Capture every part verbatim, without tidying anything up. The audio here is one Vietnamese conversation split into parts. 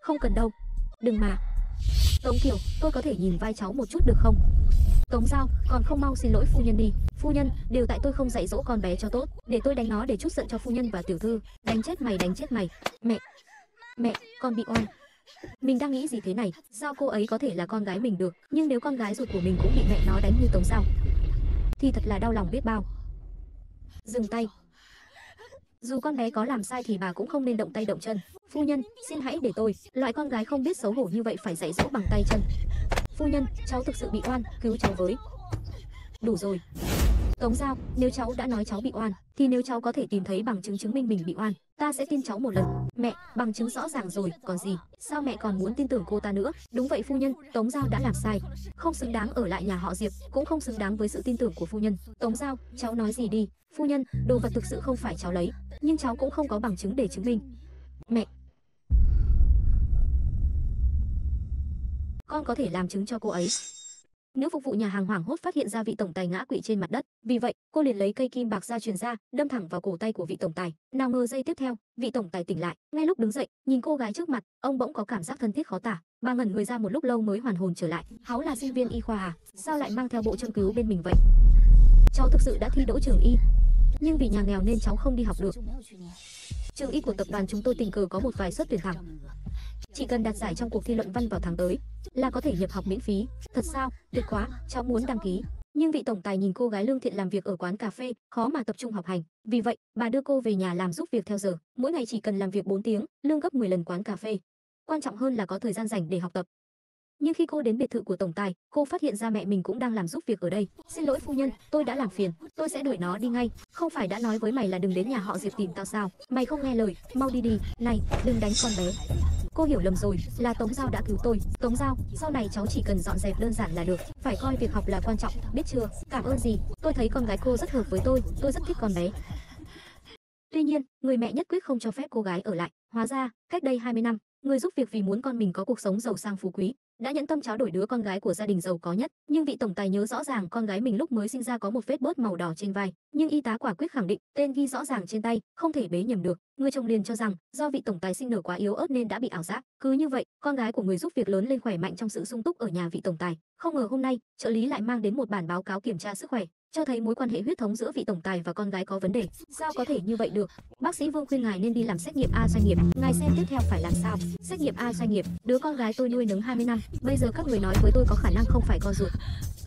Không cần đâu. Đừng mà. Tống Kiều, tôi có thể nhìn vai cháu một chút được không? Tống Giao, còn không mau xin lỗi phu nhân đi. Phu nhân, đều tại tôi không dạy dỗ con bé cho tốt, để tôi đánh nó để trút giận cho phu nhân và tiểu thư. Đánh chết mày, đánh chết mày. Mẹ, mẹ, con bị oan. Mình đang nghĩ gì thế này? Sao cô ấy có thể là con gái mình được? Nhưng nếu con gái ruột của mình cũng bị mẹ nó đánh như Tống Giao, thì thật là đau lòng biết bao. Dừng tay. Dù con bé có làm sai thì bà cũng không nên động tay động chân. Phu nhân, xin hãy để tôi, loại con gái không biết xấu hổ như vậy phải dạy dỗ bằng tay chân. Phu nhân, cháu thực sự bị oan, cứu cháu với. Đủ rồi. Tống Giao, nếu cháu đã nói cháu bị oan, thì nếu cháu có thể tìm thấy bằng chứng chứng minh mình bị oan, ta sẽ tin cháu một lần. Mẹ, bằng chứng rõ ràng rồi, còn gì? Sao mẹ còn muốn tin tưởng cô ta nữa? Đúng vậy phu nhân, Tống Giao đã làm sai, không xứng đáng ở lại nhà họ Diệp, cũng không xứng đáng với sự tin tưởng của phu nhân. Tống Giao, cháu nói gì đi? Phu nhân, đồ vật thực sự không phải cháu lấy, nhưng cháu cũng không có bằng chứng để chứng minh. Mẹ, con có thể làm chứng cho cô ấy. Nữ phục vụ nhà hàng hoảng hốt phát hiện ra vị tổng tài ngã quỵ trên mặt đất, vì vậy cô liền lấy cây kim bạc ra truyền ra, đâm thẳng vào cổ tay của vị tổng tài. Nào ngờ giây tiếp theo, vị tổng tài tỉnh lại, ngay lúc đứng dậy, nhìn cô gái trước mặt, ông bỗng có cảm giác thân thiết khó tả. Bà ngẩn người ra một lúc lâu mới hoàn hồn trở lại. Háu là sinh viên y khoa à? Sao lại mang theo bộ châm cứu bên mình vậy? Cháu thực sự đã thi đỗ trường y, nhưng vì nhà nghèo nên cháu không đi học được. Trường y của tập đoàn chúng tôi tình cờ có một vài suất tuyển thẳng. Chỉ cần đạt giải trong cuộc thi luận văn vào tháng tới là có thể nhập học miễn phí. Thật sao? Tuyệt quá, cháu muốn đăng ký. Nhưng vị tổng tài nhìn cô gái lương thiện làm việc ở quán cà phê, khó mà tập trung học hành. Vì vậy, bà đưa cô về nhà làm giúp việc theo giờ. Mỗi ngày chỉ cần làm việc bốn tiếng, lương gấp mười lần quán cà phê. Quan trọng hơn là có thời gian rảnh để học tập. Nhưng khi cô đến biệt thự của tổng tài, cô phát hiện ra mẹ mình cũng đang làm giúp việc ở đây. Xin lỗi phu nhân, tôi đã làm phiền, tôi sẽ đuổi nó đi ngay. Không phải đã nói với mày là đừng đến nhà họ Diệp tìm tao sao? Mày không nghe lời, mau đi đi. Này, đừng đánh con bé. Cô hiểu lầm rồi, là Tống Giao đã cứu tôi. Tống Giao, sau này cháu chỉ cần dọn dẹp đơn giản là được, phải coi việc học là quan trọng, biết chưa? Cảm ơn gì? Tôi thấy con gái cô rất hợp với tôi, tôi rất thích con bé. Tuy nhiên, người mẹ nhất quyết không cho phép cô gái ở lại. Hóa ra, cách đây hai mươi năm, người giúp việc vì muốn con mình có cuộc sống giàu sang phú quý, đã nhẫn tâm tráo đổi đứa con gái của gia đình giàu có nhất. Nhưng vị tổng tài nhớ rõ ràng con gái mình lúc mới sinh ra có một vết bớt màu đỏ trên vai, nhưng y tá quả quyết khẳng định tên ghi rõ ràng trên tay, không thể bế nhầm được. Người chồng liền cho rằng do vị tổng tài sinh nở quá yếu ớt nên đã bị ảo giác. Cứ như vậy, con gái của người giúp việc lớn lên khỏe mạnh trong sự sung túc ở nhà vị tổng tài. Không ngờ hôm nay, trợ lý lại mang đến một bản báo cáo kiểm tra sức khỏe, cho thấy mối quan hệ huyết thống giữa vị tổng tài và con gái có vấn đề. Sao có thể như vậy được? Bác sĩ Vương khuyên ngài nên đi làm xét nghiệm A doanh nghiệp. Ngài xem tiếp theo phải làm sao? Xét nghiệm A doanh nghiệp, đứa con gái tôi nuôi nấng hai mươi năm, bây giờ các người nói với tôi có khả năng không phải con ruột.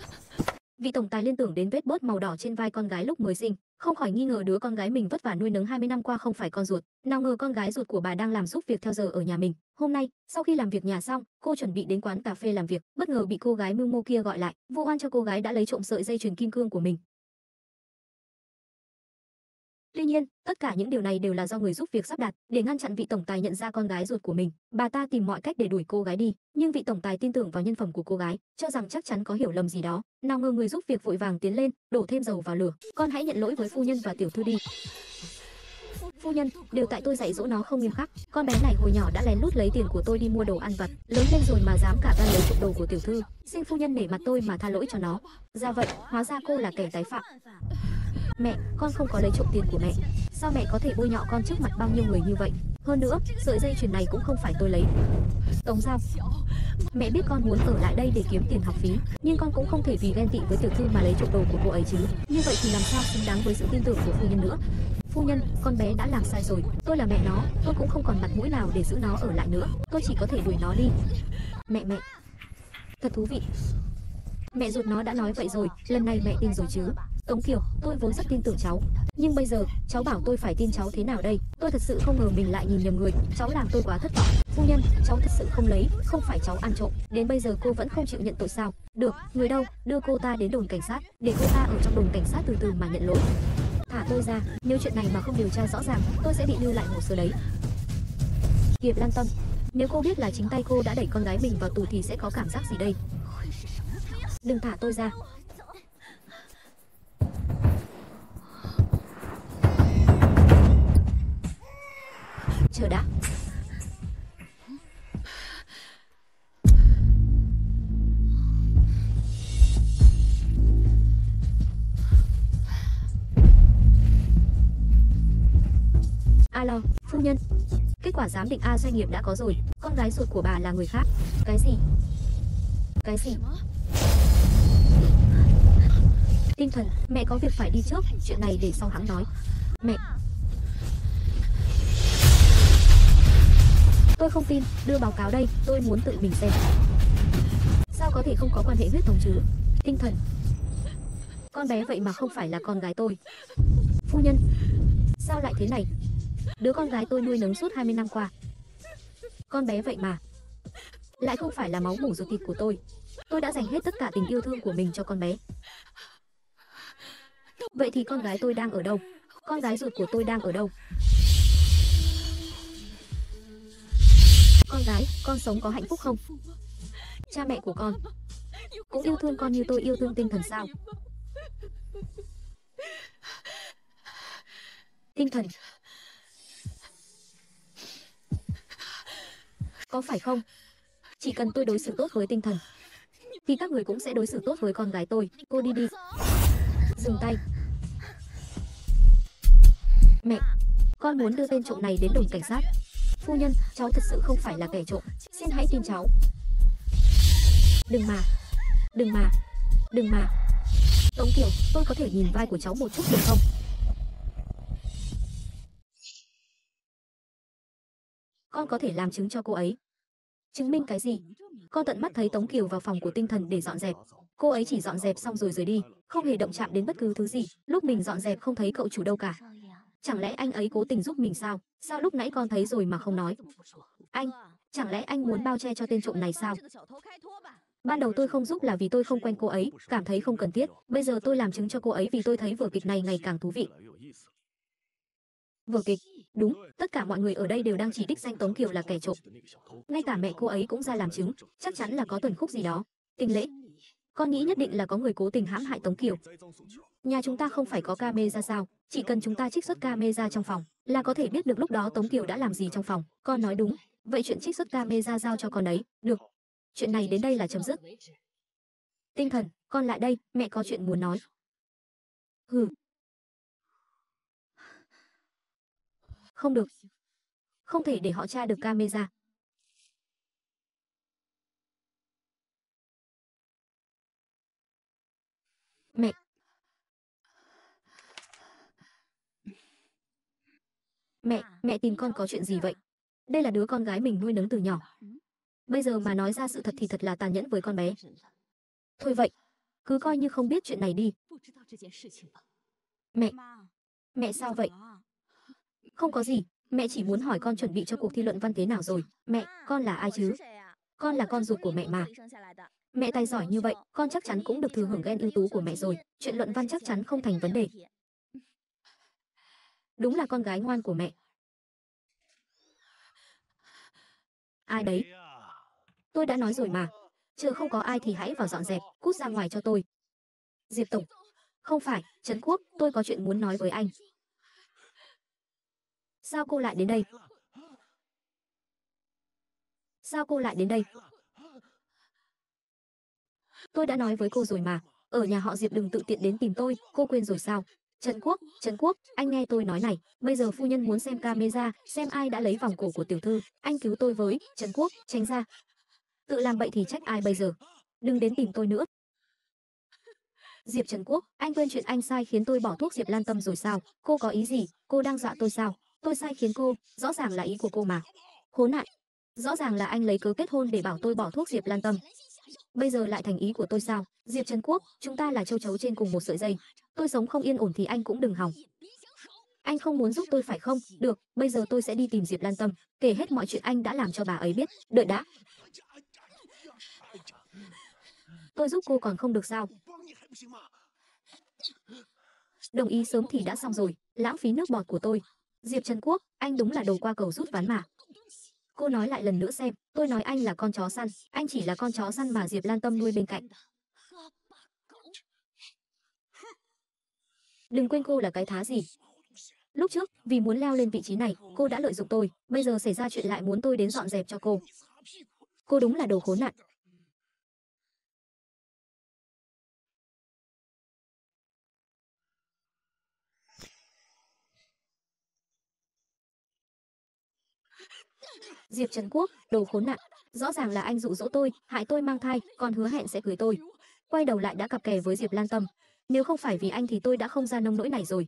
Vị tổng tài liên tưởng đến vết bớt màu đỏ trên vai con gái lúc mới sinh, không khỏi nghi ngờ đứa con gái mình vất vả nuôi nấng hai mươi năm qua không phải con ruột. Nào ngờ con gái ruột của bà đang làm giúp việc theo giờ ở nhà mình. Hôm nay, sau khi làm việc nhà xong, cô chuẩn bị đến quán cà phê làm việc, bất ngờ bị cô gái mưu mô kia gọi lại, vu oan cho cô gái đã lấy trộm sợi dây chuyền kim cương của mình. Tuy nhiên, tất cả những điều này đều là do người giúp việc sắp đặt để ngăn chặn vị tổng tài nhận ra con gái ruột của mình. Bà ta tìm mọi cách để đuổi cô gái đi, nhưng vị tổng tài tin tưởng vào nhân phẩm của cô gái, cho rằng chắc chắn có hiểu lầm gì đó. Nào ngờ người giúp việc vội vàng tiến lên, đổ thêm dầu vào lửa. Con hãy nhận lỗi với phu nhân và tiểu thư đi. Phu nhân, đều tại tôi dạy dỗ nó không nghiêm khắc. Con bé này hồi nhỏ đã lén lút lấy tiền của tôi đi mua đồ ăn vặt, lớn lên rồi mà dám cả gan lấy trộm đồ của tiểu thư. Xin phu nhân nể mặt tôi mà tha lỗi cho nó. Ra vậy, hóa ra cô là kẻ tái phạm. Mẹ, con không có lấy trộm tiền của mẹ. Sao mẹ có thể bôi nhọ con trước mặt bao nhiêu người như vậy? Hơn nữa, sợi dây chuyền này cũng không phải tôi lấy. Tống Giao, mẹ biết con muốn ở lại đây để kiếm tiền học phí, nhưng con cũng không thể vì ghen tị với tiểu thư mà lấy trộm đồ của cô ấy chứ. Như vậy thì làm sao xứng đáng với sự tin tưởng của phu nhân nữa? Phu nhân, con bé đã làm sai rồi, tôi là mẹ nó, tôi cũng không còn mặt mũi nào để giữ nó ở lại nữa, tôi chỉ có thể đuổi nó đi. Mẹ mẹ, thật thú vị. Mẹ ruột nó đã nói vậy rồi, lần này mẹ tin rồi chứ? Tống Kiều, tôi vốn rất tin tưởng cháu, nhưng bây giờ cháu bảo tôi phải tin cháu thế nào đây? Tôi thật sự không ngờ mình lại nhìn nhầm người, cháu làm tôi quá thất vọng. Phu nhân, cháu thật sự không lấy, không phải cháu ăn trộm. Đến bây giờ cô vẫn không chịu nhận tội sao? Được, người đâu, đưa cô ta đến đồn cảnh sát, để cô ta ở trong đồn cảnh sát từ từ mà nhận lỗi. Thả tôi ra, nếu chuyện này mà không điều tra rõ ràng, tôi sẽ bị lưu lại hồ sơ đấy. Kiệt Lan Tâm, nếu cô biết là chính tay cô đã đẩy con gái mình vào tù thì sẽ có cảm giác gì đây? Đừng thả tôi ra. Chờ đã. Alo, phu nhân. Kết quả quả giám định A doanh nghiệp đã có rồi, con gái ruột của bà là người khác. Cái gì? Cái gì? Tinh thần, mẹ có việc phải đi trước, chuyện này để sau hãng nói. Mẹ. Tôi không tin, đưa báo cáo đây, tôi muốn tự mình xem. Sao có thể không có quan hệ huyết thống chứ? Tinh thần. Con bé vậy mà không phải là con gái tôi. Phu nhân. Sao lại thế này? Đứa con gái tôi nuôi nấng suốt hai mươi năm qua. Con bé vậy mà lại không phải là máu mủ ruột thịt của tôi. Tôi đã dành hết tất cả tình yêu thương của mình cho con bé. Vậy thì con gái tôi đang ở đâu? Con gái ruột của tôi đang ở đâu? Con gái, con sống có hạnh phúc không? Cha mẹ của con cũng yêu thương con như tôi yêu thương tinh thần sao? Tinh thần. Có phải không? Chỉ cần tôi đối xử tốt với tinh thần thì các người cũng sẽ đối xử tốt với con gái tôi. Cô đi đi. Dừng tay. Mẹ, con muốn đưa tên trộm này đến đồn cảnh sát. Phu nhân, cháu thật sự không phải là kẻ trộm. Xin hãy tin cháu. Đừng mà. Đừng mà. Đừng mà. Tống Kiều, tôi có thể nhìn vai của cháu một chút được không? Con có thể làm chứng cho cô ấy. Chứng minh cái gì? Con tận mắt thấy Tống Kiều vào phòng của tinh thần để dọn dẹp. Cô ấy chỉ dọn dẹp xong rồi rời đi, không hề động chạm đến bất cứ thứ gì. Lúc mình dọn dẹp không thấy cậu chủ đâu cả. Chẳng lẽ anh ấy cố tình giúp mình sao? Sao lúc nãy con thấy rồi mà không nói? Anh, chẳng lẽ anh muốn bao che cho tên trộm này sao? Ban đầu tôi không giúp là vì tôi không quen cô ấy, cảm thấy không cần thiết. Bây giờ tôi làm chứng cho cô ấy vì tôi thấy vở kịch này ngày càng thú vị. Vở kịch? Đúng, tất cả mọi người ở đây đều đang chỉ đích danh Tống Kiều là kẻ trộm. Ngay cả mẹ cô ấy cũng ra làm chứng, chắc chắn là có tuần khúc gì đó. Tình lễ, con nghĩ nhất định là có người cố tình hãm hại Tống Kiều. Nhà chúng ta không phải có camera sao? Chỉ cần chúng ta trích xuất camera trong phòng là có thể biết được lúc đó Tống Kiều đã làm gì trong phòng. Con nói đúng. Vậy chuyện trích xuất camera giao cho con ấy. Được. Chuyện này đến đây là chấm dứt. Tinh thần, con lại đây, mẹ có chuyện muốn nói. Hừ. Không được. Không thể để họ tra được camera. Mẹ. Mẹ, mẹ tìm con có chuyện gì vậy? Đây là đứa con gái mình nuôi nấng từ nhỏ. Bây giờ mà nói ra sự thật thì thật là tàn nhẫn với con bé. Thôi vậy, cứ coi như không biết chuyện này đi. Mẹ, mẹ sao vậy? Không có gì, mẹ chỉ muốn hỏi con chuẩn bị cho cuộc thi luận văn thế nào rồi. Mẹ, con là ai chứ? Con là con ruột của mẹ mà. Mẹ tài giỏi như vậy, con chắc chắn cũng được thừa hưởng gen ưu tú của mẹ rồi. Chuyện luận văn chắc chắn không thành vấn đề. Đúng là con gái ngoan của mẹ. Ai đấy? Tôi đã nói rồi mà. Chưa không có ai thì hãy vào dọn dẹp, cút ra ngoài cho tôi. Diệp Tổng. Không phải, Trấn Quốc, tôi có chuyện muốn nói với anh. Sao cô lại đến đây? Sao cô lại đến đây? Tôi đã nói với cô rồi mà, ở nhà họ Diệp đừng tự tiện đến tìm tôi, cô quên rồi sao? Trấn Quốc, Trấn Quốc, anh nghe tôi nói này, bây giờ phu nhân muốn xem camera, xem ai đã lấy vòng cổ của tiểu thư, anh cứu tôi với, Trấn Quốc, tránh ra. Tự làm bậy thì trách ai bây giờ? Đừng đến tìm tôi nữa. Diệp Trấn Quốc, anh quên chuyện anh sai khiến tôi bỏ thuốc Diệp Lan Tâm rồi sao? Cô có ý gì? Cô đang dọa tôi sao? Tôi sai khiến cô, rõ ràng là ý của cô mà. Khốn nạn, rõ ràng là anh lấy cớ kết hôn để bảo tôi bỏ thuốc Diệp Lan Tâm. Bây giờ lại thành ý của tôi sao? Diệp Trấn Quốc, chúng ta là châu chấu trên cùng một sợi dây. Tôi sống không yên ổn thì anh cũng đừng hòng. Anh không muốn giúp tôi phải không? Được, bây giờ tôi sẽ đi tìm Diệp Lan Tâm, kể hết mọi chuyện anh đã làm cho bà ấy biết. Đợi đã. Tôi giúp cô còn không được sao? Đồng ý sớm thì đã xong rồi, lãng phí nước bọt của tôi. Diệp Trấn Quốc, anh đúng là đồ qua cầu rút ván mà. Cô nói lại lần nữa xem, tôi nói anh là con chó săn, anh chỉ là con chó săn mà Diệp Lan Tâm nuôi bên cạnh. Đừng quên cô là cái thá gì. Lúc trước, vì muốn leo lên vị trí này, cô đã lợi dụng tôi, bây giờ xảy ra chuyện lại muốn tôi đến dọn dẹp cho cô. Cô đúng là đồ khốn nạn. Diệp Trấn Quốc, đồ khốn nạn, rõ ràng là anh dụ dỗ tôi, hại tôi mang thai, còn hứa hẹn sẽ cưới tôi. Quay đầu lại đã cặp kè với Diệp Lan Tâm. Nếu không phải vì anh thì tôi đã không ra nông nỗi này rồi.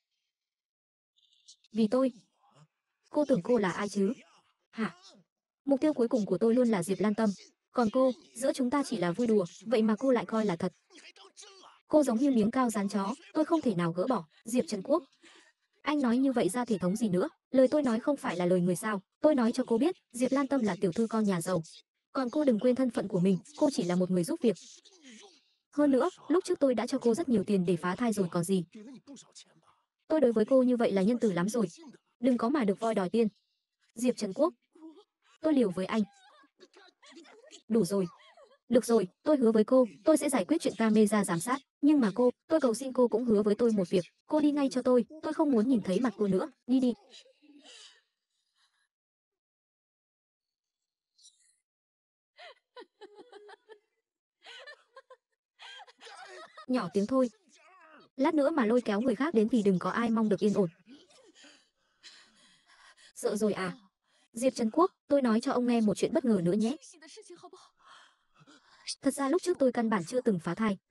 Vì tôi? Cô tưởng cô là ai chứ? Hả? Mục tiêu cuối cùng của tôi luôn là Diệp Lan Tâm. Còn cô, giữa chúng ta chỉ là vui đùa, vậy mà cô lại coi là thật. Cô giống như miếng cao dán chó, tôi không thể nào gỡ bỏ. Diệp Trấn Quốc, anh nói như vậy ra thể thống gì nữa? Lời tôi nói không phải là lời người sao? Tôi nói cho cô biết, Diệp Lan Tâm là tiểu thư con nhà giàu. Còn cô đừng quên thân phận của mình, cô chỉ là một người giúp việc. Hơn nữa, lúc trước tôi đã cho cô rất nhiều tiền để phá thai rồi còn gì. Tôi đối với cô như vậy là nhân từ lắm rồi. Đừng có mà được voi đòi tiên. Diệp Trấn Quốc, tôi liều với anh. Đủ rồi. Được rồi, tôi hứa với cô, tôi sẽ giải quyết chuyện camera giám sát. Nhưng mà cô, tôi cầu xin cô cũng hứa với tôi một việc. Cô đi ngay cho tôi, tôi không muốn nhìn thấy mặt cô nữa. Đi đi. Nhỏ tiếng thôi. Lát nữa mà lôi kéo người khác đến thì đừng có ai mong được yên ổn. Sợ rồi à? Diệp Trấn Quốc, tôi nói cho ông nghe một chuyện bất ngờ nữa nhé. Thật ra lúc trước tôi căn bản chưa từng phá thai.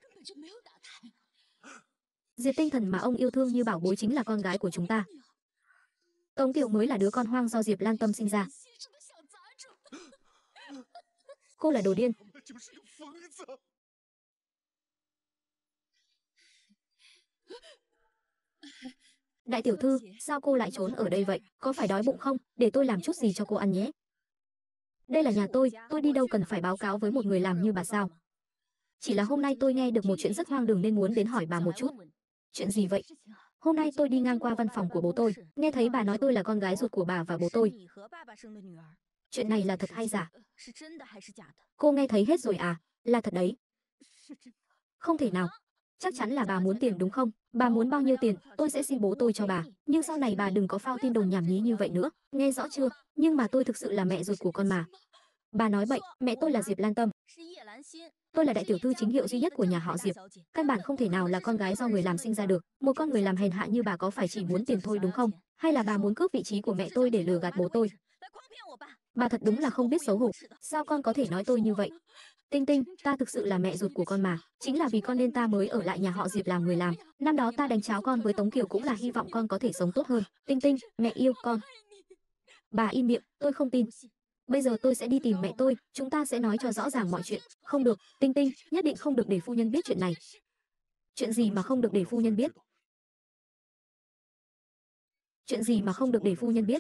Diệp Tinh Thần mà ông yêu thương như bảo bối chính là con gái của chúng ta. Tống Kiều mới là đứa con hoang do Diệp Lan Tâm sinh ra. Cô là đồ điên. Đại tiểu thư, sao cô lại trốn ở đây vậy? Có phải đói bụng không? Để tôi làm chút gì cho cô ăn nhé. Đây là nhà tôi, tôi đi đâu cần phải báo cáo với một người làm như bà sao? Chỉ là hôm nay tôi nghe được một chuyện rất hoang đường nên muốn đến hỏi bà một chút. Chuyện gì vậy? Hôm nay tôi đi ngang qua văn phòng của bố tôi, nghe thấy bà nói tôi là con gái ruột của bà và bố tôi. Chuyện này là thật hay giả? Cô nghe thấy hết rồi à? Là thật đấy. Không thể nào. Chắc chắn là bà muốn tiền đúng không? Bà muốn bao nhiêu tiền, tôi sẽ xin bố tôi cho bà. Nhưng sau này bà đừng có phao tin đồn nhảm nhí như vậy nữa. Nghe rõ chưa? Nhưng mà tôi thực sự là mẹ ruột của con mà. Bà nói bậy, mẹ tôi là Diệp Lan Tâm. Tôi là đại tiểu thư chính hiệu duy nhất của nhà họ Diệp. Căn bản không thể nào là con gái do người làm sinh ra được. Một con người làm hèn hạ như bà có phải chỉ muốn tiền thôi đúng không? Hay là bà muốn cướp vị trí của mẹ tôi để lừa gạt bố tôi? Bà thật đúng là không biết xấu hổ. Sao con có thể nói tôi như vậy? Tinh Tinh, ta thực sự là mẹ ruột của con mà. Chính là vì con nên ta mới ở lại nhà họ Diệp làm người làm. Năm đó ta đánh cháo con với Tống Kiều cũng là hy vọng con có thể sống tốt hơn. Tinh Tinh, mẹ yêu con. Bà im miệng, tôi không tin. Bây giờ tôi sẽ đi tìm mẹ tôi, chúng ta sẽ nói cho rõ ràng mọi chuyện. Không được, Tinh Tinh, nhất định không được để phu nhân biết chuyện này. Chuyện gì mà không được để phu nhân biết? Chuyện gì mà không được để phu nhân biết?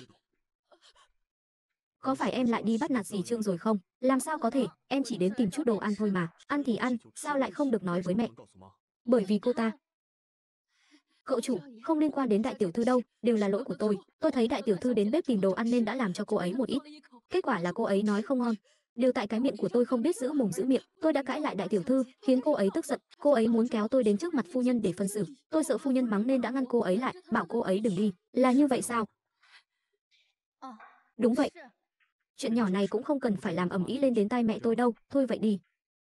Có phải em lại đi bắt nạt dì Trương rồi không? Làm sao có thể, em chỉ đến tìm chút đồ ăn thôi mà. Ăn thì ăn, sao lại không được nói với mẹ? Bởi vì cô ta. Cậu chủ, không liên quan đến đại tiểu thư đâu, đều là lỗi của tôi. Tôi thấy đại tiểu thư đến bếp tìm đồ ăn nên đã làm cho cô ấy một ít. Kết quả là cô ấy nói không ngon. Đều tại cái miệng của tôi không biết giữ mồm giữ miệng. Tôi đã cãi lại đại tiểu thư, khiến cô ấy tức giận. Cô ấy muốn kéo tôi đến trước mặt phu nhân để phân xử. Tôi sợ phu nhân mắng nên đã ngăn cô ấy lại, bảo cô ấy đừng đi. Là như vậy sao? Đúng vậy. Chuyện nhỏ này cũng không cần phải làm ầm ĩ lên đến tai mẹ tôi đâu. Thôi vậy đi.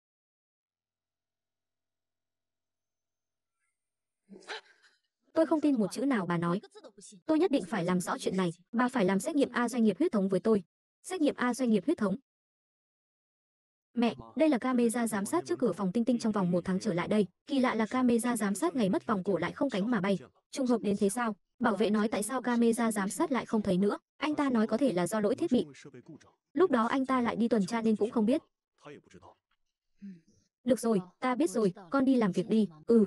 Tôi không tin một chữ nào bà nói. Tôi nhất định phải làm rõ chuyện này. Bà phải làm xét nghiệm A doanh nghiệp huyết thống với tôi. Xét nghiệm A doanh nghiệp huyết thống. Mẹ, đây là camera giám sát trước cửa phòng Tinh Tinh trong vòng một tháng trở lại đây. Kỳ lạ là camera giám sát ngày mất vòng cổ lại không cánh mà bay. Trùng hợp đến thế sao? Bảo vệ nói tại sao camera giám sát lại không thấy nữa. Anh ta nói có thể là do lỗi thiết bị. Lúc đó anh ta lại đi tuần tra nên cũng không biết. Được rồi, ta biết rồi, con đi làm việc đi. Ừ.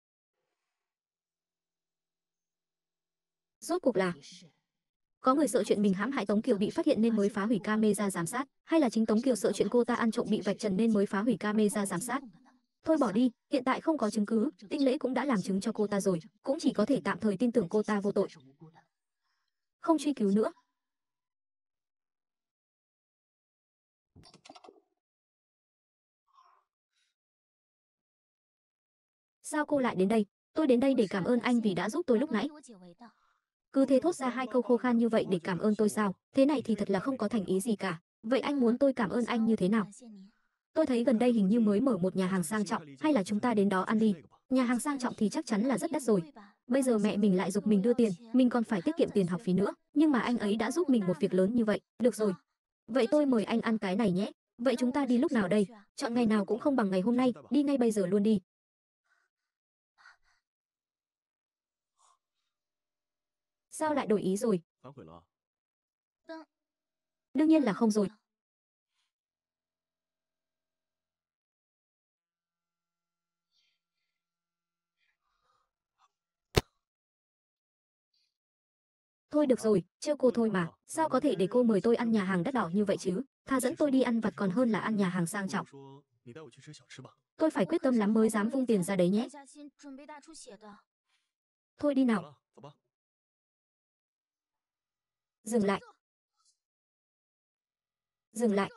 Rốt cuộc là có người sợ chuyện mình hãm hại Tống Kiều bị phát hiện nên mới phá hủy camera giám sát, hay là chính Tống Kiều sợ chuyện cô ta ăn trộm bị vạch trần nên mới phá hủy camera giám sát? Thôi bỏ đi, hiện tại không có chứng cứ, Tinh Lễ cũng đã làm chứng cho cô ta rồi, cũng chỉ có thể tạm thời tin tưởng cô ta vô tội. Không truy cứu nữa. Sao cô lại đến đây? Tôi đến đây để cảm ơn anh vì đã giúp tôi lúc nãy. Cứ thế thốt ra hai câu khô khan như vậy để cảm ơn tôi sao? Thế này thì thật là không có thành ý gì cả. Vậy anh muốn tôi cảm ơn anh như thế nào? Tôi thấy gần đây hình như mới mở một nhà hàng sang trọng, hay là chúng ta đến đó ăn đi. Nhà hàng sang trọng thì chắc chắn là rất đắt rồi. Bây giờ mẹ mình lại giục mình đưa tiền, mình còn phải tiết kiệm tiền học phí nữa. Nhưng mà anh ấy đã giúp mình một việc lớn như vậy. Được rồi. Vậy tôi mời anh ăn cái này nhé. Vậy chúng ta đi lúc nào đây? Chọn ngày nào cũng không bằng ngày hôm nay, đi ngay bây giờ luôn đi. Sao lại đổi ý rồi? Đương nhiên là không rồi. Thôi được rồi, trêu cô thôi mà, sao có thể để cô mời tôi ăn nhà hàng đắt đỏ như vậy chứ? Thà dẫn tôi đi ăn vặt còn hơn là ăn nhà hàng sang trọng. Tôi phải quyết tâm lắm mới dám vung tiền ra đấy nhé. Thôi đi nào. Dừng lại. Dừng lại.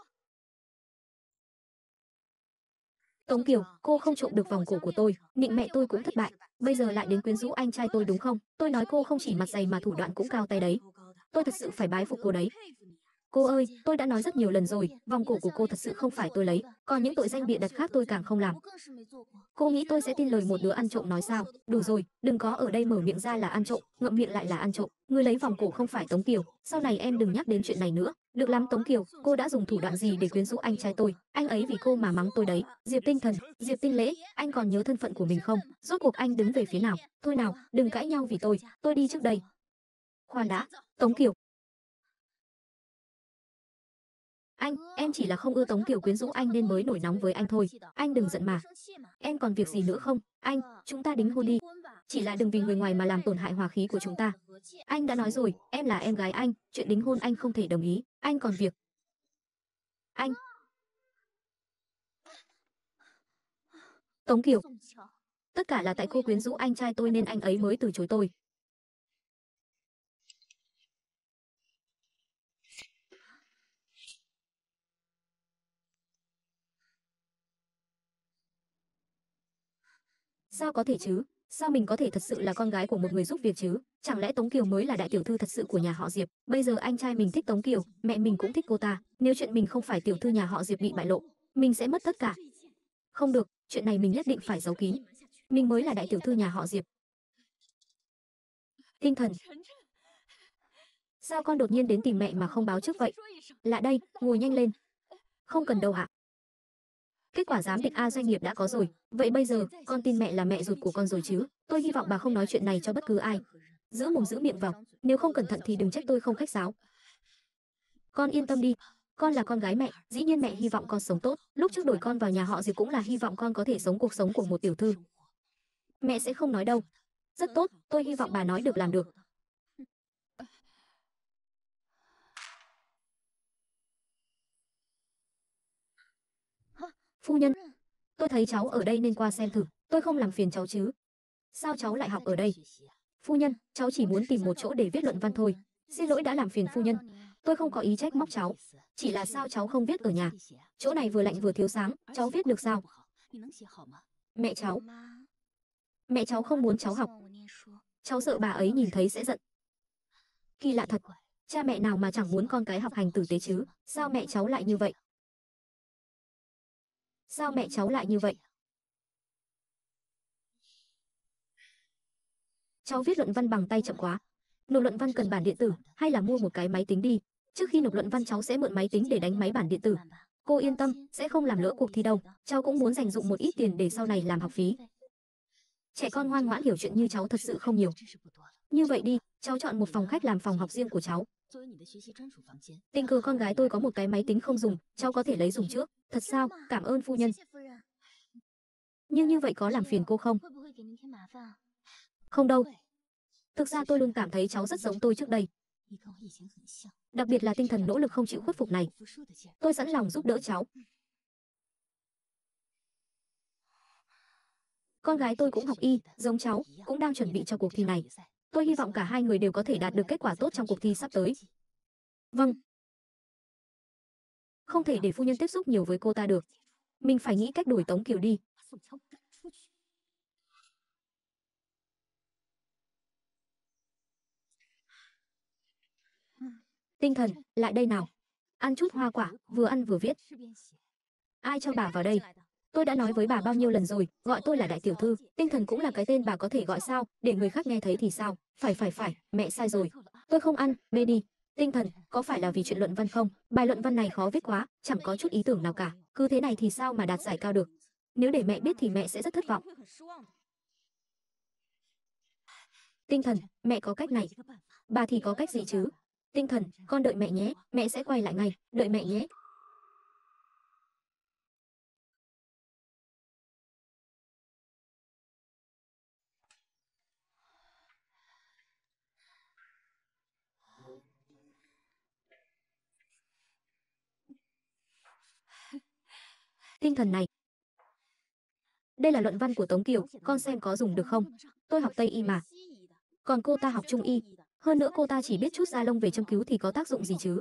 Tống Kiều, cô không trộm được vòng cổ của tôi, nịnh mẹ tôi cũng thất bại. Bây giờ lại đến quyến rũ anh trai tôi đúng không? Tôi nói cô không chỉ mặt dày mà thủ đoạn cũng cao tay đấy. Tôi thật sự phải bái phục cô đấy. Cô ơi, tôi đã nói rất nhiều lần rồi, vòng cổ của cô thật sự không phải tôi lấy, còn những tội danh bịa đặt khác tôi càng không làm. Cô nghĩ tôi sẽ tin lời một đứa ăn trộm nói sao? Đủ rồi, đừng có ở đây mở miệng ra là ăn trộm, ngậm miệng lại là ăn trộm. Người lấy vòng cổ không phải Tống Kiều, sau này em đừng nhắc đến chuyện này nữa. Được lắm Tống Kiều, cô đã dùng thủ đoạn gì để quyến rũ anh trai tôi? Anh ấy vì cô mà mắng tôi đấy. Diệp Tinh Thần, Diệp Tinh Lễ, anh còn nhớ thân phận của mình không? Rốt cuộc anh đứng về phía nào? Thôi nào, đừng cãi nhau vì tôi, tôi đi trước đây. Khoan đã, Tống Kiều. Anh, em chỉ là không ưa Tống Kiều quyến rũ anh nên mới nổi nóng với anh thôi. Anh đừng giận mà. Em còn việc gì nữa không? Anh, chúng ta đính hôn đi. Chỉ là đừng vì người ngoài mà làm tổn hại hòa khí của chúng ta. Anh đã nói rồi, em là em gái anh, chuyện đính hôn anh không thể đồng ý. Anh còn việc. Anh. Tống Kiều. Tất cả là tại cô quyến rũ anh trai tôi nên anh ấy mới từ chối tôi. Sao có thể chứ? Sao mình có thể thật sự là con gái của một người giúp việc chứ? Chẳng lẽ Tống Kiều mới là đại tiểu thư thật sự của nhà họ Diệp? Bây giờ anh trai mình thích Tống Kiều, mẹ mình cũng thích cô ta. Nếu chuyện mình không phải tiểu thư nhà họ Diệp bị bại lộ, mình sẽ mất tất cả. Không được, chuyện này mình nhất định phải giấu kín. Mình mới là đại tiểu thư nhà họ Diệp. Tinh Thần. Sao con đột nhiên đến tìm mẹ mà không báo trước vậy? Lại đây, ngồi nhanh lên. Không cần đâu ạ. Kết quả giám định A doanh nghiệp đã có rồi. Vậy bây giờ, con tin mẹ là mẹ ruột của con rồi chứ? Tôi hy vọng bà không nói chuyện này cho bất cứ ai. Giữ mồm giữ miệng vào, nếu không cẩn thận thì đừng trách tôi không khách sáo. Con yên tâm đi, con là con gái mẹ, dĩ nhiên mẹ hy vọng con sống tốt. Lúc trước đổi con vào nhà họ Diệp cũng là hy vọng con có thể sống cuộc sống của một tiểu thư. Mẹ sẽ không nói đâu. Rất tốt, tôi hy vọng bà nói được làm được. Phu nhân, tôi thấy cháu ở đây nên qua xem thử, tôi không làm phiền cháu chứ? Sao cháu lại học ở đây? Phu nhân, cháu chỉ muốn tìm một chỗ để viết luận văn thôi. Xin lỗi đã làm phiền phu nhân. Tôi không có ý trách móc cháu. Chỉ là sao cháu không viết ở nhà? Chỗ này vừa lạnh vừa thiếu sáng, cháu viết được sao? Mẹ cháu. Mẹ cháu không muốn cháu học. Cháu sợ bà ấy nhìn thấy sẽ giận. Kỳ lạ thật. Cha mẹ nào mà chẳng muốn con cái học hành tử tế chứ? Sao mẹ cháu lại như vậy? Sao mẹ cháu lại như vậy? Cháu viết luận văn bằng tay chậm quá. Nộp luận văn cần bản điện tử, hay là mua một cái máy tính đi. Trước khi nộp luận văn cháu sẽ mượn máy tính để đánh máy bản điện tử. Cô yên tâm, sẽ không làm lỡ cuộc thi đâu. Cháu cũng muốn dành dụm một ít tiền để sau này làm học phí. Trẻ con ngoan ngoãn hiểu chuyện như cháu thật sự không nhiều. Như vậy đi, cháu chọn một phòng khách làm phòng học riêng của cháu. Tình cờ con gái tôi có một cái máy tính không dùng, cháu có thể lấy dùng trước. Thật sao? Cảm ơn phu nhân. Nhưng như vậy có làm phiền cô không? Không đâu. Thực ra tôi luôn cảm thấy cháu rất giống tôi trước đây. Đặc biệt là tinh thần nỗ lực không chịu khuất phục này. Tôi sẵn lòng giúp đỡ cháu. Con gái tôi cũng học y, giống cháu, cũng đang chuẩn bị cho cuộc thi này. Tôi hy vọng cả hai người đều có thể đạt được kết quả tốt trong cuộc thi sắp tới. Vâng. Không thể để phu nhân tiếp xúc nhiều với cô ta được. Mình phải nghĩ cách đuổi Tống Kiều đi. Tinh Thần, lại đây nào. Ăn chút hoa quả, vừa ăn vừa viết. Ai cho bà vào đây? Tôi đã nói với bà bao nhiêu lần rồi, gọi tôi là đại tiểu thư. Tinh Thần cũng là cái tên bà có thể gọi sao, để người khác nghe thấy thì sao? Phải phải phải, mẹ sai rồi. Tôi không ăn, bê đi. Tinh thần, có phải là vì chuyện luận văn không? Bài luận văn này khó viết quá, chẳng có chút ý tưởng nào cả. Cứ thế này thì sao mà đạt giải cao được? Nếu để mẹ biết thì mẹ sẽ rất thất vọng. Tinh thần, mẹ có cách này. Bà thì có cách gì chứ? Tinh thần, con đợi mẹ nhé, mẹ sẽ quay lại ngay, đợi mẹ nhé. Tinh thần này, đây là luận văn của Tống Kiều, con xem có dùng được không? Tôi học Tây y mà. Còn cô ta học Trung y. Hơn nữa cô ta chỉ biết chút da lông về châm cứu thì có tác dụng gì chứ?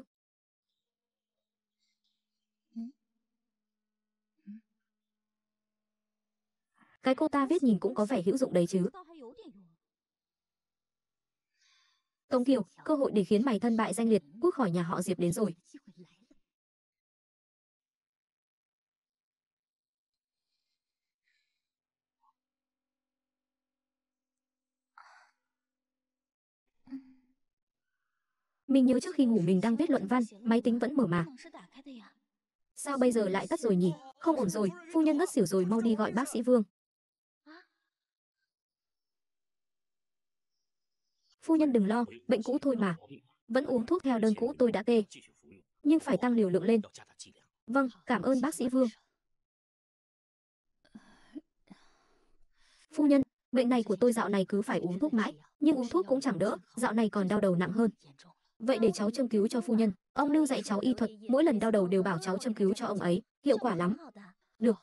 Cái cô ta viết nhìn cũng có vẻ hữu dụng đấy chứ. Tống Kiều, cơ hội để khiến mày thân bại danh liệt, cút khỏi nhà họ Diệp đến rồi. Mình nhớ trước khi ngủ mình đang viết luận văn, máy tính vẫn mở mà. Sao bây giờ lại tắt rồi nhỉ? Không ổn rồi, phu nhân ngất xỉu rồi, mau đi gọi bác sĩ Vương. Phu nhân đừng lo, bệnh cũ thôi mà. Vẫn uống thuốc theo đơn cũ tôi đã kê. Nhưng phải tăng liều lượng lên. Vâng, cảm ơn bác sĩ Vương. Phu nhân, bệnh này của tôi dạo này cứ phải uống thuốc mãi, nhưng uống thuốc cũng chẳng đỡ, dạo này còn đau đầu nặng hơn. Vậy để cháu châm cứu cho phu nhân. Ông Lưu dạy cháu y thuật, mỗi lần đau đầu đều bảo cháu châm cứu cho ông ấy, hiệu quả lắm. Được.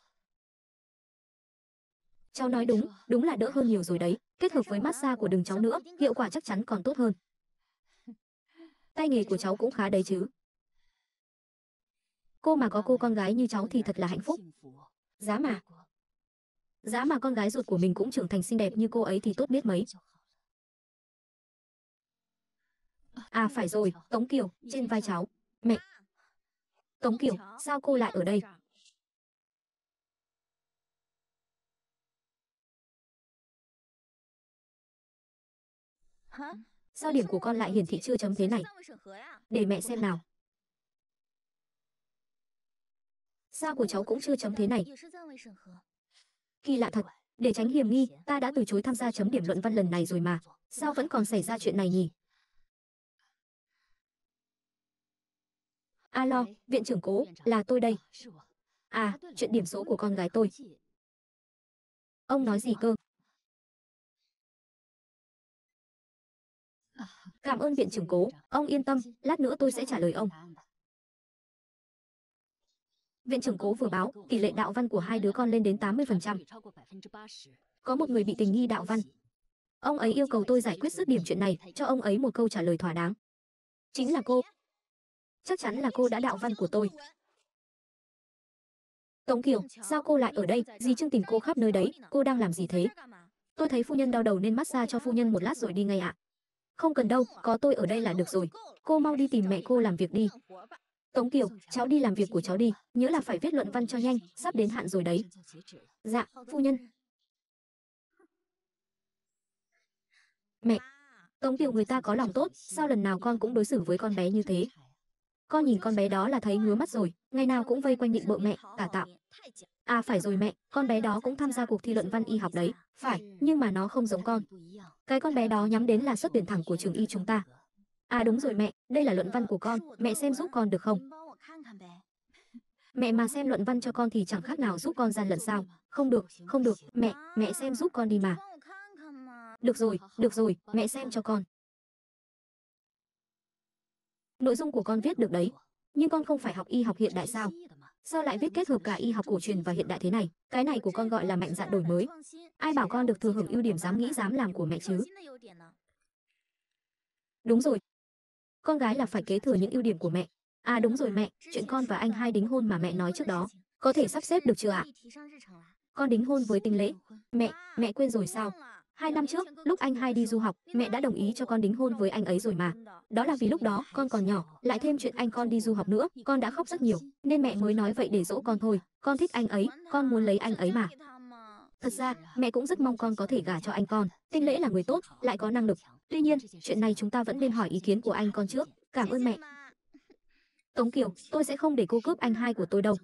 Cháu nói đúng, đúng là đỡ hơn nhiều rồi đấy. Kết hợp với massage của đừng cháu nữa, hiệu quả chắc chắn còn tốt hơn. Tay nghề của cháu cũng khá đấy chứ. Cô mà có cô con gái như cháu thì thật là hạnh phúc. Giá mà. Giá mà con gái ruột của mình cũng trưởng thành xinh đẹp như cô ấy thì tốt biết mấy. À phải rồi, Tống Kiều, trên vai cháu. Mẹ. Tống Kiều, sao cô lại ở đây? Sao điểm của con lại hiển thị chưa chấm thế này? Để mẹ xem nào. Sao của cháu cũng chưa chấm thế này? Kỳ lạ thật. Để tránh hiểm nghi, ta đã từ chối tham gia chấm điểm luận văn lần này rồi mà. Sao vẫn còn xảy ra chuyện này nhỉ? Alo, viện trưởng Cố, là tôi đây. À, chuyện điểm số của con gái tôi. Ông nói gì cơ? Cảm ơn viện trưởng Cố, ông yên tâm, lát nữa tôi sẽ trả lời ông. Viện trưởng Cố vừa báo, tỷ lệ đạo văn của hai đứa con lên đến tám mươi phần trăm. Có một người bị tình nghi đạo văn. Ông ấy yêu cầu tôi giải quyết dứt điểm chuyện này, cho ông ấy một câu trả lời thỏa đáng. Chính là cô. Chắc chắn là cô đã đạo văn của tôi. Tống Kiều, sao cô lại ở đây? Dì Trương tìm cô khắp nơi đấy, cô đang làm gì thế? Tôi thấy phu nhân đau đầu nên massage cho phu nhân một lát rồi đi ngay ạ. Không cần đâu, có tôi ở đây là được rồi. Cô mau đi tìm mẹ cô làm việc đi. Tống Kiều, cháu đi làm việc của cháu đi, nhớ là phải viết luận văn cho nhanh, sắp đến hạn rồi đấy. Dạ, phu nhân. Mẹ, Tống Kiều người ta có lòng tốt, sao lần nào con cũng đối xử với con bé như thế? Con nhìn con bé đó là thấy ngứa mắt rồi, ngày nào cũng vây quanh định bợ mẹ, tả tạo. À phải rồi mẹ, con bé đó cũng tham gia cuộc thi luận văn y học đấy. Phải, nhưng mà nó không giống con. Cái con bé đó nhắm đến là xuất tuyển thẳng của trường y chúng ta. À đúng rồi mẹ, đây là luận văn của con, mẹ xem giúp con được không? Mẹ mà xem luận văn cho con thì chẳng khác nào giúp con gian lận sao? Không được, không được, mẹ, mẹ xem giúp con đi mà. Được rồi, được rồi, mẹ xem cho con. Nội dung của con viết được đấy, nhưng con không phải học y học hiện đại sao? Sao lại viết kết hợp cả y học cổ truyền và hiện đại thế này? Cái này của con gọi là mạnh dạn đổi mới. Ai bảo con được thừa hưởng ưu điểm dám nghĩ dám làm của mẹ chứ? Đúng rồi. Con gái là phải kế thừa những ưu điểm của mẹ. À đúng rồi mẹ, chuyện con và anh hai đính hôn mà mẹ nói trước đó, có thể sắp xếp được chưa ạ? Con đính hôn với Tinh Lễ. Mẹ, mẹ quên rồi sao? Hai năm trước, lúc anh hai đi du học, mẹ đã đồng ý cho con đính hôn với anh ấy rồi mà. Đó là vì lúc đó, con còn nhỏ, lại thêm chuyện anh con đi du học nữa, con đã khóc rất nhiều, nên mẹ mới nói vậy để dỗ con thôi. Con thích anh ấy, con muốn lấy anh ấy mà. Thật ra, mẹ cũng rất mong con có thể gả cho anh con. Tinh Lễ là người tốt, lại có năng lực. Tuy nhiên, chuyện này chúng ta vẫn nên hỏi ý kiến của anh con trước. Cảm ơn mẹ. Tống Kiều, tôi sẽ không để cô cướp anh hai của tôi đâu.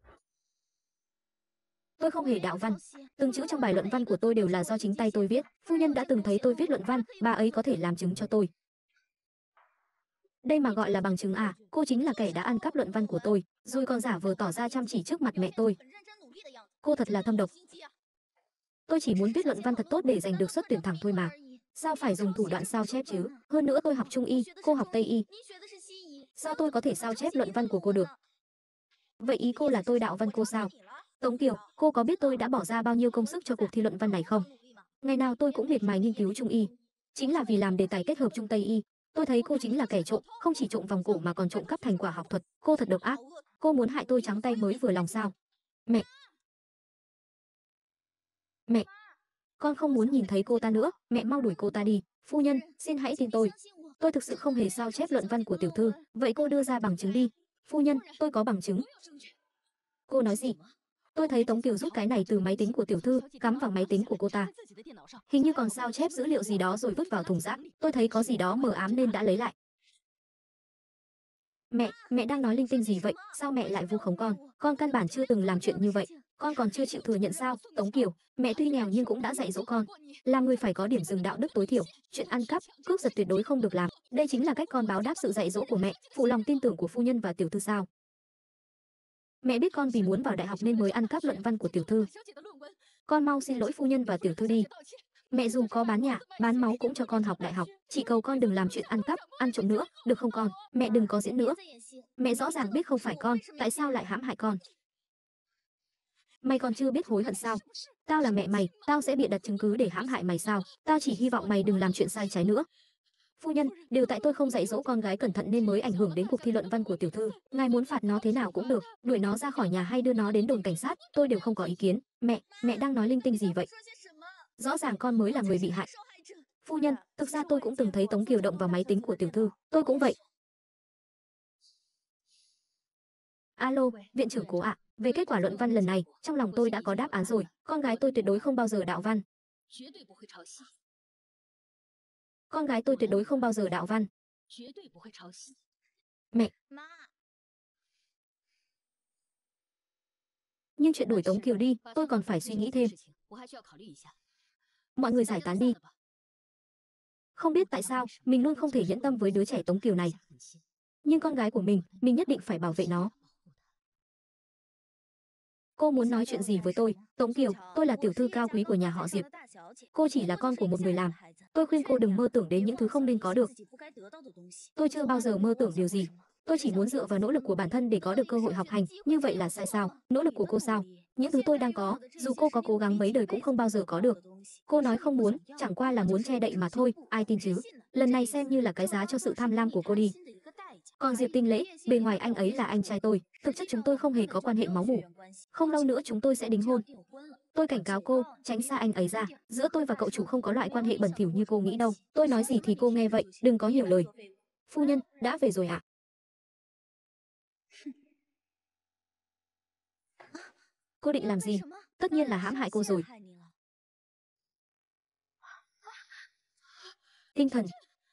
Tôi không hề đạo văn. Từng chữ trong bài luận văn của tôi đều là do chính tay tôi viết. Phu nhân đã từng thấy tôi viết luận văn, bà ấy có thể làm chứng cho tôi. Đây mà gọi là bằng chứng à? Cô chính là kẻ đã ăn cắp luận văn của tôi, rồi còn giả vờ tỏ ra chăm chỉ trước mặt mẹ tôi. Cô thật là thâm độc. Tôi chỉ muốn viết luận văn thật tốt để giành được suất tuyển thẳng thôi mà. Sao phải dùng thủ đoạn sao chép chứ? Hơn nữa tôi học Trung y, cô học Tây y. Sao tôi có thể sao chép luận văn của cô được? Vậy ý cô là tôi đạo văn cô sao? Tống Kiều, cô có biết tôi đã bỏ ra bao nhiêu công sức cho cuộc thi luận văn này không? Ngày nào tôi cũng miệt mài nghiên cứu Trung y. Chính là vì làm đề tài kết hợp Trung Tây y. Tôi thấy cô chính là kẻ trộm, không chỉ trộm vòng cổ mà còn trộm cắp thành quả học thuật. Cô thật độc ác. Cô muốn hại tôi trắng tay mới vừa lòng sao? Mẹ! Mẹ! Con không muốn nhìn thấy cô ta nữa, mẹ mau đuổi cô ta đi. Phu nhân, xin hãy tin tôi. Tôi thực sự không hề sao chép luận văn của tiểu thư, vậy cô đưa ra bằng chứng đi. Phu nhân, tôi có bằng chứng. Cô nói gì? Tôi thấy Tống Kiều rút cái này từ máy tính của tiểu thư, cắm vào máy tính của cô ta. Hình như còn sao chép dữ liệu gì đó rồi vứt vào thùng rác. Tôi thấy có gì đó mờ ám nên đã lấy lại. Mẹ, mẹ đang nói linh tinh gì vậy? Sao mẹ lại vu khống con? Con căn bản chưa từng làm chuyện như vậy. Con còn chưa chịu thừa nhận sao? Tống Kiều, mẹ tuy nghèo nhưng cũng đã dạy dỗ con. Làm người phải có điểm dừng đạo đức tối thiểu. Chuyện ăn cắp, cướp giật tuyệt đối không được làm. Đây chính là cách con báo đáp sự dạy dỗ của mẹ, phụ lòng tin tưởng của phu nhân và tiểu thư sao? Mẹ biết con vì muốn vào đại học nên mới ăn cắp luận văn của tiểu thư. Con mau xin lỗi phu nhân và tiểu thư đi. Mẹ dù có bán nhà, bán máu cũng cho con học đại học. Chỉ cầu con đừng làm chuyện ăn cắp, ăn trộm nữa, được không con? Mẹ đừng có diễn nữa. Mẹ rõ ràng biết không phải con, tại sao lại hãm hại con? Mày còn chưa biết hối hận sao? Tao là mẹ mày, tao sẽ bịa đặt chứng cứ để hãm hại mày sao? Tao chỉ hy vọng mày đừng làm chuyện sai trái nữa. Phu nhân, đều tại tôi không dạy dỗ con gái cẩn thận nên mới ảnh hưởng đến cuộc thi luận văn của tiểu thư. Ngài muốn phạt nó thế nào cũng được, đuổi nó ra khỏi nhà hay đưa nó đến đồn cảnh sát, tôi đều không có ý kiến. Mẹ, mẹ đang nói linh tinh gì vậy? Rõ ràng con mới là người bị hại. Phu nhân, thực ra tôi cũng từng thấy Tống Kiều động vào máy tính của tiểu thư, tôi cũng vậy. Alo, viện trưởng Cố ạ, về kết quả luận văn lần này, trong lòng tôi đã có đáp án rồi, con gái tôi tuyệt đối không bao giờ đạo văn. Con gái tôi tuyệt đối không bao giờ đạo văn. Mẹ. Nhưng chuyện đuổi Tống Kiều đi, tôi còn phải suy nghĩ thêm. Mọi người giải tán đi. Không biết tại sao, mình luôn không thể nhẫn tâm với đứa trẻ Tống Kiều này. Nhưng con gái của mình, mình nhất định phải bảo vệ nó. Cô muốn nói chuyện gì với tôi? Tống Kiều, tôi là tiểu thư cao quý của nhà họ Diệp. Cô chỉ là con của một người làm. Tôi khuyên cô đừng mơ tưởng đến những thứ không nên có được. Tôi chưa bao giờ mơ tưởng điều gì. Tôi chỉ muốn dựa vào nỗ lực của bản thân để có được cơ hội học hành. Như vậy là sai sao? Nỗ lực của cô sao? Những thứ tôi đang có, dù cô có cố gắng mấy đời cũng không bao giờ có được. Cô nói không muốn, chẳng qua là muốn che đậy mà thôi, ai tin chứ? Lần này xem như là cái giá cho sự tham lam của cô đi. Còn Diệp Tinh Lễ, bề ngoài anh ấy là anh trai tôi, thực chất chúng tôi không hề có quan hệ máu mủ. Không lâu nữa chúng tôi sẽ đính hôn. Tôi cảnh cáo cô, tránh xa anh ấy ra, giữa tôi và cậu chủ không có loại quan hệ bẩn thỉu như cô nghĩ đâu. Tôi nói gì thì cô nghe vậy, đừng có hiểu lời. Phu nhân, đã về rồi ạ? Cô định làm gì? Tất nhiên là hãm hại cô rồi. Tinh thần.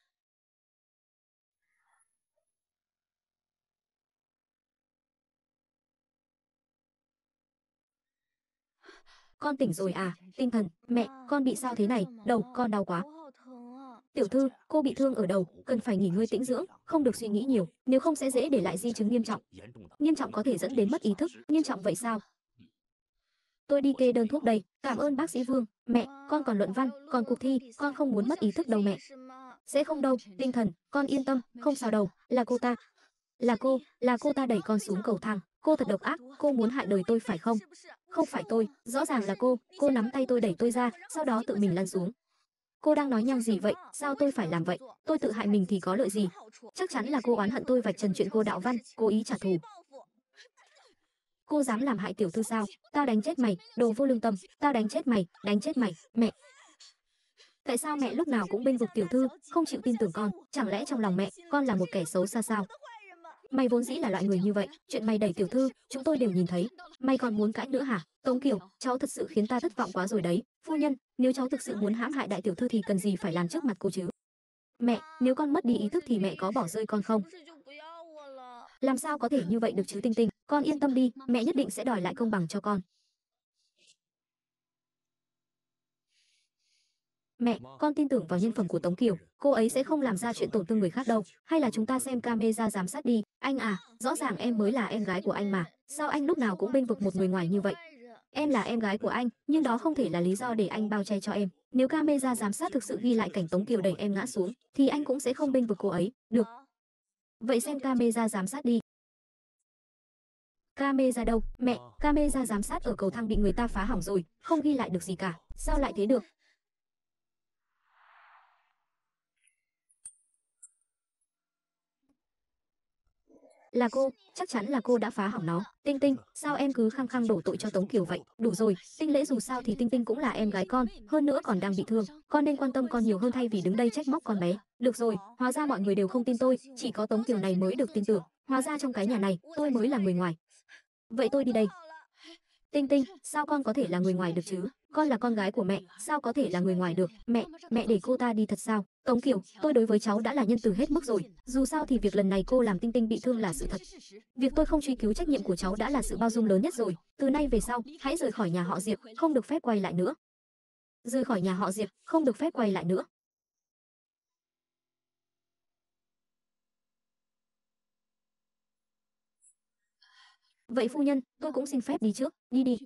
Con tỉnh rồi à? Tinh thần, mẹ, con bị sao thế này? Đầu, con đau quá. Tiểu thư, cô bị thương ở đầu, cần phải nghỉ ngơi tĩnh dưỡng, không được suy nghĩ nhiều, nếu không sẽ dễ để lại di chứng nghiêm trọng. Nghiêm trọng có thể dẫn đến mất ý thức, nghiêm trọng vậy sao? Tôi đi kê đơn thuốc đây, cảm ơn bác sĩ Vương. Mẹ, con còn luận văn, còn cuộc thi, con không muốn mất ý thức đâu mẹ. Sẽ không đâu, tinh thần, con yên tâm, không sao đâu, là cô ta. Là cô, là cô ta đẩy con xuống cầu thang. Cô thật độc ác, cô muốn hại đời tôi phải không? Không phải tôi, rõ ràng là cô, cô nắm tay tôi đẩy tôi ra, sau đó tự mình lăn xuống. Cô đang nói nhăng gì vậy, sao tôi phải làm vậy? Tôi tự hại mình thì có lợi gì? Chắc chắn là cô oán hận tôi vạch trần chuyện cô đạo văn, cố ý trả thù. Cô dám làm hại tiểu thư sao? Tao đánh chết mày, đồ vô lương tâm, tao đánh chết mày, đánh chết mày, mẹ. Tại sao mẹ lúc nào cũng bênh vực tiểu thư, không chịu tin tưởng con? Chẳng lẽ trong lòng mẹ, con là một kẻ xấu xa sao? Mày vốn dĩ là loại người như vậy, chuyện mày đẩy tiểu thư, chúng tôi đều nhìn thấy. Mày còn muốn cãi nữa hả? Tống Kiều, cháu thật sự khiến ta thất vọng quá rồi đấy. Phu nhân, nếu cháu thực sự muốn hãm hại đại tiểu thư thì cần gì phải làm trước mặt cô chứ? Mẹ, nếu con mất đi ý thức thì mẹ có bỏ rơi con không? Làm sao có thể như vậy được chứ Tinh Tinh, con yên tâm đi, mẹ nhất định sẽ đòi lại công bằng cho con. Mẹ, con tin tưởng vào nhân phẩm của Tống Kiều, cô ấy sẽ không làm ra chuyện tổn thương người khác đâu. Hay là chúng ta xem camera giám sát đi. Anh à, rõ ràng em mới là em gái của anh mà. Sao anh lúc nào cũng bênh vực một người ngoài như vậy? Em là em gái của anh, nhưng đó không thể là lý do để anh bao che cho em. Nếu camera giám sát thực sự ghi lại cảnh Tống Kiều đẩy em ngã xuống, thì anh cũng sẽ không bênh vực cô ấy. Được. Vậy xem camera giám sát đi. Camera đâu? Mẹ, camera giám sát ở cầu thang bị người ta phá hỏng rồi, không ghi lại được gì cả. Sao lại thế được? Là cô, chắc chắn là cô đã phá hỏng nó. Tinh Tinh, sao em cứ khăng khăng đổ tội cho Tống Kiều vậy? Đủ rồi, Tinh Lễ dù sao thì Tinh Tinh cũng là em gái con, hơn nữa còn đang bị thương. Con nên quan tâm con nhiều hơn thay vì đứng đây trách móc con bé. Được rồi, hóa ra mọi người đều không tin tôi, chỉ có Tống Kiều này mới được tin tưởng. Hóa ra trong cái nhà này, tôi mới là người ngoài. Vậy tôi đi đây. Tinh Tinh, sao con có thể là người ngoài được chứ? Con là con gái của mẹ, sao có thể là người ngoài được? Mẹ, mẹ để cô ta đi thật sao? Tống Kiều, tôi đối với cháu đã là nhân từ hết mức rồi. Dù sao thì việc lần này cô làm Tinh Tinh bị thương là sự thật. Việc tôi không truy cứu trách nhiệm của cháu đã là sự bao dung lớn nhất rồi. Từ nay về sau, hãy rời khỏi nhà họ Diệp, không được phép quay lại nữa. Rời khỏi nhà họ Diệp, không được phép quay lại nữa. Vậy phu nhân, tôi cũng xin phép đi trước, đi đi.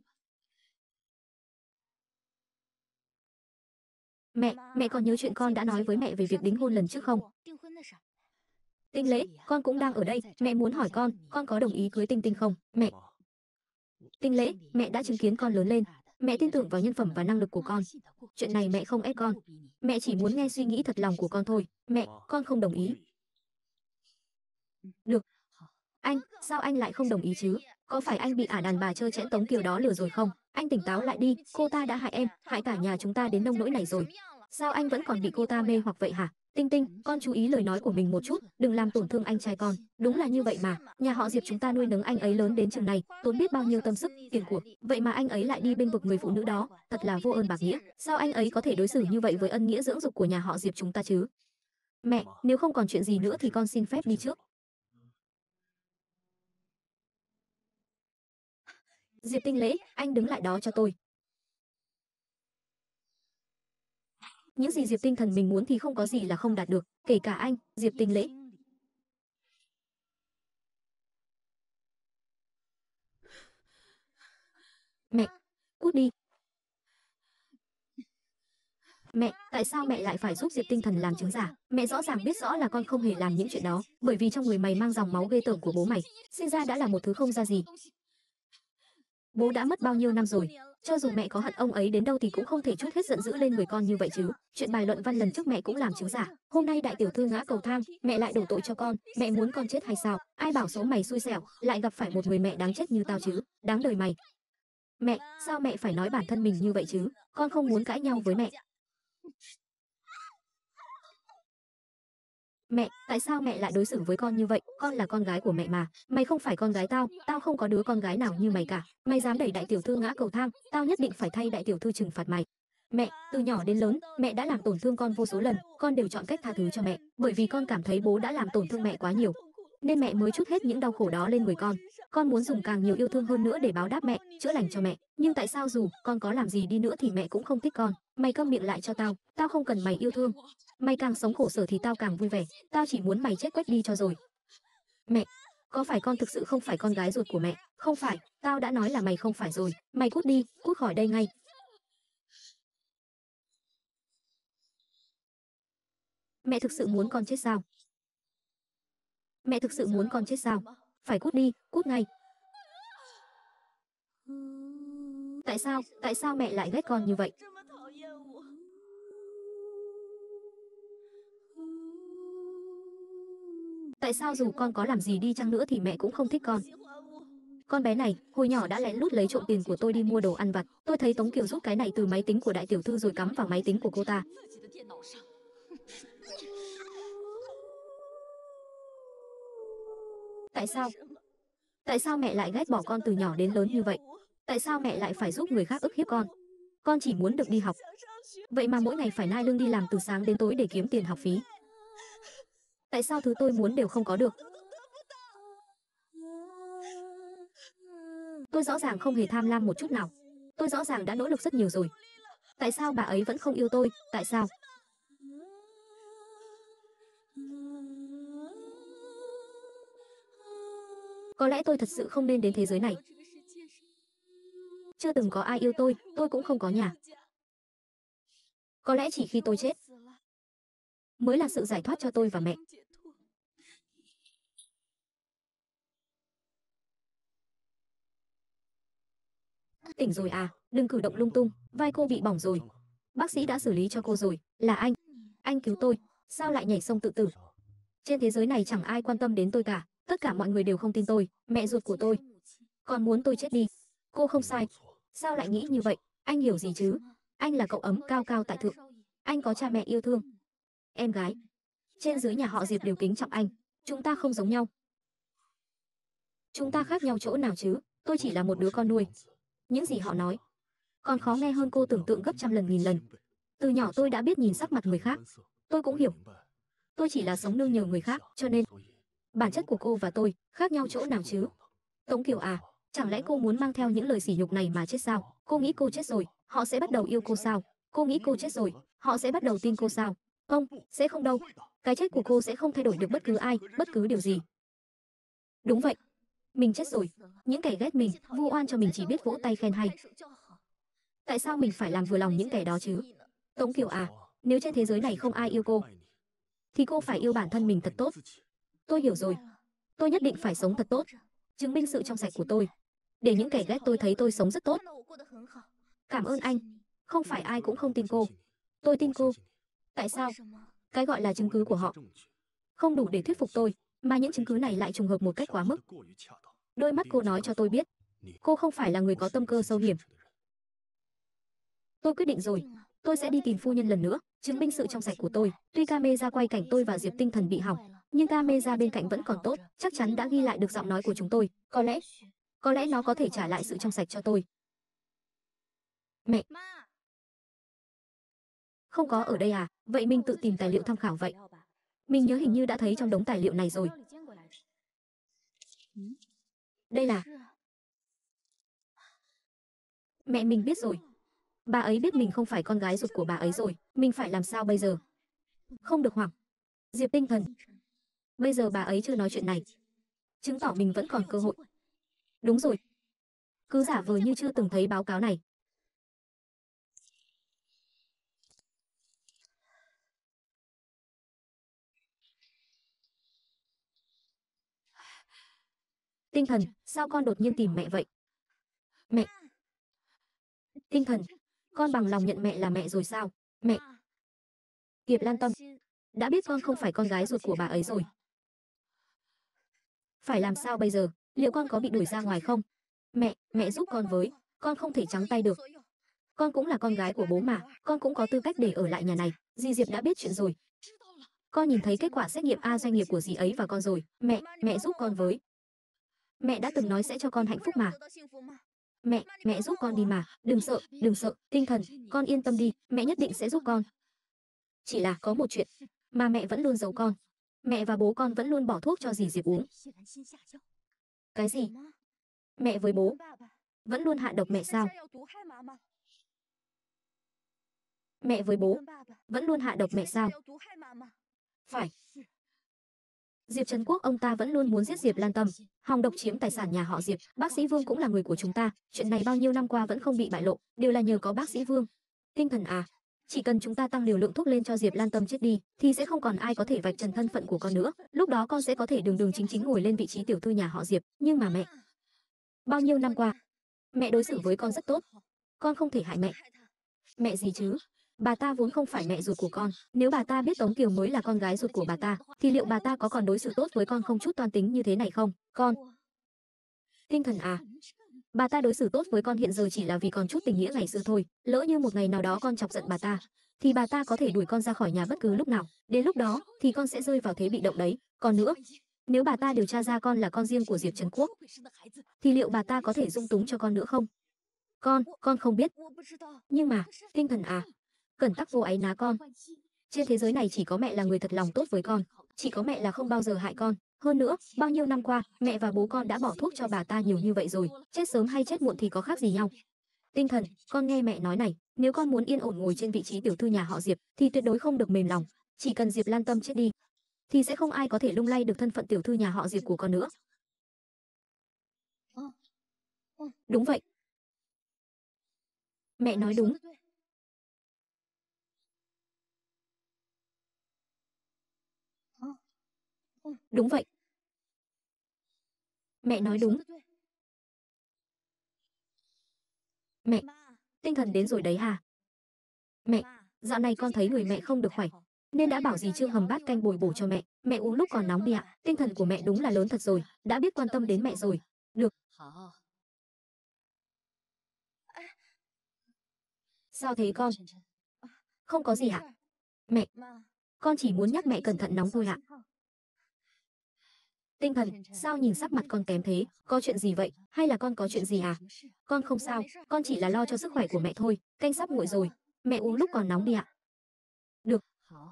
Mẹ, mẹ còn nhớ chuyện con đã nói với mẹ về việc đính hôn lần trước không? Tinh Lễ, con cũng đang ở đây, mẹ muốn hỏi con, con có đồng ý cưới Tinh Tinh không? Mẹ. Tinh Lễ, mẹ đã chứng kiến con lớn lên, mẹ tin tưởng vào nhân phẩm và năng lực của con. Chuyện này mẹ không ép con, mẹ chỉ muốn nghe suy nghĩ thật lòng của con thôi. Mẹ, con không đồng ý. Được. Anh, sao anh lại không đồng ý chứ? Có phải anh bị ả đàn bà trơ trẽn Tống Kiều đó lừa rồi không? Anh tỉnh táo lại đi, cô ta đã hại em, hại cả nhà chúng ta đến nông nỗi này rồi. Sao anh vẫn còn bị cô ta mê hoặc vậy hả? Tinh Tinh, con chú ý lời nói của mình một chút, đừng làm tổn thương anh trai con. Đúng là như vậy mà, nhà họ Diệp chúng ta nuôi nấng anh ấy lớn đến chừng này, tốn biết bao nhiêu tâm sức, tiền của. Vậy mà anh ấy lại đi bênh vực người phụ nữ đó, thật là vô ơn bạc nghĩa. Sao anh ấy có thể đối xử như vậy với ân nghĩa dưỡng dục của nhà họ Diệp chúng ta chứ? Mẹ, nếu không còn chuyện gì nữa thì con xin phép đi trước. Diệp Tinh Lễ, anh đứng lại đó cho tôi. Những gì Diệp Tinh Thần mình muốn thì không có gì là không đạt được, kể cả anh, Diệp Tinh Lễ. Mẹ, cút đi. Mẹ, tại sao mẹ lại phải giúp Diệp Tinh Thần làm chứng giả? Mẹ rõ ràng biết rõ là con không hề làm những chuyện đó, bởi vì trong người mày mang dòng máu ghê tởm của bố mày, sinh ra đã là một thứ không ra gì. Bố đã mất bao nhiêu năm rồi, cho dù mẹ có hận ông ấy đến đâu thì cũng không thể trút hết giận dữ lên người con như vậy chứ. Chuyện bài luận văn lần trước mẹ cũng làm chứng giả, hôm nay đại tiểu thư ngã cầu thang, mẹ lại đổ tội cho con, mẹ muốn con chết hay sao? Ai bảo số mày xui xẻo, lại gặp phải một người mẹ đáng chết như tao chứ, đáng đời mày. Mẹ, sao mẹ phải nói bản thân mình như vậy chứ? Con không muốn cãi nhau với mẹ. Mẹ, tại sao mẹ lại đối xử với con như vậy? Con là con gái của mẹ mà. Mày không phải con gái tao, tao không có đứa con gái nào như mày cả. Mày dám đẩy đại tiểu thư ngã cầu thang, tao nhất định phải thay đại tiểu thư trừng phạt mày. Mẹ, từ nhỏ đến lớn, mẹ đã làm tổn thương con vô số lần, con đều chọn cách tha thứ cho mẹ, bởi vì con cảm thấy bố đã làm tổn thương mẹ quá nhiều, nên mẹ mới trút hết những đau khổ đó lên người con. Con muốn dùng càng nhiều yêu thương hơn nữa để báo đáp mẹ, chữa lành cho mẹ. Nhưng tại sao dù con có làm gì đi nữa thì mẹ cũng không thích con? Mày câm miệng lại cho tao, tao không cần mày yêu thương. Mày càng sống khổ sở thì tao càng vui vẻ, tao chỉ muốn mày chết quách đi cho rồi. Mẹ, có phải con thực sự không phải con gái ruột của mẹ? Không phải, tao đã nói là mày không phải rồi. Mày cút đi, cút khỏi đây ngay. Mẹ thực sự muốn con chết sao? Mẹ thực sự muốn con chết sao? Phải cút đi, cút ngay. Tại sao, tại sao mẹ lại ghét con như vậy? Tại sao dù con có làm gì đi chăng nữa thì mẹ cũng không thích con? Con bé này, hồi nhỏ đã lén lút lấy trộm tiền của tôi đi mua đồ ăn vặt. Tôi thấy Tống Kiều rút cái này từ máy tính của đại tiểu thư rồi cắm vào máy tính của cô ta. Tại sao? Tại sao mẹ lại ghét bỏ con từ nhỏ đến lớn như vậy? Tại sao mẹ lại phải giúp người khác ức hiếp con? Con chỉ muốn được đi học. Vậy mà mỗi ngày phải nai lưng đi làm từ sáng đến tối để kiếm tiền học phí. Tại sao thứ tôi muốn đều không có được? Tôi rõ ràng không hề tham lam một chút nào. Tôi rõ ràng đã nỗ lực rất nhiều rồi. Tại sao bà ấy vẫn không yêu tôi? Tại sao? Có lẽ tôi thật sự không nên đến thế giới này. Chưa từng có ai yêu tôi, tôi cũng không có nhà. Có lẽ chỉ khi tôi chết mới là sự giải thoát cho tôi và mẹ. Tỉnh rồi à, đừng cử động lung tung, vai cô bị bỏng rồi. Bác sĩ đã xử lý cho cô rồi, là anh. Anh cứu tôi, sao lại nhảy sông tự tử? Trên thế giới này chẳng ai quan tâm đến tôi cả, tất cả mọi người đều không tin tôi, mẹ ruột của tôi còn muốn tôi chết đi. Cô không sai. Sao lại nghĩ như vậy? Anh hiểu gì chứ? Anh là cậu ấm cao cao tại thượng. Anh có cha mẹ yêu thương. Em gái trên dưới nhà họ Diệp đều kính trọng anh. Chúng ta không giống nhau. Chúng ta khác nhau chỗ nào chứ? Tôi chỉ là một đứa con nuôi. Những gì họ nói còn khó nghe hơn cô tưởng tượng gấp trăm lần nghìn lần. Từ nhỏ tôi đã biết nhìn sắc mặt người khác. Tôi cũng hiểu. Tôi chỉ là sống nương nhờ người khác, cho nên bản chất của cô và tôi khác nhau chỗ nào chứ? Tống Kiều à, chẳng lẽ cô muốn mang theo những lời sỉ nhục này mà chết sao? Cô nghĩ cô chết rồi, họ sẽ bắt đầu yêu cô sao? Cô nghĩ cô chết rồi, họ sẽ bắt đầu tin cô sao? Không, sẽ không đâu. Cái chết của cô sẽ không thay đổi được bất cứ ai, bất cứ điều gì. Đúng vậy. Mình chết rồi. Những kẻ ghét mình, vu oan cho mình chỉ biết vỗ tay khen hay. Tại sao mình phải làm vừa lòng những kẻ đó chứ? Tống Kiều à, nếu trên thế giới này không ai yêu cô, thì cô phải yêu bản thân mình thật tốt. Tôi hiểu rồi. Tôi nhất định phải sống thật tốt, chứng minh sự trong sạch của tôi, để những kẻ ghét tôi thấy tôi sống rất tốt. Cảm ơn anh. Không phải ai cũng không tin cô. Tôi tin cô. Tại sao? Cái gọi là chứng cứ của họ không đủ để thuyết phục tôi, mà những chứng cứ này lại trùng hợp một cách quá mức. Đôi mắt cô nói cho tôi biết, cô không phải là người có tâm cơ sâu hiểm. Tôi quyết định rồi. Tôi sẽ đi tìm phu nhân lần nữa, chứng minh sự trong sạch của tôi. Tuy camera quay cảnh tôi và Diệp Tinh Thần bị hỏng, nhưng camera bên cạnh vẫn còn tốt, chắc chắn đã ghi lại được giọng nói của chúng tôi. Có lẽ, có lẽ nó có thể trả lại sự trong sạch cho tôi. Mẹ, không có ở đây à? Vậy mình tự tìm tài liệu tham khảo vậy. Mình nhớ hình như đã thấy trong đống tài liệu này rồi. Đây là... Mẹ mình biết rồi. Bà ấy biết mình không phải con gái ruột của bà ấy rồi. Mình phải làm sao bây giờ? Không được hoảng. Diệp Tinh Thần. Bây giờ bà ấy chưa nói chuyện này, chứng tỏ mình vẫn còn cơ hội. Đúng rồi. Cứ giả vờ như chưa từng thấy báo cáo này. Tinh Thần, sao con đột nhiên tìm mẹ vậy? Mẹ. Tinh Thần, con bằng lòng nhận mẹ là mẹ rồi sao? Mẹ. Diệp Lan Tâm đã biết con không phải con gái ruột của bà ấy rồi. Phải làm sao bây giờ? Liệu con có bị đuổi ra ngoài không? Mẹ, mẹ giúp con với. Con không thể trắng tay được. Con cũng là con gái của bố mà, con cũng có tư cách để ở lại nhà này. Dì Diệp đã biết chuyện rồi. Con nhìn thấy kết quả xét nghiệm A doanh nghiệp của dì ấy và con rồi. Mẹ, mẹ giúp con với. Mẹ đã từng nói sẽ cho con hạnh phúc mà. Mẹ, mẹ giúp con đi mà. Đừng sợ, đừng sợ. Tinh Thần, con yên tâm đi, mẹ nhất định sẽ giúp con. Chỉ là có một chuyện mà mẹ vẫn luôn giấu con. Mẹ và bố con vẫn luôn bỏ thuốc cho dì Diệp uống. Cái gì? Mẹ với bố vẫn luôn hạ độc mẹ sao? Mẹ với bố vẫn luôn hạ độc mẹ sao? Phải. Diệp Trấn Quốc ông ta vẫn luôn muốn giết Diệp Lan Tâm, hòng độc chiếm tài sản nhà họ Diệp. Bác sĩ Vương cũng là người của chúng ta, chuyện này bao nhiêu năm qua vẫn không bị bại lộ, đều là nhờ có bác sĩ Vương. Tinh Thần à, chỉ cần chúng ta tăng liều lượng thuốc lên cho Diệp Lan Tâm chết đi, thì sẽ không còn ai có thể vạch trần thân phận của con nữa. Lúc đó con sẽ có thể đường đường chính chính ngồi lên vị trí tiểu thư nhà họ Diệp. Nhưng mà mẹ, bao nhiêu năm qua, mẹ đối xử với con rất tốt, con không thể hại mẹ. Mẹ gì chứ? Bà ta vốn không phải mẹ ruột của con. Nếu bà ta biết Tống Kiều mới là con gái ruột của bà ta, thì liệu bà ta có còn đối xử tốt với con không chút toan tính như thế này không? Con. Tinh Thần à, bà ta đối xử tốt với con hiện giờ chỉ là vì còn chút tình nghĩa ngày xưa thôi. Lỡ như một ngày nào đó con chọc giận bà ta, thì bà ta có thể đuổi con ra khỏi nhà bất cứ lúc nào. Đến lúc đó, thì con sẽ rơi vào thế bị động đấy. Còn nữa, nếu bà ta điều tra ra con là con riêng của Diệp Trấn Quốc, thì liệu bà ta có thể dung túng cho con nữa không? Con, con không biết. Nhưng mà, Tinh Thần à, cẩn tắc vô áy ná con. Trên thế giới này chỉ có mẹ là người thật lòng tốt với con. Chỉ có mẹ là không bao giờ hại con. Hơn nữa, bao nhiêu năm qua, mẹ và bố con đã bỏ thuốc cho bà ta nhiều như vậy rồi, chết sớm hay chết muộn thì có khác gì nhau. Tinh Thần, con nghe mẹ nói này, nếu con muốn yên ổn ngồi trên vị trí tiểu thư nhà họ Diệp, thì tuyệt đối không được mềm lòng. Chỉ cần Diệp Lan Tâm chết đi, thì sẽ không ai có thể lung lay được thân phận tiểu thư nhà họ Diệp của con nữa. Đúng vậy. Mẹ nói đúng. Đúng vậy. Mẹ nói đúng. Mẹ, Tinh Thần đến rồi đấy hả? Mẹ, dạo này con thấy người mẹ không được khỏe, nên đã bảo dì Trương hầm bát canh bồi bổ cho mẹ. Mẹ uống lúc còn nóng đi ạ. Tinh thần của mẹ đúng là lớn thật rồi, đã biết quan tâm đến mẹ rồi. Được. Sao thế con? Không có gì ạ. Mẹ, con chỉ muốn nhắc mẹ cẩn thận nóng thôi ạ. Tinh Thần, sao nhìn sắc mặt con kém thế? Có chuyện gì vậy? Hay là con có chuyện gì à? Con không sao, con chỉ là lo cho sức khỏe của mẹ thôi. Canh sắp nguội rồi, mẹ uống lúc còn nóng đi ạ. Được.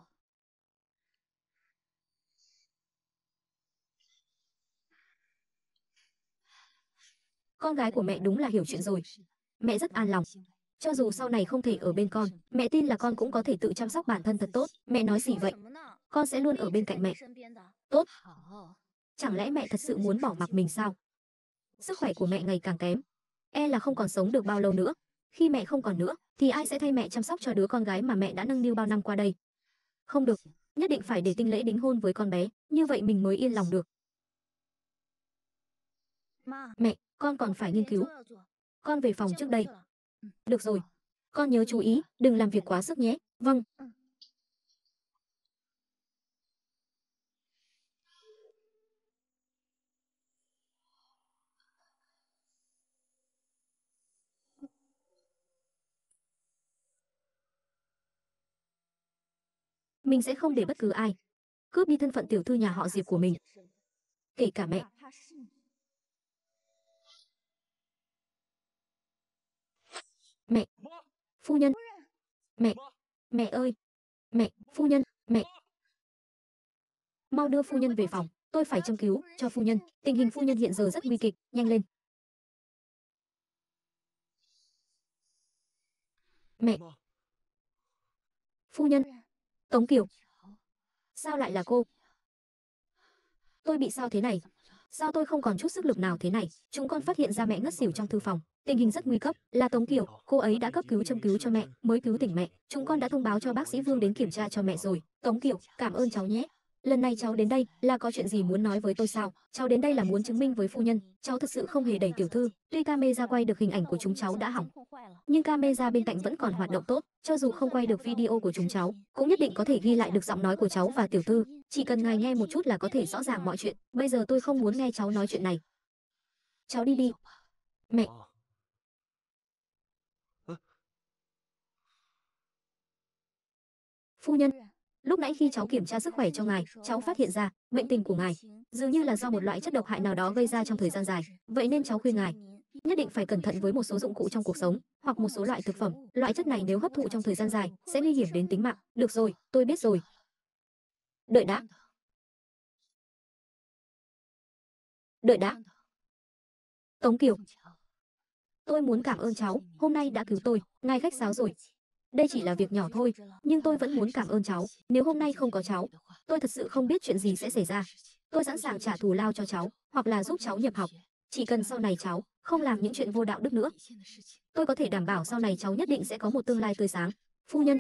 Con gái của mẹ đúng là hiểu chuyện rồi. Mẹ rất an lòng. Cho dù sau này không thể ở bên con, mẹ tin là con cũng có thể tự chăm sóc bản thân thật tốt. Mẹ nói gì vậy? Con sẽ luôn ở bên cạnh mẹ. Tốt. Chẳng lẽ mẹ thật sự muốn bỏ mặc mình sao? Sức khỏe của mẹ ngày càng kém, e là không còn sống được bao lâu nữa. Khi mẹ không còn nữa, thì ai sẽ thay mẹ chăm sóc cho đứa con gái mà mẹ đã nâng niu bao năm qua đây? Không được, nhất định phải để Tinh Lễ đính hôn với con bé, như vậy mình mới yên lòng được. Mẹ, con còn phải nghiên cứu. Con về phòng trước đây. Được rồi. Con nhớ chú ý, đừng làm việc quá sức nhé. Vâng. Mình sẽ không để bất cứ ai cướp đi thân phận tiểu thư nhà họ Diệp của mình. Kể cả mẹ. Mẹ. Phu nhân. Mẹ. Mẹ ơi. Mẹ, phu nhân, mẹ. Mau đưa phu nhân về phòng, tôi phải châm cứu cho phu nhân. Tình hình phu nhân hiện giờ rất nguy kịch, nhanh lên. Mẹ. Phu nhân. Tống Kiều. Sao lại là cô? Tôi bị sao thế này? Sao tôi không còn chút sức lực nào thế này? Chúng con phát hiện ra mẹ ngất xỉu trong thư phòng. Tình hình rất nguy cấp, là Tống Kiều, cô ấy đã cấp cứu châm cứu cho mẹ, mới cứu tỉnh mẹ. Chúng con đã thông báo cho bác sĩ Vương đến kiểm tra cho mẹ rồi. Tống Kiều, cảm ơn cháu nhé. Lần này cháu đến đây là có chuyện gì muốn nói với tôi sao? Cháu đến đây là muốn chứng minh với phu nhân, cháu thực sự không hề đẩy tiểu thư. Tuy camera quay được hình ảnh của chúng cháu đã hỏng, nhưng camera bên cạnh vẫn còn hoạt động tốt. Cho dù không quay được video của chúng cháu, cũng nhất định có thể ghi lại được giọng nói của cháu và tiểu thư. Chỉ cần ngài nghe một chút là có thể rõ ràng mọi chuyện. Bây giờ tôi không muốn nghe cháu nói chuyện này. Cháu đi đi. Mẹ. Phu nhân, lúc nãy khi cháu kiểm tra sức khỏe cho ngài, cháu phát hiện ra bệnh tình của ngài dường như là do một loại chất độc hại nào đó gây ra trong thời gian dài. Vậy nên cháu khuyên ngài nhất định phải cẩn thận với một số dụng cụ trong cuộc sống hoặc một số loại thực phẩm. Loại chất này nếu hấp thụ trong thời gian dài sẽ nguy hiểm đến tính mạng. Được rồi, tôi biết rồi. Đợi đã. Đợi đã. Tống Kiều, tôi muốn cảm ơn cháu, hôm nay đã cứu tôi. Ngài khách sáo rồi. Đây chỉ là việc nhỏ thôi, nhưng tôi vẫn muốn cảm ơn cháu. Nếu hôm nay không có cháu, tôi thật sự không biết chuyện gì sẽ xảy ra. Tôi sẵn sàng trả thù lao cho cháu, hoặc là giúp cháu nhập học. Chỉ cần sau này cháu không làm những chuyện vô đạo đức nữa, tôi có thể đảm bảo sau này cháu nhất định sẽ có một tương lai tươi sáng. Phu nhân,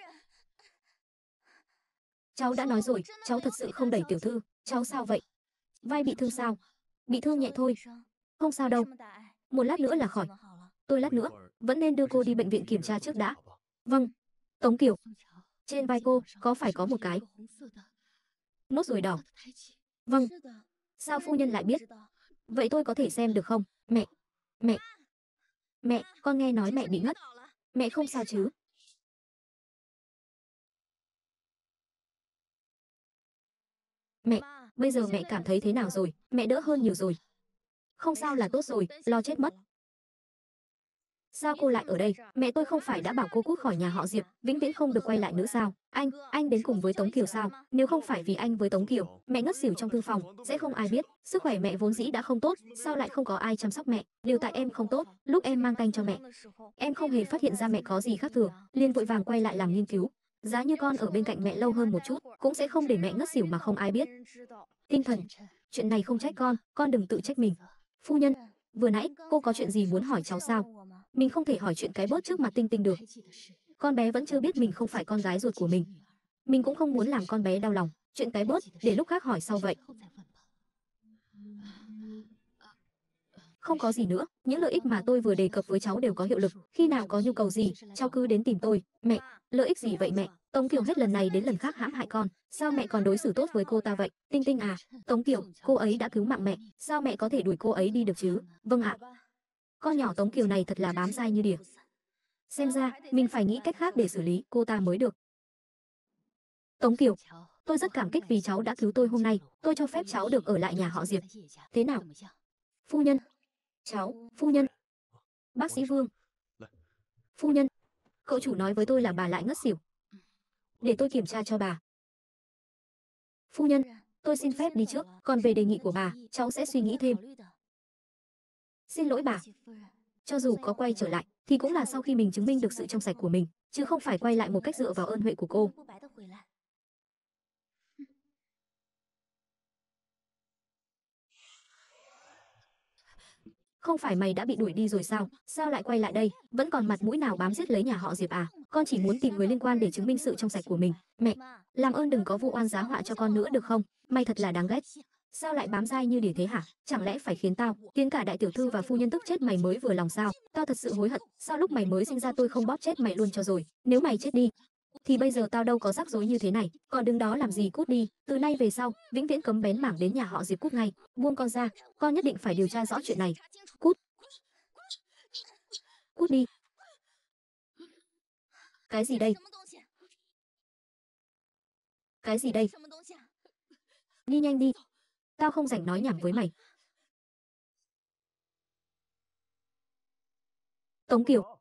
cháu đã nói rồi, cháu thật sự không đẩy tiểu thư. Cháu sao vậy? Vai bị thương sao? Bị thương nhẹ thôi. Không sao đâu. Một lát nữa là khỏi. Tôi lát nữa vẫn nên đưa cô đi bệnh viện kiểm tra trước đã. Vâng. Tống Kiều, trên vai cô có phải có một cái nốt ruồi đỏ? Vâng. Sao phu nhân lại biết? Vậy tôi có thể xem được không? Mẹ, mẹ, mẹ, con nghe nói mẹ bị ngất. Mẹ không sao chứ? Mẹ, bây giờ mẹ cảm thấy thế nào rồi? Mẹ đỡ hơn nhiều rồi. Không sao là tốt rồi, lo chết mất. Sao cô lại ở đây? Mẹ tôi không phải đã bảo cô cút khỏi nhà họ Diệp, vĩnh viễn không được quay lại nữa sao? Anh, anh đến cùng với Tống Kiều sao? Nếu không phải vì anh với Tống Kiều, mẹ ngất xỉu trong thư phòng, sẽ không ai biết. Sức khỏe mẹ vốn dĩ đã không tốt, sao lại không có ai chăm sóc mẹ? Đều tại em không tốt, lúc em mang canh cho mẹ, em không hề phát hiện ra mẹ có gì khác thường, liền vội vàng quay lại làm nghiên cứu. Giá như con ở bên cạnh mẹ lâu hơn một chút, cũng sẽ không để mẹ ngất xỉu mà không ai biết. Tinh thần, chuyện này không trách con, con đừng tự trách mình. Phu nhân, vừa nãy cô có chuyện gì muốn hỏi cháu sao? Mình không thể hỏi chuyện cái bớt trước mặt Tinh Tinh được. Con bé vẫn chưa biết mình không phải con gái ruột của mình. Mình cũng không muốn làm con bé đau lòng. Chuyện cái bớt, để lúc khác hỏi sau vậy. Không có gì nữa, những lợi ích mà tôi vừa đề cập với cháu đều có hiệu lực. Khi nào có nhu cầu gì, cháu cứ đến tìm tôi. Mẹ, lợi ích gì vậy mẹ? Tống Kiều hết lần này đến lần khác hãm hại con, sao mẹ còn đối xử tốt với cô ta vậy? Tinh Tinh à, Tống Kiều, cô ấy đã cứu mạng mẹ, sao mẹ có thể đuổi cô ấy đi được chứ? Vâng ạ. Con nhỏ Tống Kiều này thật là bám dai như đỉa. Xem ra, mình phải nghĩ cách khác để xử lý cô ta mới được. Tống Kiều, tôi rất cảm kích vì cháu đã cứu tôi hôm nay, tôi cho phép cháu được ở lại nhà họ Diệp. Thế nào? Phu nhân, cháu, phu nhân, bác sĩ Vương. Phu nhân, cậu chủ nói với tôi là bà lại ngất xỉu. Để tôi kiểm tra cho bà. Phu nhân, tôi xin phép đi trước, còn về đề nghị của bà, cháu sẽ suy nghĩ thêm. Xin lỗi bà. Cho dù có quay trở lại, thì cũng là sau khi mình chứng minh được sự trong sạch của mình, chứ không phải quay lại một cách dựa vào ơn huệ của cô. Không phải mày đã bị đuổi đi rồi sao? Sao lại quay lại đây? Vẫn còn mặt mũi nào bám giết lấy nhà họ Diệp à? Con chỉ muốn tìm người liên quan để chứng minh sự trong sạch của mình. Mẹ, làm ơn đừng có vu oan giá họa cho con nữa được không? Mày thật là đáng ghét. Sao lại bám dai như đỉa thế hả? Chẳng lẽ phải khiến tao, khiến cả đại tiểu thư và phu nhân tức chết mày mới vừa lòng sao? Tao thật sự hối hận, sao lúc mày mới sinh ra tôi không bóp chết mày luôn cho rồi? Nếu mày chết đi, thì bây giờ tao đâu có rắc rối như thế này. Còn đứng đó làm gì, cút đi. Từ nay về sau, vĩnh viễn cấm bén mảng đến nhà họ Diệp, cút ngay. Buông con ra, con nhất định phải điều tra rõ chuyện này. Cút, cút đi. Cái gì đây? Cái gì đây? Đi nhanh đi. Tao không rảnh nói nhảm với mày. Tống Kiều.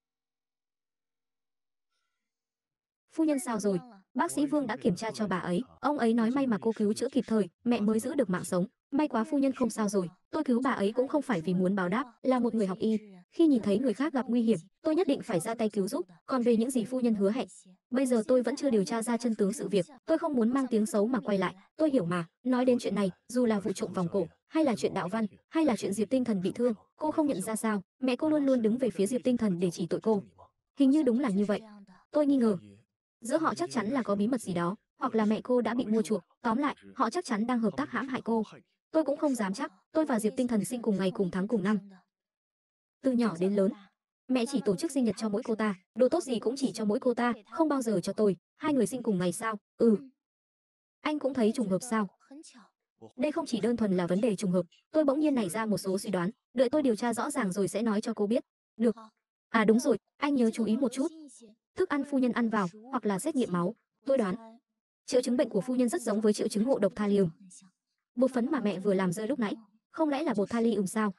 Phu nhân sao rồi? Bác sĩ Vương đã kiểm tra cho bà ấy. Ông ấy nói may mà cô cứu chữa kịp thời, mẹ mới giữ được mạng sống. May quá phu nhân không sao rồi. Tôi cứu bà ấy cũng không phải vì muốn báo đáp, là một người học y. Khi nhìn thấy người khác gặp nguy hiểm, tôi nhất định phải ra tay cứu giúp. Còn về những gì phu nhân hứa hẹn, bây giờ tôi vẫn chưa điều tra ra chân tướng sự việc. Tôi không muốn mang tiếng xấu mà quay lại. Tôi hiểu mà. Nói đến chuyện này, dù là vụ trộm vòng cổ, hay là chuyện đạo văn, hay là chuyện Diệp Tinh Thần bị thương, cô không nhận ra sao? Mẹ cô luôn luôn đứng về phía Diệp Tinh Thần để chỉ tội cô. Hình như đúng là như vậy. Tôi nghi ngờ giữa họ chắc chắn là có bí mật gì đó, hoặc là mẹ cô đã bị mua chuộc. Tóm lại, họ chắc chắn đang hợp tác hãm hại cô. Tôi cũng không dám chắc. Tôi và Diệp Tinh Thần sinh cùng ngày cùng tháng cùng năm, từ nhỏ đến lớn, mẹ chỉ tổ chức sinh nhật cho mỗi cô ta, đồ tốt gì cũng chỉ cho mỗi cô ta, không bao giờ cho tôi. Hai người sinh cùng ngày sao? Ừ. Anh cũng thấy trùng hợp sao? Đây không chỉ đơn thuần là vấn đề trùng hợp, tôi bỗng nhiên nảy ra một số suy đoán, đợi tôi điều tra rõ ràng rồi sẽ nói cho cô biết. Được. À đúng rồi, anh nhớ chú ý một chút. Thức ăn phu nhân ăn vào, hoặc là xét nghiệm máu. Tôi đoán, triệu chứng bệnh của phu nhân rất giống với triệu chứng ngộ độc thallium. Bột phấn mà mẹ vừa làm rơi lúc nãy, không lẽ là bột thallium sao?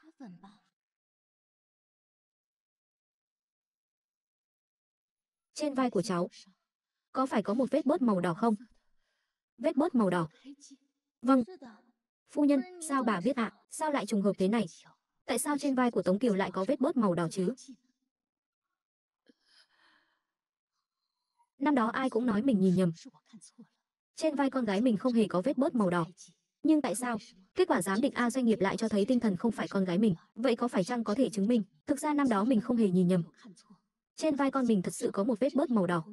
Trên vai của cháu, có phải có một vết bớt màu đỏ không? Vết bớt màu đỏ. Vâng. Phu nhân, sao bà biết ạ? À? Sao lại trùng hợp thế này? Tại sao trên vai của Tống Kiều lại có vết bớt màu đỏ chứ? Năm đó ai cũng nói mình nhìn nhầm. Trên vai con gái mình không hề có vết bớt màu đỏ. Nhưng tại sao? Kết quả giám định A doanh nghiệp lại cho thấy Tinh Thần không phải con gái mình. Vậy có phải chăng có thể chứng minh, thực ra năm đó mình không hề nhìn nhầm. Trên vai con mình thật sự có một vết bớt màu đỏ.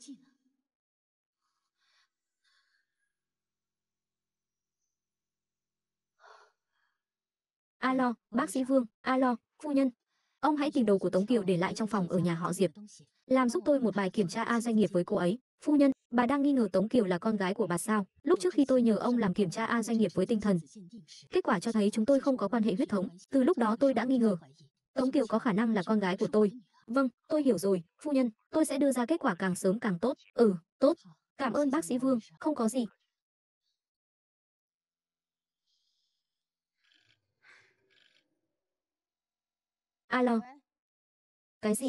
Alo, bác sĩ Vương, alo, phu nhân. Ông hãy tìm đồ của Tống Kiều để lại trong phòng ở nhà họ Diệp. Làm giúp tôi một bài kiểm tra A doanh nghiệp với cô ấy. Phu nhân, bà đang nghi ngờ Tống Kiều là con gái của bà sao? Lúc trước khi tôi nhờ ông làm kiểm tra A doanh nghiệp với Tinh Thần, kết quả cho thấy chúng tôi không có quan hệ huyết thống. Từ lúc đó tôi đã nghi ngờ Tống Kiều có khả năng là con gái của tôi. Vâng, tôi hiểu rồi, phu nhân, tôi sẽ đưa ra kết quả càng sớm càng tốt. Ừ, tốt. Cảm ơn bác sĩ Vương, không có gì. Alo. Cái gì?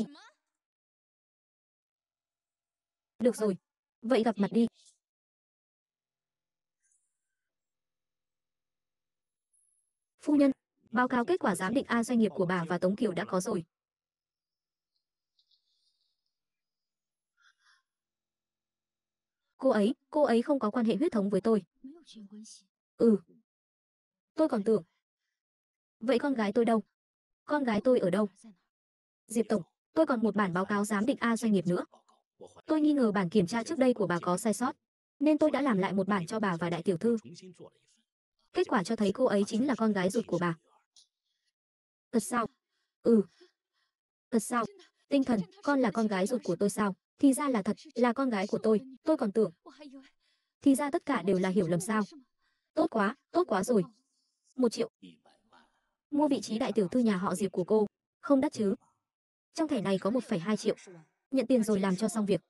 Được rồi. Vậy gặp mặt đi. Phu nhân, báo cáo kết quả giám định A doanh nghiệp của bà và Tống Kiều đã có rồi. Cô ấy, cô ấy không có quan hệ huyết thống với tôi. Ừ. Tôi còn tưởng. Vậy con gái tôi đâu? Con gái tôi ở đâu? Diệp Tổng, tôi còn một bản báo cáo giám định A doanh nghiệp nữa. Tôi nghi ngờ bản kiểm tra trước đây của bà có sai sót, nên tôi đã làm lại một bản cho bà và đại tiểu thư. Kết quả cho thấy cô ấy chính là con gái ruột của bà. Thật sao? Ừ. Thật sao? Tinh thần, con là con gái ruột của tôi sao? Thì ra là thật, là con gái của tôi, tôi còn tưởng. Thì ra tất cả đều là hiểu lầm sao? Tốt quá, tốt quá rồi. Một triệu. Mua vị trí đại tiểu thư nhà họ Diệp của cô. Không đắt chứ? Trong thẻ này có một phẩy hai triệu. Nhận tiền rồi làm cho xong việc.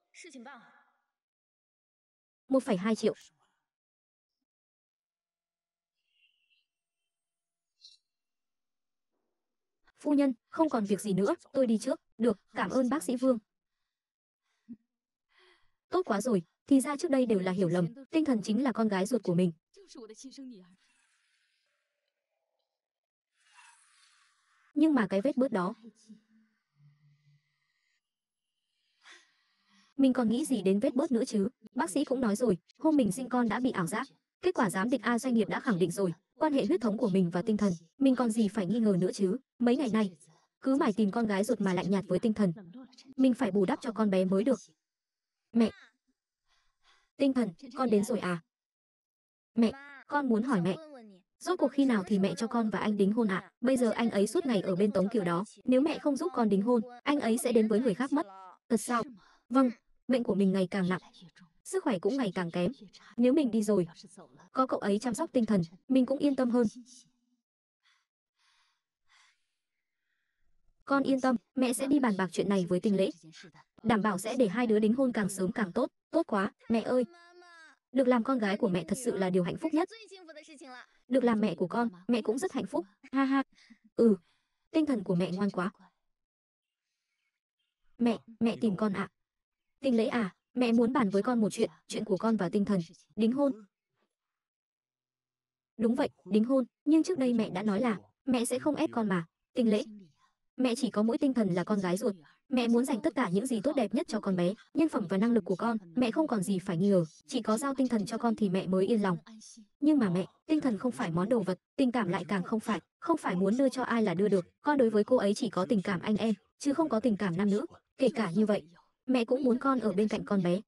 một phẩy hai triệu. Phu nhân, không còn việc gì nữa, tôi đi trước. Được, cảm ơn bác sĩ Vương. Tốt quá rồi, thì ra trước đây đều là hiểu lầm, Tinh thần chính là con gái ruột của mình. Nhưng mà cái vết bớt đó, mình còn nghĩ gì đến vết bớt nữa chứ? Bác sĩ cũng nói rồi, hôm mình sinh con đã bị ảo giác. Kết quả giám định A doanh nghiệp đã khẳng định rồi, quan hệ huyết thống của mình và tinh thần, mình còn gì phải nghi ngờ nữa chứ? Mấy ngày nay, cứ mải tìm con gái ruột mà lạnh nhạt với tinh thần. Mình phải bù đắp cho con bé mới được. Mẹ! Tinh thần, con đến rồi à? Mẹ, con muốn hỏi mẹ. Rốt cuộc khi nào thì mẹ cho con và anh đính hôn ạ? À? Bây giờ anh ấy suốt ngày ở bên Tống Kiều đó. Nếu mẹ không giúp con đính hôn, anh ấy sẽ đến với người khác mất. Thật sao? Vâng, bệnh của mình ngày càng nặng. Sức khỏe cũng ngày càng kém. Nếu mình đi rồi, có cậu ấy chăm sóc tinh thần, mình cũng yên tâm hơn. Con yên tâm, mẹ sẽ đi bàn bạc chuyện này với Tinh Lễ. Đảm bảo sẽ để hai đứa đính hôn càng sớm càng tốt. Tốt quá, mẹ ơi. Được làm con gái của mẹ thật sự là điều hạnh phúc nhất. Được làm mẹ của con, mẹ cũng rất hạnh phúc. Ha ha. Ừ, tinh thần của mẹ ngoan quá. Mẹ, mẹ tìm con ạ. À. Tinh Lễ à, mẹ muốn bàn với con một chuyện, chuyện của con và tinh thần. Đính hôn. Đúng vậy, đính hôn. Nhưng trước đây mẹ đã nói là, mẹ sẽ không ép con mà. Tinh Lễ. Mẹ chỉ có mỗi tinh thần là con gái ruột. Mẹ muốn dành tất cả những gì tốt đẹp nhất cho con bé, nhân phẩm và năng lực của con, mẹ không còn gì phải nghi ngờ, chỉ có giao tinh thần cho con thì mẹ mới yên lòng. Nhưng mà mẹ, tinh thần không phải món đồ vật, tình cảm lại càng không phải, không phải muốn đưa cho ai là đưa được, con đối với cô ấy chỉ có tình cảm anh em, chứ không có tình cảm nam nữ. Kể cả như vậy, mẹ cũng muốn con ở bên cạnh con bé.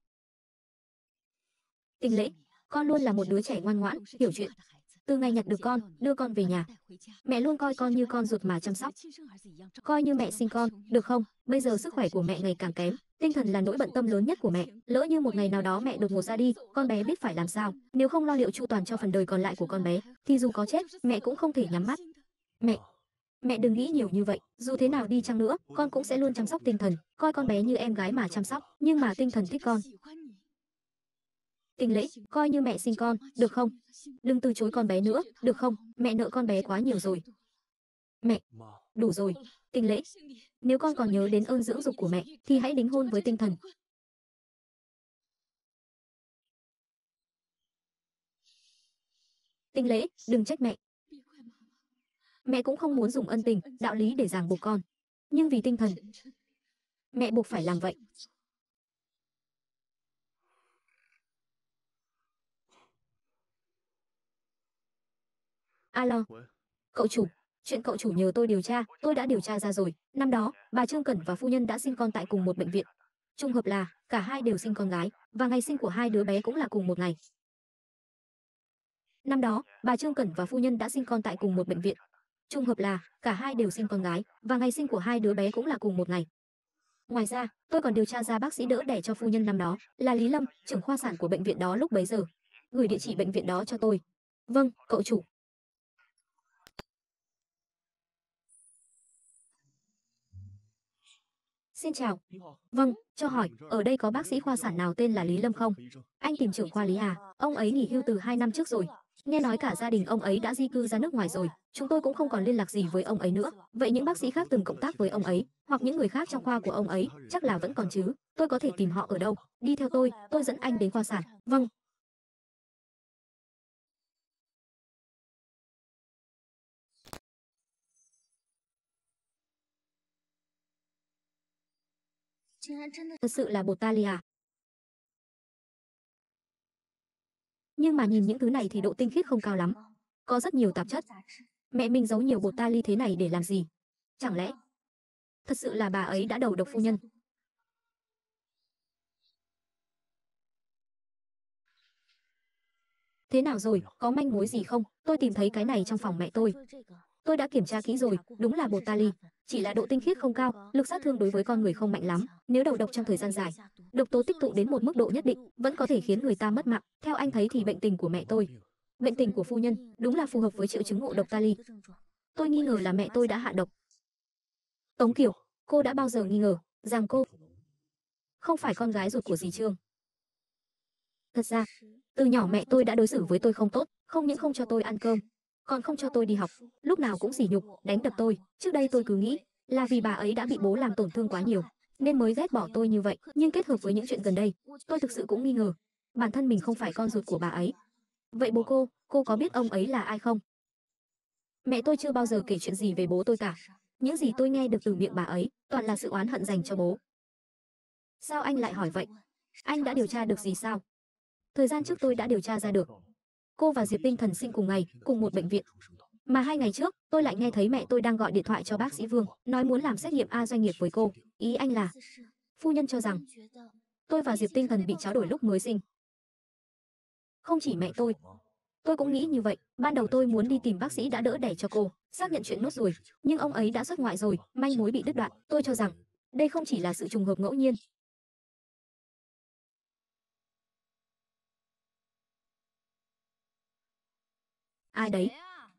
Tinh Lễ, con luôn là một đứa trẻ ngoan ngoãn, hiểu chuyện. Từ ngày nhặt được con, đưa con về nhà, mẹ luôn coi con như con ruột mà chăm sóc. Coi như mẹ sinh con, được không? Bây giờ sức khỏe của mẹ ngày càng kém, tinh thần là nỗi bận tâm lớn nhất của mẹ. Lỡ như một ngày nào đó mẹ đột ngột ra đi, con bé biết phải làm sao? Nếu không lo liệu chu toàn cho phần đời còn lại của con bé, thì dù có chết, mẹ cũng không thể nhắm mắt. Mẹ, mẹ đừng nghĩ nhiều như vậy. Dù thế nào đi chăng nữa, con cũng sẽ luôn chăm sóc tinh thần, coi con bé như em gái mà chăm sóc. Nhưng mà tinh thần thích con. Tinh Lễ, coi như mẹ sinh con, được không? Đừng từ chối con bé nữa, được không? Mẹ nợ con bé quá nhiều rồi. Mẹ, đủ rồi. Tinh Lễ, nếu con còn nhớ đến ơn dưỡng dục của mẹ, thì hãy đính hôn với tinh thần. Tinh Lễ, đừng trách mẹ. Mẹ cũng không muốn dùng ân tình, đạo lý để ràng buộc con. Nhưng vì tinh thần, mẹ buộc phải làm vậy. Alo, cậu chủ, chuyện cậu chủ nhờ tôi điều tra, tôi đã điều tra ra rồi. Năm đó, bà Trương Cẩn và phu nhân đã sinh con tại cùng một bệnh viện. Trùng hợp là, cả hai đều sinh con gái, và ngày sinh của hai đứa bé cũng là cùng một ngày. Năm đó, bà Trương Cẩn và phu nhân đã sinh con tại cùng một bệnh viện. Trùng hợp là, cả hai đều sinh con gái, và ngày sinh của hai đứa bé cũng là cùng một ngày. Ngoài ra, tôi còn điều tra ra bác sĩ đỡ đẻ cho phu nhân năm đó, là Lý Lâm, trưởng khoa sản của bệnh viện đó lúc bấy giờ. Gửi địa chỉ bệnh viện đó cho tôi. Vâng, cậu chủ. Xin chào. Vâng, cho hỏi, ở đây có bác sĩ khoa sản nào tên là Lý Lâm không? Anh tìm trưởng khoa Lý à? Ông ấy nghỉ hưu từ hai năm trước rồi. Nghe nói cả gia đình ông ấy đã di cư ra nước ngoài rồi. Chúng tôi cũng không còn liên lạc gì với ông ấy nữa. Vậy những bác sĩ khác từng cộng tác với ông ấy, Hoặc những người khác trong khoa của ông ấy, chắc là vẫn còn chứ. Tôi có thể tìm họ ở đâu? Đi theo tôi, tôi dẫn anh đến khoa sản. Vâng. Thật sự là bột tali à? Nhưng mà nhìn những thứ này thì độ tinh khiết không cao lắm. Có rất nhiều tạp chất. Mẹ mình giấu nhiều bột tali thế này để làm gì? Chẳng lẽ thật sự là bà ấy đã đầu độc phu nhân? Thế nào rồi, có manh mối gì không? Tôi tìm thấy cái này trong phòng mẹ tôi. Tôi đã kiểm tra kỹ rồi, đúng là bột tali, chỉ là độ tinh khiết không cao, lực sát thương đối với con người không mạnh lắm. Nếu đầu độc trong thời gian dài, độc tố tích tụ đến một mức độ nhất định, vẫn có thể khiến người ta mất mạng. Theo anh thấy thì bệnh tình của mẹ tôi, bệnh tình của phu nhân, đúng là phù hợp với triệu chứng ngộ độc tali. Tôi nghi ngờ là mẹ tôi đã hạ độc. Tống Kiều, cô đã bao giờ nghi ngờ rằng cô không phải con gái ruột của dì Trương? Thật ra, từ nhỏ mẹ tôi đã đối xử với tôi không tốt, không những không cho tôi ăn cơm, còn không cho tôi đi học, lúc nào cũng sỉ nhục, đánh đập tôi. Trước đây tôi cứ nghĩ là vì bà ấy đã bị bố làm tổn thương quá nhiều, nên mới ghét bỏ tôi như vậy. Nhưng kết hợp với những chuyện gần đây, tôi thực sự cũng nghi ngờ bản thân mình không phải con ruột của bà ấy. Vậy bố cô, cô có biết ông ấy là ai không? Mẹ tôi chưa bao giờ kể chuyện gì về bố tôi cả. Những gì tôi nghe được từ miệng bà ấy, toàn là sự oán hận dành cho bố. Sao anh lại hỏi vậy? Anh đã điều tra được gì sao? Thời gian trước tôi đã điều tra ra được. Cô và Diệp Tinh Thần sinh cùng ngày, cùng một bệnh viện. Mà hai ngày trước, tôi lại nghe thấy mẹ tôi đang gọi điện thoại cho bác sĩ Vương, nói muốn làm xét nghiệm A doanh nghiệp với cô. Ý anh là, phu nhân cho rằng tôi và Diệp Tinh Thần bị tráo đổi lúc mới sinh. Không chỉ mẹ tôi, tôi cũng nghĩ như vậy. Ban đầu tôi muốn đi tìm bác sĩ đã đỡ đẻ cho cô, xác nhận chuyện nốt ruồi, nhưng ông ấy đã xuất ngoại rồi, manh mối bị đứt đoạn. Tôi cho rằng đây không chỉ là sự trùng hợp ngẫu nhiên. Ai đấy?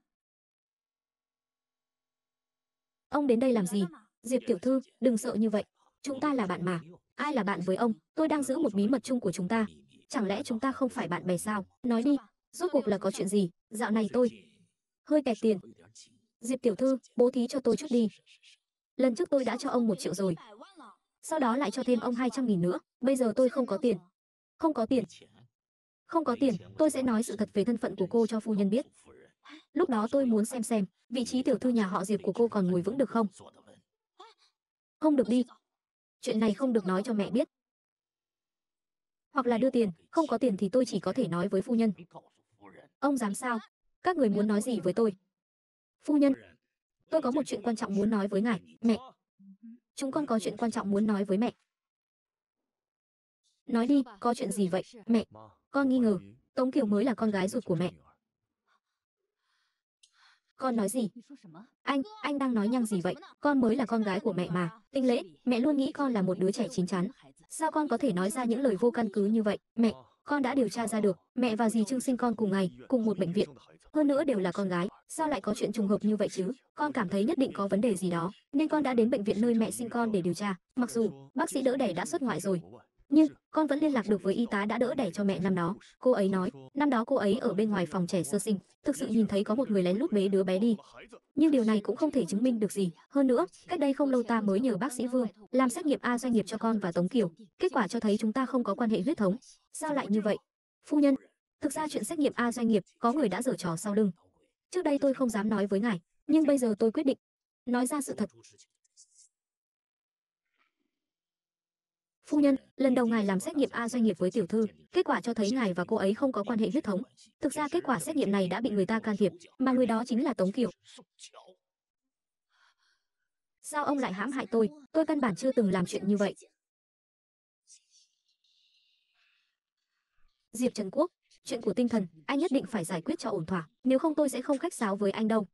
Ông đến đây làm gì? Diệp tiểu thư, đừng sợ như vậy. Chúng ta là bạn mà. Ai là bạn với ông? Tôi đang giữ một bí mật chung của chúng ta. Chẳng lẽ chúng ta không phải bạn bè sao? Nói đi, rốt cuộc là có chuyện gì? Dạo này tôi hơi kẹt tiền. Diệp tiểu thư, bố thí cho tôi chút đi. Lần trước tôi đã cho ông một triệu rồi. Sau đó lại cho thêm ông hai trăm nghìn nữa. Bây giờ tôi không có tiền. Không có tiền. Không có tiền, tôi sẽ nói sự thật về thân phận của cô cho phu nhân biết. Lúc đó tôi muốn xem xem, vị trí tiểu thư nhà họ Diệp của cô còn ngồi vững được không? Không được đi. Chuyện này không được nói cho mẹ biết. Hoặc là đưa tiền, không có tiền thì tôi chỉ có thể nói với phu nhân. Ông dám sao? Các người muốn nói gì với tôi? Phu nhân, tôi có một chuyện quan trọng muốn nói với ngài. Mẹ, chúng con có chuyện quan trọng muốn nói với mẹ. Nói đi, có chuyện gì vậy? Mẹ, con nghi ngờ Tống Kiều mới là con gái ruột của mẹ. Con nói gì? Anh, anh đang nói nhăng gì vậy? Con mới là con gái của mẹ mà. Tinh Lễ, mẹ luôn nghĩ con là một đứa trẻ chín chắn. Sao con có thể nói ra những lời vô căn cứ như vậy? Mẹ, con đã điều tra ra được, mẹ và dì Trương sinh con cùng ngày, cùng một bệnh viện. Hơn nữa đều là con gái, sao lại có chuyện trùng hợp như vậy chứ? Con cảm thấy nhất định có vấn đề gì đó, nên con đã đến bệnh viện nơi mẹ sinh con để điều tra. Mặc dù bác sĩ đỡ đẻ đã xuất ngoại rồi, nhưng con vẫn liên lạc được với y tá đã đỡ đẻ cho mẹ năm đó. Cô ấy nói, năm đó cô ấy ở bên ngoài phòng trẻ sơ sinh, thực sự nhìn thấy có một người lén lút bế đứa bé đi. Nhưng điều này cũng không thể chứng minh được gì. Hơn nữa, cách đây không lâu ta mới nhờ bác sĩ Vương làm xét nghiệm A doanh nghiệp cho con và Tống Kiều. Kết quả cho thấy chúng ta không có quan hệ huyết thống. Sao lại như vậy? Phu nhân, thực ra chuyện xét nghiệm A doanh nghiệp có người đã giở trò sau lưng. Trước đây tôi không dám nói với ngài, nhưng bây giờ tôi quyết định nói ra sự thật. Phu nhân, lần đầu ngài làm xét nghiệm A doanh nghiệp với tiểu thư, kết quả cho thấy ngài và cô ấy không có quan hệ huyết thống. Thực ra kết quả xét nghiệm này đã bị người ta can thiệp, mà người đó chính là Tống Kiều. Sao ông lại hãm hại tôi? Tôi căn bản chưa từng làm chuyện như vậy. Diệp Trần Quốc, chuyện của Tinh Thần, anh nhất định phải giải quyết cho ổn thỏa, nếu không tôi sẽ không khách sáo với anh đâu.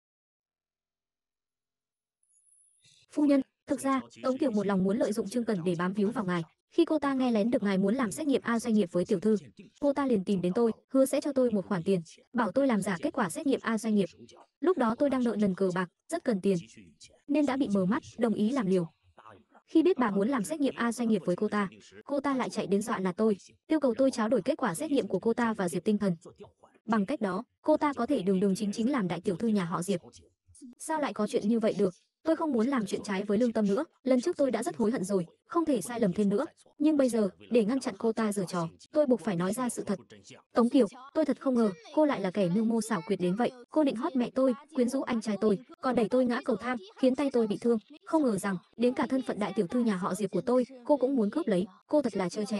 Phu nhân, thực ra, Tống Kiều một lòng muốn lợi dụng Trương Cần để bám víu vào ngài. Khi cô ta nghe lén được ngài muốn làm xét nghiệm A doanh nghiệp với tiểu thư, cô ta liền tìm đến tôi, hứa sẽ cho tôi một khoản tiền, bảo tôi làm giả kết quả xét nghiệm A doanh nghiệp. Lúc đó tôi đang nợ nần cờ bạc, rất cần tiền, nên đã bị mờ mắt, đồng ý làm liều. Khi biết bà muốn làm xét nghiệm A doanh nghiệp với cô ta, cô ta lại chạy đến dọa nạt tôi, yêu cầu tôi tráo đổi kết quả xét nghiệm của cô ta và Diệp Tinh Thần. Bằng cách đó, cô ta có thể đường đường chính chính làm đại tiểu thư nhà họ Diệp. Sao lại có chuyện như vậy được? Tôi không muốn làm chuyện trái với lương tâm nữa, lần trước tôi đã rất hối hận rồi, không thể sai lầm thêm nữa. Nhưng bây giờ, để ngăn chặn cô ta giở trò, tôi buộc phải nói ra sự thật. Tống Kiều, tôi thật không ngờ, cô lại là kẻ mưu mô xảo quyệt đến vậy. Cô định hót mẹ tôi, quyến rũ anh trai tôi, còn đẩy tôi ngã cầu thang, khiến tay tôi bị thương. Không ngờ rằng, đến cả thân phận đại tiểu thư nhà họ Diệp của tôi, cô cũng muốn cướp lấy. Cô thật là trơ trẽn.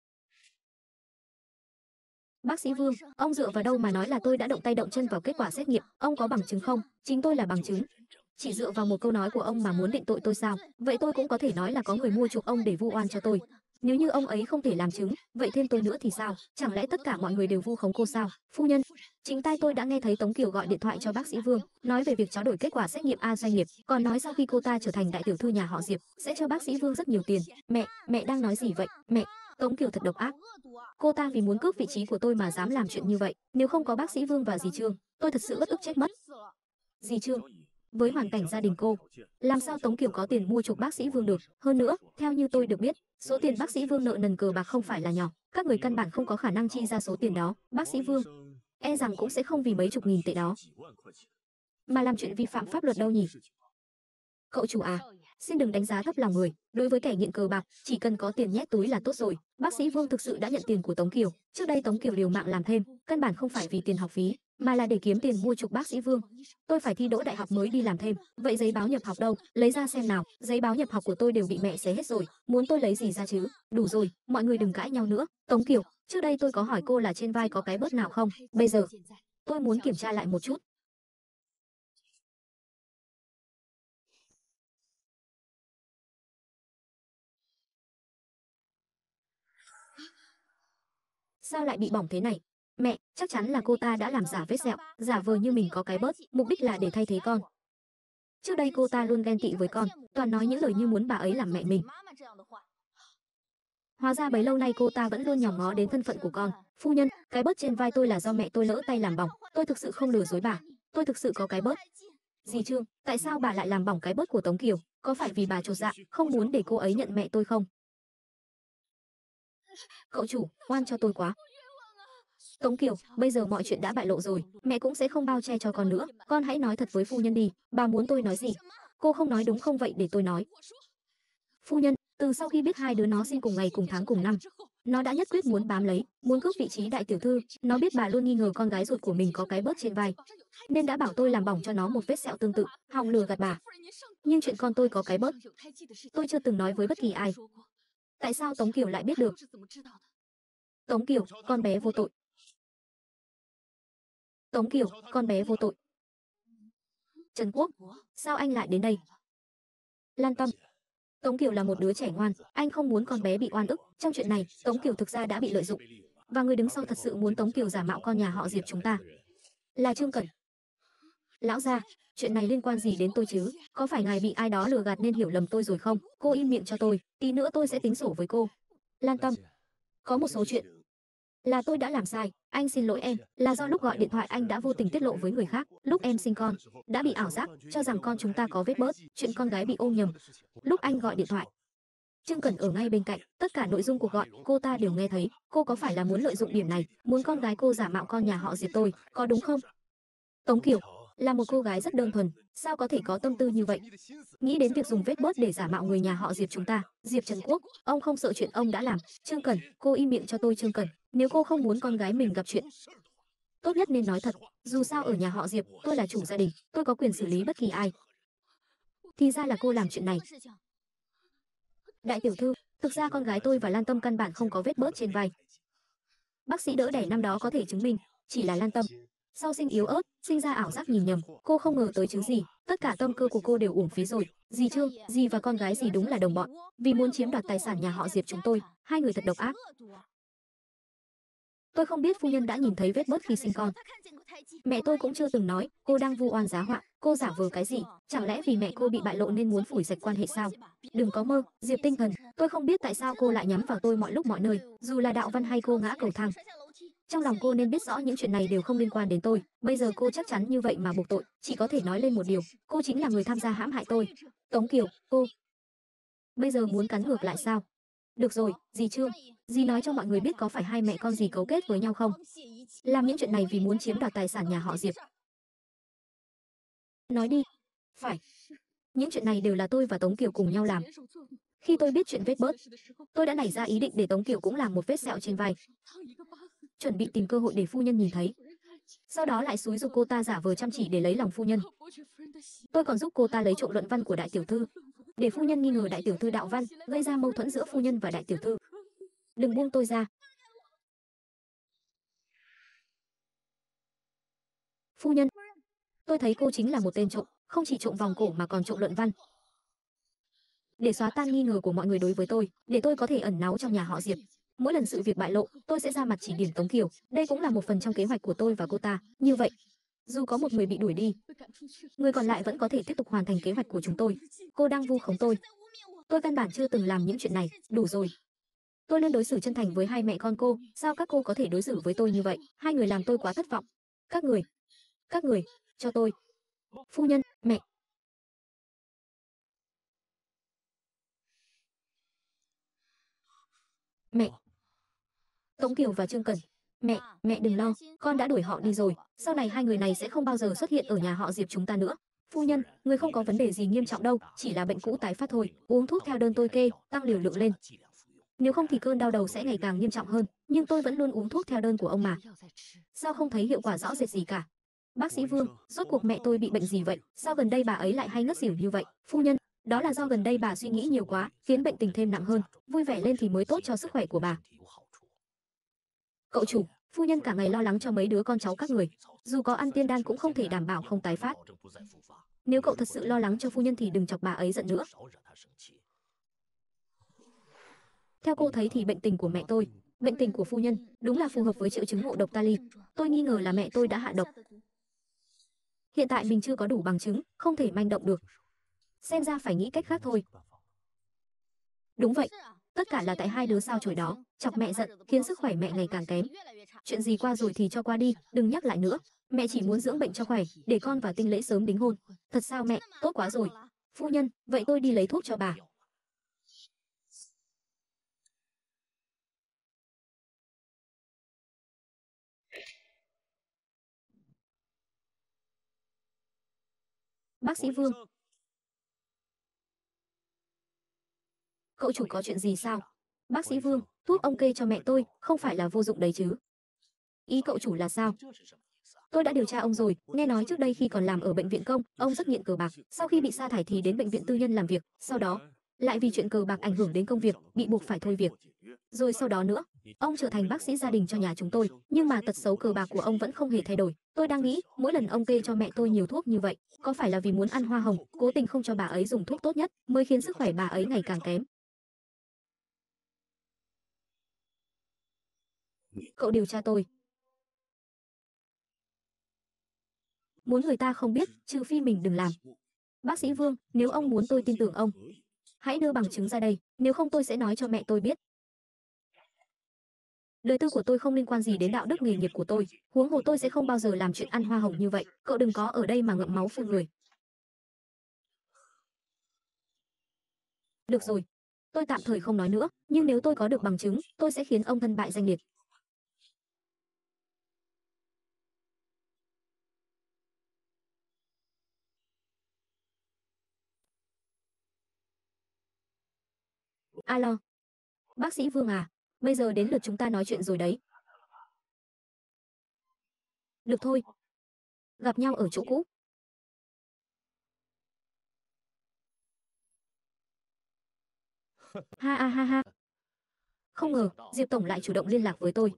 Bác sĩ Vương, ông dựa vào đâu mà nói là tôi đã động tay động chân vào kết quả xét nghiệm? Ông có bằng chứng không? Chính tôi là bằng chứng. Chỉ dựa vào một câu nói của ông mà muốn định tội tôi sao? Vậy tôi cũng có thể nói là có người mua chuộc ông để vu oan cho tôi. Nếu như ông ấy không thể làm chứng, vậy thêm tôi nữa thì sao? Chẳng lẽ tất cả mọi người đều vu khống cô sao? Phu nhân, chính tai tôi đã nghe thấy Tống Kiều gọi điện thoại cho bác sĩ Vương, nói về việc trao đổi kết quả xét nghiệm A doanh nghiệp, còn nói sau khi cô ta trở thành đại tiểu thư nhà họ Diệp, sẽ cho bác sĩ Vương rất nhiều tiền. Mẹ, mẹ đang nói gì vậy? Mẹ, Tống Kiều thật độc ác. Cô ta vì muốn cướp vị trí của tôi mà dám làm chuyện như vậy. Nếu không có bác sĩ Vương và dì Trương, tôi thật sự bất ức chết mất. Dì Trương, với hoàn cảnh gia đình cô, làm sao Tống Kiều có tiền mua chuộc bác sĩ Vương được? Hơn nữa, theo như tôi được biết, số tiền bác sĩ Vương nợ nần cờ bạc không phải là nhỏ, các người căn bản không có khả năng chi ra số tiền đó. Bác sĩ Vương, e rằng cũng sẽ không vì mấy chục nghìn tệ đó mà làm chuyện vi phạm pháp luật đâu nhỉ? Cậu chủ à, xin đừng đánh giá thấp lòng người, đối với kẻ nghiện cờ bạc, chỉ cần có tiền nhét túi là tốt rồi. Bác sĩ Vương thực sự đã nhận tiền của Tống Kiều, trước đây Tống Kiều liều mạng làm thêm, căn bản không phải vì tiền học phí, mà là để kiếm tiền mua chuộc bác sĩ Vương. Tôi phải thi đỗ đại học mới đi làm thêm, vậy giấy báo nhập học đâu? Lấy ra xem nào, giấy báo nhập học của tôi đều bị mẹ xé hết rồi, muốn tôi lấy gì ra chứ? Đủ rồi, mọi người đừng cãi nhau nữa. Tống Kiều, trước đây tôi có hỏi cô là trên vai có cái bớt nào không? Bây giờ, tôi muốn kiểm tra lại một chút. Sao lại bị bỏng thế này? Mẹ, chắc chắn là cô ta đã làm giả vết sẹo, giả vờ như mình có cái bớt, mục đích là để thay thế con. Trước đây cô ta luôn ghen tị với con, toàn nói những lời như muốn bà ấy làm mẹ mình. Hóa ra bấy lâu nay cô ta vẫn luôn nhòm ngó đến thân phận của con. Phu nhân, cái bớt trên vai tôi là do mẹ tôi lỡ tay làm bỏng, tôi thực sự không lừa dối bà. Tôi thực sự có cái bớt. Dì Trương, tại sao bà lại làm bỏng cái bớt của Tống Kiều? Có phải vì bà chột dạ, không muốn để cô ấy nhận mẹ tôi không? Cậu chủ, oan cho tôi quá. Tống Kiều, bây giờ mọi chuyện đã bại lộ rồi, mẹ cũng sẽ không bao che cho con nữa. Con hãy nói thật với phu nhân đi, bà muốn tôi nói gì? Cô không nói đúng không vậy để tôi nói. Phu nhân, từ sau khi biết hai đứa nó sinh cùng ngày cùng tháng cùng năm, nó đã nhất quyết muốn bám lấy, muốn cướp vị trí đại tiểu thư. Nó biết bà luôn nghi ngờ con gái ruột của mình có cái bớt trên vai, nên đã bảo tôi làm bỏng cho nó một vết sẹo tương tự, hòng lừa gạt bà. Nhưng chuyện con tôi có cái bớt, tôi chưa từng nói với bất kỳ ai. Tại sao Tống Kiều lại biết được? Tống Kiều, con bé vô tội. Tống Kiều, con bé vô tội. Trần Quốc, sao anh lại đến đây? Lan Tâm, Tống Kiều là một đứa trẻ ngoan, anh không muốn con bé bị oan ức. Trong chuyện này, Tống Kiều thực ra đã bị lợi dụng, và người đứng sau thật sự muốn Tống Kiều giả mạo con nhà họ Diệp chúng ta là Trương Cẩn. Lão gia, chuyện này liên quan gì đến tôi chứ? Có phải ngài bị ai đó lừa gạt nên hiểu lầm tôi rồi không? Cô im miệng cho tôi, tí nữa tôi sẽ tính sổ với cô. Lan Tâm, có một số chuyện là tôi đã làm sai, anh xin lỗi em, là do lúc gọi điện thoại anh đã vô tình tiết lộ với người khác. Lúc em sinh con, đã bị ảo giác, cho rằng con chúng ta có vết bớt, chuyện con gái bị ôm nhầm. Lúc anh gọi điện thoại, Trương Cẩn ở ngay bên cạnh, tất cả nội dung cuộc gọi cô ta đều nghe thấy. Cô có phải là muốn lợi dụng điểm này, muốn con gái cô giả mạo con nhà họ Diệp tôi, có đúng không? Tống Kiều là một cô gái rất đơn thuần, sao có thể có tâm tư như vậy? Nghĩ đến việc dùng vết bớt để giả mạo người nhà họ Diệp chúng ta. Diệp Trần Quốc, ông không sợ chuyện ông đã làm. Trương Cẩn, cô im miệng cho tôi. Trương Cẩn, nếu cô không muốn con gái mình gặp chuyện, tốt nhất nên nói thật. Dù sao ở nhà họ Diệp, tôi là chủ gia đình, tôi có quyền xử lý bất kỳ ai. Thì ra là cô làm chuyện này. Đại tiểu thư, thực ra con gái tôi và Lan Tâm căn bản không có vết bớt trên vai. Bác sĩ đỡ đẻ năm đó có thể chứng minh, chỉ là Lan Tâm sau sinh yếu ớt, sinh ra ảo giác nhìn nhầm, cô không ngờ tới chứ gì, tất cả tâm cơ của cô đều uổng phí rồi. Dì Trương, dì và con gái dì đúng là đồng bọn, vì muốn chiếm đoạt tài sản nhà họ Diệp chúng tôi, hai người thật độc ác. Tôi không biết phu nhân đã nhìn thấy vết bớt khi sinh con. Mẹ tôi cũng chưa từng nói, cô đang vu oan giá họa, cô giả vờ cái gì? Chẳng lẽ vì mẹ cô bị bại lộ nên muốn phủi sạch quan hệ sao? Đừng có mơ, Diệp Tinh Thần, tôi không biết tại sao cô lại nhắm vào tôi mọi lúc mọi nơi, dù là Đạo Văn hay cô ngã cầu thang. Trong lòng cô nên biết rõ những chuyện này đều không liên quan đến tôi. Bây giờ cô chắc chắn như vậy mà buộc tội, chỉ có thể nói lên một điều, cô chính là người tham gia hãm hại tôi. Tống Kiều, cô bây giờ muốn cắn ngược lại sao? Được rồi, dì Trương, dì nói cho mọi người biết có phải hai mẹ con dì cấu kết với nhau không? Làm những chuyện này vì muốn chiếm đoạt tài sản nhà họ Diệp. Nói đi. Phải. Những chuyện này đều là tôi và Tống Kiều cùng nhau làm. Khi tôi biết chuyện vết bớt, tôi đã nảy ra ý định để Tống Kiều cũng làm một vết sẹo trên vai, chuẩn bị tìm cơ hội để phu nhân nhìn thấy. Sau đó lại xúi giục cô ta giả vờ chăm chỉ để lấy lòng phu nhân. Tôi còn giúp cô ta lấy trộm luận văn của đại tiểu thư, để phu nhân nghi ngờ đại tiểu thư đạo văn, gây ra mâu thuẫn giữa phu nhân và đại tiểu thư. Đừng buông tôi ra. Phu nhân, tôi thấy cô chính là một tên trộm, không chỉ trộm vòng cổ mà còn trộm luận văn. Để xóa tan nghi ngờ của mọi người đối với tôi, để tôi có thể ẩn náu trong nhà họ Diệp. Mỗi lần sự việc bại lộ, tôi sẽ ra mặt chỉ điểm Tống Kiều. Đây cũng là một phần trong kế hoạch của tôi và cô ta. Như vậy, dù có một người bị đuổi đi, người còn lại vẫn có thể tiếp tục hoàn thành kế hoạch của chúng tôi. Cô đang vu khống tôi. Tôi căn bản chưa từng làm những chuyện này, đủ rồi. Tôi luôn đối xử chân thành với hai mẹ con cô, sao các cô có thể đối xử với tôi như vậy? Hai người làm tôi quá thất vọng. Các người, các người, cho tôi. Phu nhân, mẹ. Mẹ. Tống Kiều và Trương Cẩn. Mẹ, mẹ đừng lo, con đã đuổi họ đi rồi. Sau này hai người này sẽ không bao giờ xuất hiện ở nhà họ Diệp chúng ta nữa. Phu nhân, người không có vấn đề gì nghiêm trọng đâu, chỉ là bệnh cũ tái phát thôi. Uống thuốc theo đơn tôi kê, tăng liều lượng lên. Nếu không thì cơn đau đầu sẽ ngày càng nghiêm trọng hơn. Nhưng tôi vẫn luôn uống thuốc theo đơn của ông mà. Sao không thấy hiệu quả rõ rệt gì cả? Bác sĩ Vương, rốt cuộc mẹ tôi bị bệnh gì vậy? Sao gần đây bà ấy lại hay ngất xỉu như vậy? Phu nhân, đó là do gần đây bà suy nghĩ nhiều quá, khiến bệnh tình thêm nặng hơn. Vui vẻ lên thì mới tốt cho sức khỏe của bà. Cậu chủ, phu nhân cả ngày lo lắng cho mấy đứa con cháu các người. Dù có ăn tiên đan cũng không thể đảm bảo không tái phát. Nếu cậu thật sự lo lắng cho phu nhân thì đừng chọc bà ấy giận nữa. Theo cô thấy thì bệnh tình của mẹ tôi, bệnh tình của phu nhân, đúng là phù hợp với triệu chứng ngộ độc Tali. Tôi nghi ngờ là mẹ tôi đã hạ độc. Hiện tại mình chưa có đủ bằng chứng, không thể manh động được. Xem ra phải nghĩ cách khác thôi. Đúng vậy, tất cả là tại hai đứa sao chổi đó, chọc mẹ giận, khiến sức khỏe mẹ ngày càng kém. Chuyện gì qua rồi thì cho qua đi, đừng nhắc lại nữa. Mẹ chỉ muốn dưỡng bệnh cho khỏe, để con vào tinh lễ sớm đính hôn. Thật sao mẹ, tốt quá rồi. Phu nhân, vậy tôi đi lấy thuốc cho bà. Bác sĩ Vương. Cậu chủ có chuyện gì sao? Bác sĩ Vương, thuốc ông kê cho mẹ tôi, không phải là vô dụng đấy chứ? Ý cậu chủ là sao? Tôi đã điều tra ông rồi, nghe nói trước đây khi còn làm ở bệnh viện công, ông rất nghiện cờ bạc, sau khi bị sa thải thì đến bệnh viện tư nhân làm việc, sau đó lại vì chuyện cờ bạc ảnh hưởng đến công việc, bị buộc phải thôi việc. Rồi sau đó nữa, ông trở thành bác sĩ gia đình cho nhà chúng tôi, nhưng mà tật xấu cờ bạc của ông vẫn không hề thay đổi. Tôi đang nghĩ, mỗi lần ông kê cho mẹ tôi nhiều thuốc như vậy, có phải là vì muốn ăn hoa hồng, cố tình không cho bà ấy dùng thuốc tốt nhất, mới khiến sức khỏe bà ấy ngày càng kém. Cậu điều tra tôi. Muốn người ta không biết, trừ phi mình đừng làm. Bác sĩ Vương, nếu ông muốn tôi tin tưởng ông, hãy đưa bằng chứng ra đây, nếu không tôi sẽ nói cho mẹ tôi biết. Đời tư của tôi không liên quan gì đến đạo đức nghề nghiệp của tôi, huống hồ tôi sẽ không bao giờ làm chuyện ăn hoa hồng như vậy, cậu đừng có ở đây mà ngậm máu phun người. Được rồi, tôi tạm thời không nói nữa, nhưng nếu tôi có được bằng chứng, tôi sẽ khiến ông thân bại danh liệt. Alo, bác sĩ Vương à, bây giờ đến lượt chúng ta nói chuyện rồi đấy. Được thôi, gặp nhau ở chỗ cũ. Ha ha ha ha. Không ngờ, Diệp Tổng lại chủ động liên lạc với tôi.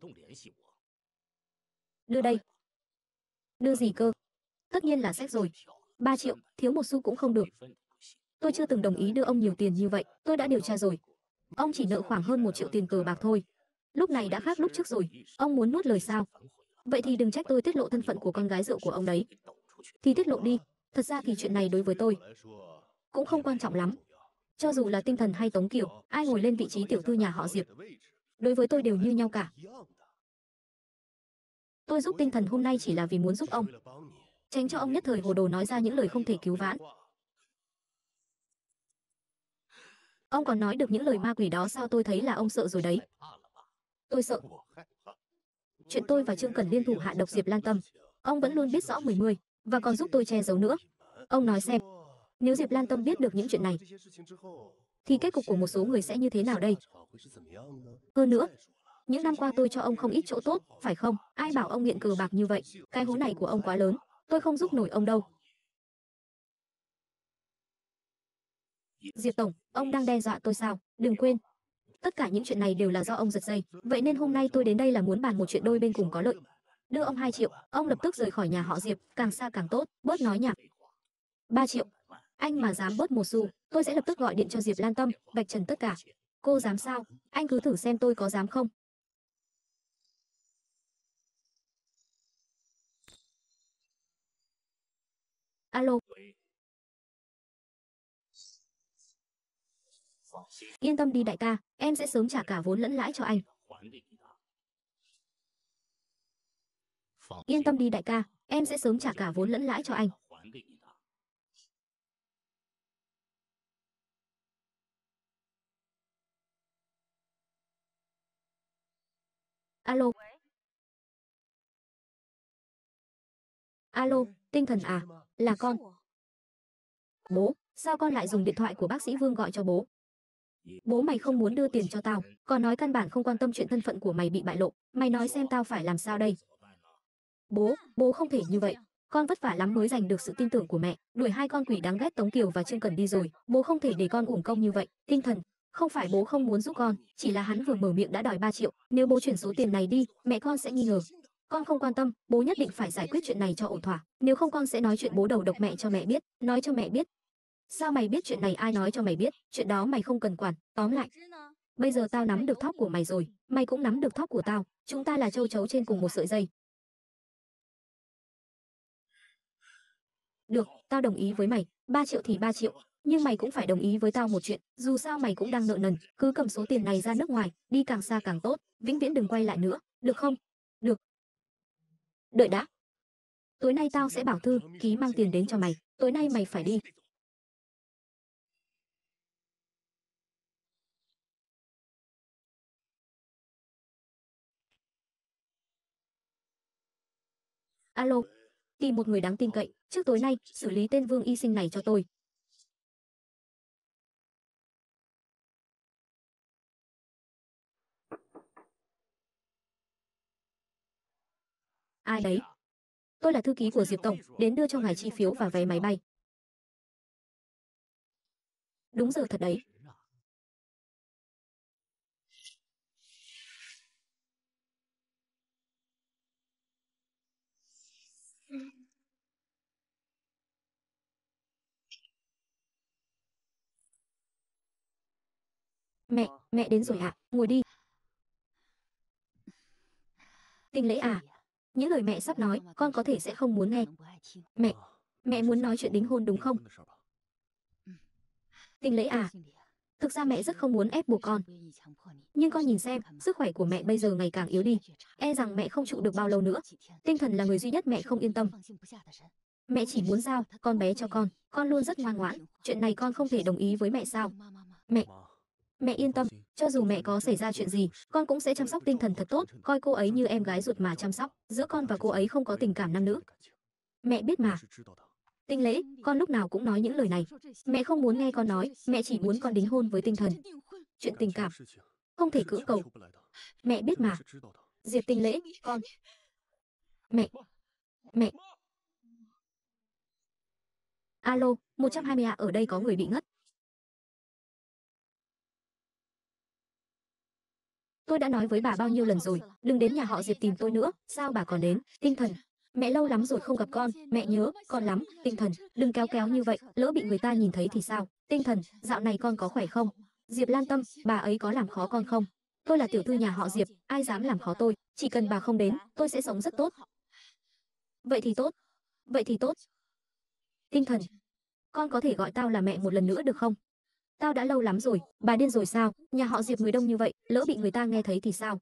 Đưa đây. Đưa gì cơ? Tất nhiên là sách rồi. ba triệu, thiếu một xu cũng không được. Tôi chưa từng đồng ý đưa ông nhiều tiền như vậy, tôi đã điều tra rồi. Ông chỉ nợ khoảng hơn một triệu tiền cờ bạc thôi. Lúc này đã khác lúc trước rồi, ông muốn nuốt lời sao? Vậy thì đừng trách tôi tiết lộ thân phận của con gái rượu của ông đấy. Thì tiết lộ đi, thật ra thì chuyện này đối với tôi cũng không quan trọng lắm. Cho dù là tinh thần hay Tống Kiều, ai ngồi lên vị trí tiểu thư nhà họ Diệp, đối với tôi đều như nhau cả. Tôi giúp tinh thần hôm nay chỉ là vì muốn giúp ông, tránh cho ông nhất thời hồ đồ nói ra những lời không thể cứu vãn. Ông còn nói được những lời ma quỷ đó sao? Tôi thấy là ông sợ rồi đấy. Tôi sợ. Chuyện tôi và Trương Cẩn liên thủ hạ độc Diệp Lan Tâm, ông vẫn luôn biết rõ mười mươi, và còn giúp tôi che giấu nữa. Ông nói xem, Nếu Diệp Lan Tâm biết được những chuyện này, thì kết cục của một số người sẽ như thế nào đây? Hơn nữa, những năm qua tôi cho ông không ít chỗ tốt, phải không? Ai bảo ông nghiện cờ bạc như vậy? Cái hố này của ông quá lớn, tôi không giúp nổi ông đâu. Diệp Tổng, ông đang đe dọa tôi sao? Đừng quên, tất cả những chuyện này đều là do ông giật dây. Vậy nên hôm nay tôi đến đây là muốn bàn một chuyện đôi bên cùng có lợi. Đưa ông hai triệu, ông lập tức rời khỏi nhà họ Diệp, càng xa càng tốt, bớt nói nhảm. ba triệu. Anh mà dám bớt một xu, tôi sẽ lập tức gọi điện cho Diệp Lan Tâm, vạch trần tất cả. Cô dám sao? Anh cứ thử xem tôi có dám không. Alo. Yên tâm đi đại ca, em sẽ sớm trả cả vốn lẫn lãi cho anh. Yên tâm đi đại ca, em sẽ sớm trả cả vốn lẫn lãi cho anh. Alo. Alo, Tinh Thần à? Là con. Bố, sao con lại dùng điện thoại của bác sĩ Vương gọi cho bố? Bố mày không muốn đưa tiền cho tao, còn nói căn bản không quan tâm chuyện thân phận của mày bị bại lộ. Mày nói xem tao phải làm sao đây? Bố, bố không thể như vậy. Con vất vả lắm mới giành được sự tin tưởng của mẹ, đuổi hai con quỷ đáng ghét Tống Kiều và Trương Cần đi rồi. Bố không thể để con uổng công như vậy. Tinh Thần, không phải bố không muốn giúp con, chỉ là hắn vừa mở miệng đã đòi ba triệu. Nếu bố chuyển số tiền này đi, mẹ con sẽ nghi ngờ. Con không quan tâm, bố nhất định phải giải quyết chuyện này cho ổn thỏa. Nếu không con sẽ nói chuyện bố đầu độc mẹ cho mẹ biết, nói cho mẹ biết. Sao mày biết chuyện này? Ai nói cho mày biết? Chuyện đó mày không cần quản. Tóm lại, bây giờ tao nắm được thóp của mày rồi, mày cũng nắm được thóp của tao. Chúng ta là châu chấu trên cùng một sợi dây. Được, tao đồng ý với mày. ba triệu thì ba triệu. Nhưng mày cũng phải đồng ý với tao một chuyện. Dù sao mày cũng đang nợ nần. Cứ cầm số tiền này ra nước ngoài, đi càng xa càng tốt. Vĩnh viễn đừng quay lại nữa. Được không? Được. Đợi đã. Tối nay tao sẽ bảo Thư ký mang tiền đến cho mày. Tối nay mày phải đi. Alo. Tìm một người đáng tin cậy. Trước tối nay, xử lý tên Vương Y Sinh này cho tôi. Ai đấy? Tôi là thư ký của Diệp Tổng, đến đưa cho ngài chi phiếu và vé máy bay. Đúng giờ thật đấy. Mẹ, mẹ đến rồi ạ, ngồi đi. Tinh Lễ à, những lời mẹ sắp nói, con có thể sẽ không muốn nghe. Mẹ, mẹ muốn nói chuyện đính hôn đúng không? Tinh Lễ à, thực ra mẹ rất không muốn ép buộc con. Nhưng con nhìn xem, sức khỏe của mẹ bây giờ ngày càng yếu đi. E rằng mẹ không trụ được bao lâu nữa. Tinh Thần là người duy nhất mẹ không yên tâm. Mẹ chỉ muốn giao con bé cho con, con luôn rất ngoan ngoãn. Chuyện này con không thể đồng ý với mẹ sao? Mẹ, mẹ yên tâm, cho dù mẹ có xảy ra chuyện gì, con cũng sẽ chăm sóc Tinh Thần thật tốt, coi cô ấy như em gái ruột mà chăm sóc. Giữa con và cô ấy không có tình cảm nam nữ. Mẹ biết mà. Tinh Lễ, con lúc nào cũng nói những lời này. Mẹ không muốn nghe con nói, mẹ chỉ muốn con đính hôn với Tinh Thần. Chuyện tình cảm không thể cưỡng cầu. Mẹ biết mà. Diệp Tinh Lễ, con. Mẹ. Mẹ. Alo, một trăm hai mươi ạ, ở đây có người bị ngất. Tôi đã nói với bà bao nhiêu lần rồi, đừng đến nhà họ Diệp tìm tôi nữa, sao bà còn đến? Tinh Thần, mẹ lâu lắm rồi không gặp con, mẹ nhớ con lắm. Tinh Thần, đừng kéo kéo như vậy, lỡ bị người ta nhìn thấy thì sao? Tinh Thần, dạo này con có khỏe không? Diệp Lan Tâm, bà ấy có làm khó con không? Tôi là tiểu thư nhà họ Diệp, ai dám làm khó tôi, chỉ cần bà không đến, tôi sẽ sống rất tốt. Vậy thì tốt, vậy thì tốt. Tinh Thần, con có thể gọi tao là mẹ một lần nữa được không? Tao đã lâu lắm rồi, bà điên rồi sao? Nhà họ Diệp người đông như vậy, lỡ bị người ta nghe thấy thì sao?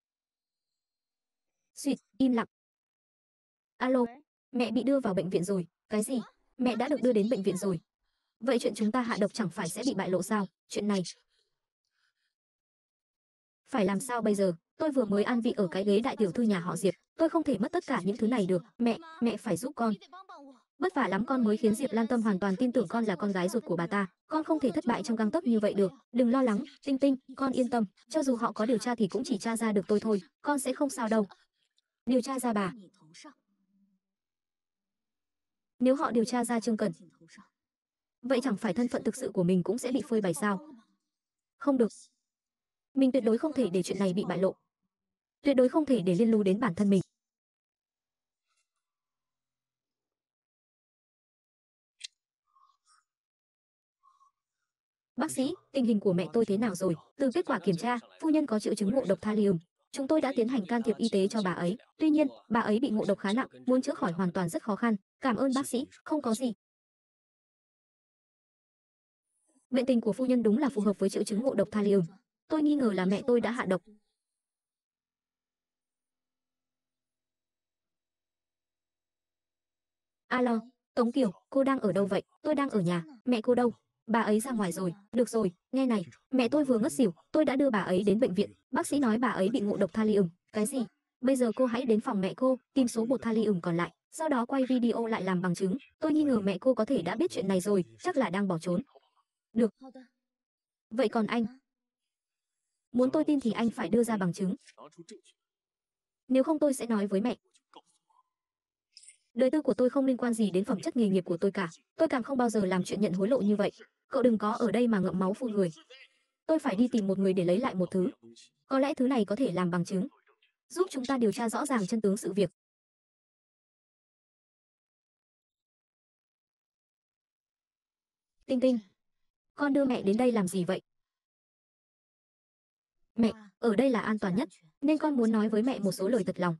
Xuyệt, im lặng. Alo, mẹ bị đưa vào bệnh viện rồi. Cái gì? Mẹ đã được đưa đến bệnh viện rồi. Vậy chuyện chúng ta hạ độc chẳng phải sẽ bị bại lộ sao? Chuyện này phải làm sao bây giờ? Tôi vừa mới an vị ở cái ghế đại tiểu thư nhà họ Diệp, tôi không thể mất tất cả những thứ này được. Mẹ, mẹ phải giúp con. Vất vả lắm con mới khiến Diệp Lan Tâm hoàn toàn tin tưởng con là con gái ruột của bà ta. Con không thể thất bại trong gang tấc như vậy được. Đừng lo lắng, Tinh Tinh, con yên tâm. Cho dù họ có điều tra thì cũng chỉ tra ra được tôi thôi. Con sẽ không sao đâu. Điều tra ra bà? Nếu họ điều tra ra Trương Cẩn, vậy chẳng phải thân phận thực sự của mình cũng sẽ bị phơi bày sao? Không được. Mình tuyệt đối không thể để chuyện này bị bại lộ. Tuyệt đối không thể để liên lụy đến bản thân mình. Bác sĩ, tình hình của mẹ tôi thế nào rồi? Từ kết quả kiểm tra, phu nhân có triệu chứng ngộ độc thallium. Chúng tôi đã tiến hành can thiệp y tế cho bà ấy. Tuy nhiên, bà ấy bị ngộ độc khá nặng, muốn chữa khỏi hoàn toàn rất khó khăn. Cảm ơn bác sĩ, không có gì. Bệnh tình của phu nhân đúng là phù hợp với triệu chứng ngộ độc thallium. Tôi nghi ngờ là mẹ tôi đã hạ độc. Alo, Tống Kiều, cô đang ở đâu vậy? Tôi đang ở nhà, mẹ cô đâu? Bà ấy ra ngoài rồi, được rồi, nghe này, mẹ tôi vừa ngất xỉu, tôi đã đưa bà ấy đến bệnh viện, bác sĩ nói bà ấy bị ngộ độc thallium. Cái gì? Bây giờ cô hãy đến phòng mẹ cô, tìm số bột thallium còn lại, sau đó quay video lại làm bằng chứng. Tôi nghi ngờ mẹ cô có thể đã biết chuyện này rồi, chắc là đang bỏ trốn. Được. Vậy còn anh? Muốn tôi tin thì anh phải đưa ra bằng chứng. Nếu không tôi sẽ nói với mẹ. Đời tư của tôi không liên quan gì đến phẩm chất nghề nghiệp của tôi cả. Tôi càng không bao giờ làm chuyện nhận hối lộ như vậy. Cậu đừng có ở đây mà ngậm máu phun người. Tôi phải đi tìm một người để lấy lại một thứ. Có lẽ thứ này có thể làm bằng chứng, giúp chúng ta điều tra rõ ràng chân tướng sự việc. Tinh Tinh, con đưa mẹ đến đây làm gì vậy? Mẹ, ở đây là an toàn nhất, nên con muốn nói với mẹ một số lời thật lòng.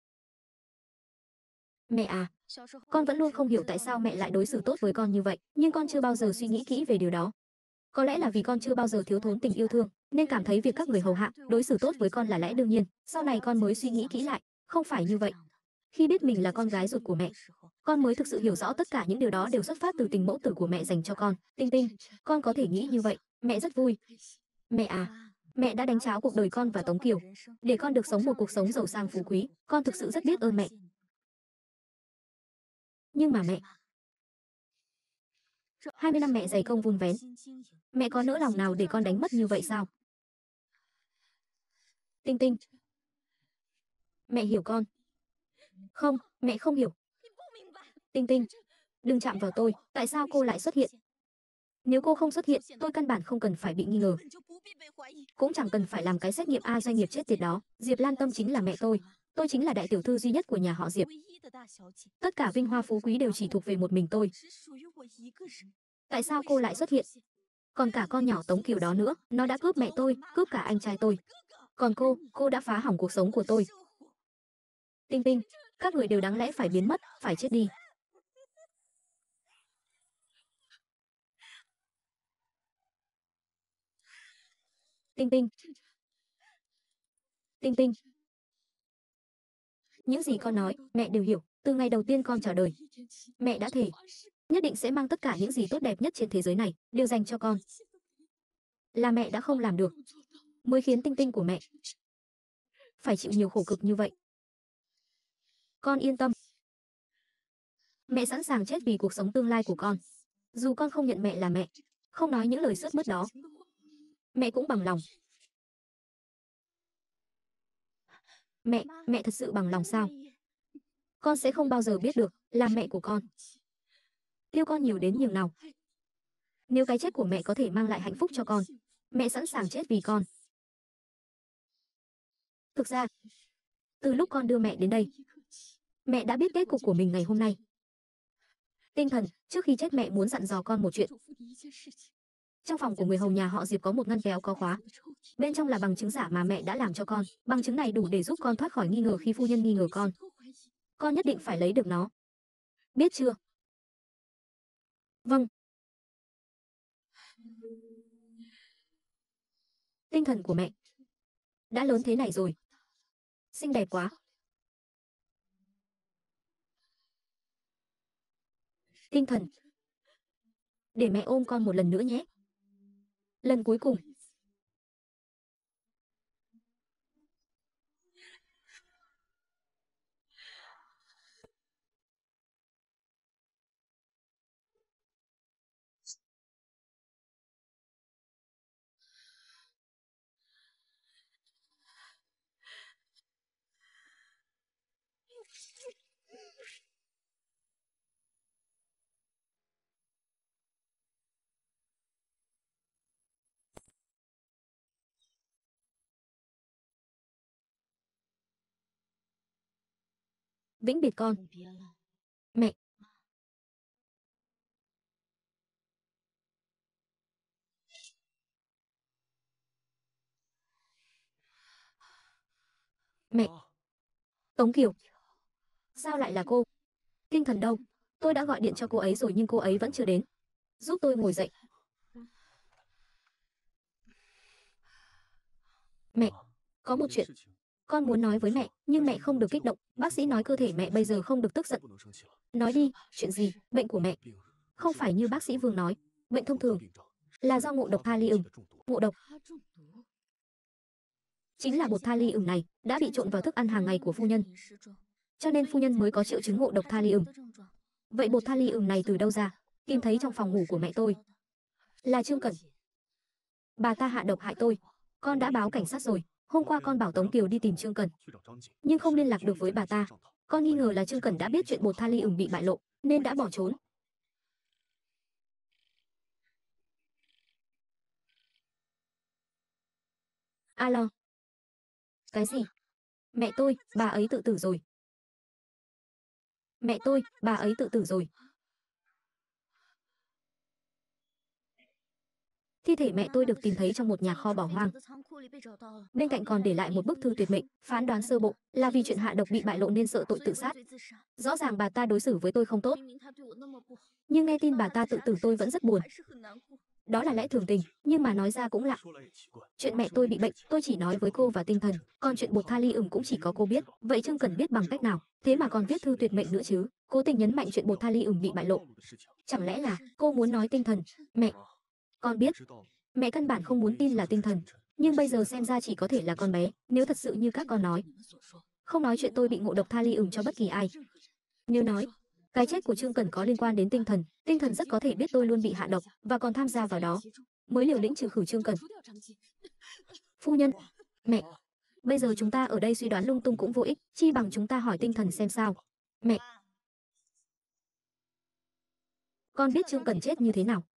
Mẹ à, con vẫn luôn không hiểu tại sao mẹ lại đối xử tốt với con như vậy, nhưng con chưa bao giờ suy nghĩ kỹ về điều đó. Có lẽ là vì con chưa bao giờ thiếu thốn tình yêu thương, nên cảm thấy việc các người hầu hạ, đối xử tốt với con là lẽ đương nhiên. Sau này con mới suy nghĩ kỹ lại, không phải như vậy. Khi biết mình là con gái ruột của mẹ, con mới thực sự hiểu rõ tất cả những điều đó đều xuất phát từ tình mẫu tử của mẹ dành cho con. Tinh Tinh, con có thể nghĩ như vậy, mẹ rất vui. Mẹ à, mẹ đã đánh tráo cuộc đời con và Tống Kiều, để con được sống một cuộc sống giàu sang phú quý. Con thực sự rất biết ơn mẹ. Nhưng mà mẹ, hai mươi năm mẹ dày công vun vén, mẹ có nỡ lòng nào để con đánh mất như vậy sao? Tinh Tinh, mẹ hiểu con. Không, mẹ không hiểu. Tinh Tinh, đừng chạm vào tôi, tại sao cô lại xuất hiện? Nếu cô không xuất hiện, tôi căn bản không cần phải bị nghi ngờ. Cũng chẳng cần phải làm cái xét nghiệm ai doanh nghiệp chết tiệt đó. Diệp Lan Tâm chính là mẹ tôi. Tôi chính là đại tiểu thư duy nhất của nhà họ Diệp. Tất cả vinh hoa phú quý đều chỉ thuộc về một mình tôi. Tại sao cô lại xuất hiện? Còn cả con nhỏ Tống Kiều đó nữa, nó đã cướp mẹ tôi, cướp cả anh trai tôi. Còn cô, cô đã phá hỏng cuộc sống của tôi. Tinh Tinh, các người đều đáng lẽ phải biến mất, phải chết đi. Tinh Tinh. Tinh Tinh. Những gì con nói, mẹ đều hiểu. Từ ngày đầu tiên con chào đời, mẹ đã thề, nhất định sẽ mang tất cả những gì tốt đẹp nhất trên thế giới này, đều dành cho con. Là mẹ đã không làm được, mới khiến Tinh Tinh của mẹ phải chịu nhiều khổ cực như vậy. Con yên tâm. Mẹ sẵn sàng chết vì cuộc sống tương lai của con. Dù con không nhận mẹ là mẹ, không nói những lời sướt mướt đó, mẹ cũng bằng lòng. Mẹ, mẹ thật sự bằng lòng sao? Con sẽ không bao giờ biết được, là mẹ của con yêu con nhiều đến nhường nào. Nếu cái chết của mẹ có thể mang lại hạnh phúc cho con, mẹ sẵn sàng chết vì con. Thực ra, từ lúc con đưa mẹ đến đây, mẹ đã biết kết cục của mình ngày hôm nay. Tinh Thần, trước khi chết mẹ muốn dặn dò con một chuyện. Trong phòng của người hầu nhà họ Diệp có một ngăn kéo có khóa. Bên trong là bằng chứng giả mà mẹ đã làm cho con. Bằng chứng này đủ để giúp con thoát khỏi nghi ngờ khi phu nhân nghi ngờ con. Con nhất định phải lấy được nó. Biết chưa? Vâng. Tinh Thần của mẹ đã lớn thế này rồi. Xinh đẹp quá. Tinh Thần, để mẹ ôm con một lần nữa nhé. Lần cuối cùng. Vĩnh biệt con. Mẹ. Mẹ. Tống Kiều. Sao lại là cô? Tinh Thần đâu? Tôi đã gọi điện cho cô ấy rồi nhưng cô ấy vẫn chưa đến. Giúp tôi ngồi dậy. Mẹ, có một chuyện. Con muốn nói với mẹ, nhưng mẹ không được kích động. Bác sĩ nói cơ thể mẹ bây giờ không được tức giận. Nói đi, chuyện gì? Bệnh của mẹ. Không phải như bác sĩ Vương nói. Bệnh thông thường. Là do ngộ độc thallium. Ngộ độc. Chính là bột thallium này đã bị trộn vào thức ăn hàng ngày của phu nhân. Cho nên phu nhân mới có triệu chứng ngộ độc thallium. Vậy bột thallium này từ đâu ra? Tìm thấy trong phòng ngủ của mẹ tôi. Là Trương Cẩn. Bà ta hạ độc hại tôi. Con đã báo cảnh sát rồi. Hôm qua con bảo Tống Kiều đi tìm Trương Cẩn, nhưng không liên lạc được với bà ta. Con nghi ngờ là Trương Cẩn đã biết chuyện bột thallium bị bại lộ, nên đã bỏ trốn. Alo. Cái gì? Mẹ tôi, bà ấy tự tử rồi. Mẹ tôi, bà ấy tự tử rồi. Thi thể mẹ tôi được tìm thấy trong một nhà kho bỏ hoang. Bên cạnh còn để lại một bức thư tuyệt mệnh, phán đoán sơ bộ là vì chuyện hạ độc bị bại lộ nên sợ tội tự sát. Rõ ràng bà ta đối xử với tôi không tốt. Nhưng nghe tin bà ta tự tử tôi vẫn rất buồn. Đó là lẽ thường tình, nhưng mà nói ra cũng lạ. Chuyện mẹ tôi bị bệnh, tôi chỉ nói với cô và Tinh Thần, còn chuyện bột thallium cũng chỉ có cô biết. Vậy Trương Cẩn biết bằng cách nào? Thế mà còn viết thư tuyệt mệnh nữa chứ? Cố tình nhấn mạnh chuyện bột thallium bị bại lộ. Chẳng lẽ là cô muốn nói Tinh Thần? Mẹ, con biết. Mẹ căn bản không muốn tin là Tinh Thần, nhưng bây giờ xem ra chỉ có thể là con bé. Nếu thật sự như các con nói, không nói chuyện tôi bị ngộ độc thallium cho bất kỳ ai. Nếu nói cái chết của Trương Cẩn có liên quan đến Tinh Thần, Tinh Thần rất có thể biết tôi luôn bị hạ độc và còn tham gia vào đó, mới liều lĩnh trừ khử Trương Cẩn. Phu nhân, mẹ, bây giờ chúng ta ở đây suy đoán lung tung cũng vô ích, chi bằng chúng ta hỏi Tinh Thần xem sao. Mẹ, con biết Trương Cẩn chết như thế nào?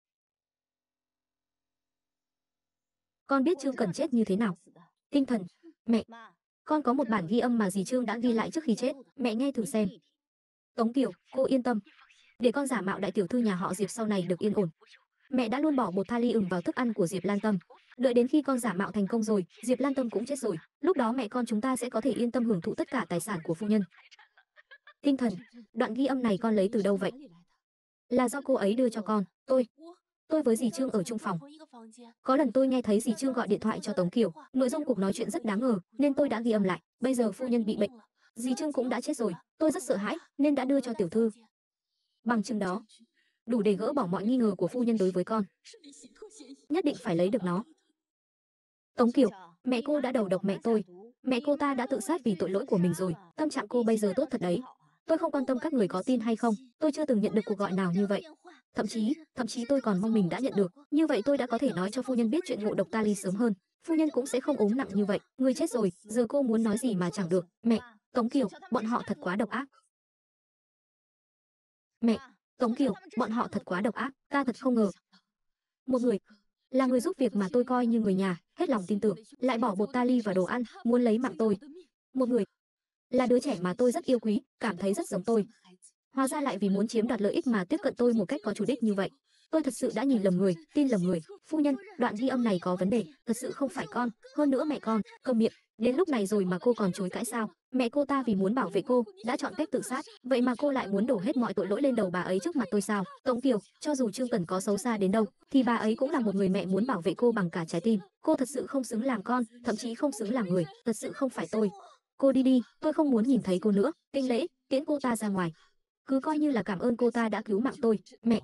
Con biết Trương Cẩn chết như thế nào? Tinh Thần, mẹ, con có một bản ghi âm mà dì Trương đã ghi lại trước khi chết, mẹ nghe thử xem. Tống Kiều, cô yên tâm, để con giả mạo đại tiểu thư nhà họ Diệp sau này được yên ổn. Mẹ đã luôn bỏ bột thallium vào thức ăn của Diệp Lan Tâm. Đợi đến khi con giả mạo thành công rồi, Diệp Lan Tâm cũng chết rồi. Lúc đó mẹ con chúng ta sẽ có thể yên tâm hưởng thụ tất cả tài sản của phu nhân. Tinh Thần, đoạn ghi âm này con lấy từ đâu vậy? Là do cô ấy đưa cho con. Tôi, tôi với dì Trương ở chung phòng. Có lần tôi nghe thấy dì Trương gọi điện thoại cho Tống Kiều, nội dung cuộc nói chuyện rất đáng ngờ, nên tôi đã ghi âm lại. Bây giờ phu nhân bị bệnh, dì Trương cũng đã chết rồi, tôi rất sợ hãi, nên đã đưa cho tiểu thư. Bằng chứng đó đủ để gỡ bỏ mọi nghi ngờ của phu nhân đối với con. Nhất định phải lấy được nó. Tống Kiều, mẹ cô đã đầu độc mẹ tôi. Mẹ cô ta đã tự sát vì tội lỗi của mình rồi. Tâm trạng cô bây giờ tốt thật đấy. Tôi không quan tâm các người có tin hay không. Tôi chưa từng nhận được cuộc gọi nào như vậy. Thậm chí, thậm chí tôi còn mong mình đã nhận được. Như vậy tôi đã có thể nói cho phu nhân biết chuyện ngộ độc tali sớm hơn. Phu nhân cũng sẽ không ốm nặng như vậy. Người chết rồi, giờ cô muốn nói gì mà chẳng được. Mẹ, Tống Kiều, bọn họ thật quá độc ác. Mẹ, Tống Kiều, bọn họ thật quá độc ác. Ta thật không ngờ. Một người là người giúp việc mà tôi coi như người nhà, hết lòng tin tưởng, lại bỏ bột tali vào đồ ăn, muốn lấy mạng tôi. Một người là đứa trẻ mà tôi rất yêu quý, cảm thấy rất giống tôi. Hóa ra lại vì muốn chiếm đoạt lợi ích mà tiếp cận tôi một cách có chủ đích như vậy. Tôi thật sự đã nhìn lầm người, tin lầm người. Phu nhân, đoạn ghi âm này có vấn đề, thật sự không phải con, hơn nữa mẹ con, câm miệng. Đến lúc này rồi mà cô còn chối cãi sao? Mẹ cô ta vì muốn bảo vệ cô, đã chọn cách tự sát, vậy mà cô lại muốn đổ hết mọi tội lỗi lên đầu bà ấy trước mặt tôi sao? Tống Kiều, cho dù Trương Cẩn có xấu xa đến đâu, thì bà ấy cũng là một người mẹ muốn bảo vệ cô bằng cả trái tim. Cô thật sự không xứng làm con, thậm chí không xứng làm người, thật sự không phải tôi. Cô đi đi, tôi không muốn nhìn thấy cô nữa. Tinh Lễ, tiễn cô ta ra ngoài. Cứ coi như là cảm ơn cô ta đã cứu mạng tôi. Mẹ.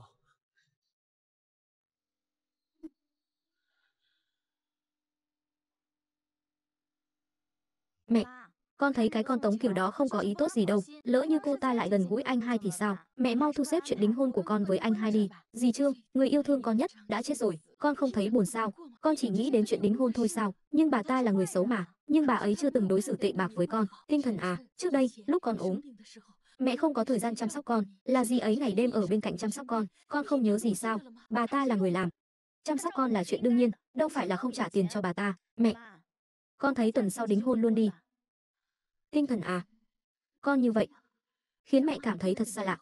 Mẹ, con thấy cái con Tống Kiều đó không có ý tốt gì đâu. Lỡ như cô ta lại gần gũi anh hai thì sao? Mẹ mau thu xếp chuyện đính hôn của con với anh hai đi. Dì Trương, người yêu thương con nhất, đã chết rồi. Con không thấy buồn sao? Con chỉ nghĩ đến chuyện đính hôn thôi sao? Nhưng bà ta là người xấu mà. Nhưng bà ấy chưa từng đối xử tệ bạc với con. Tinh Thần à, trước đây, lúc con ốm, mẹ không có thời gian chăm sóc con, là dì ấy ngày đêm ở bên cạnh chăm sóc con. Con không nhớ gì sao? Bà ta là người làm. Chăm sóc con là chuyện đương nhiên, đâu phải là không trả tiền cho bà ta. Mẹ, con thấy tuần sau đính hôn luôn đi. Tinh Thần à, Con như vậy khiến mẹ cảm thấy thật xa lạ.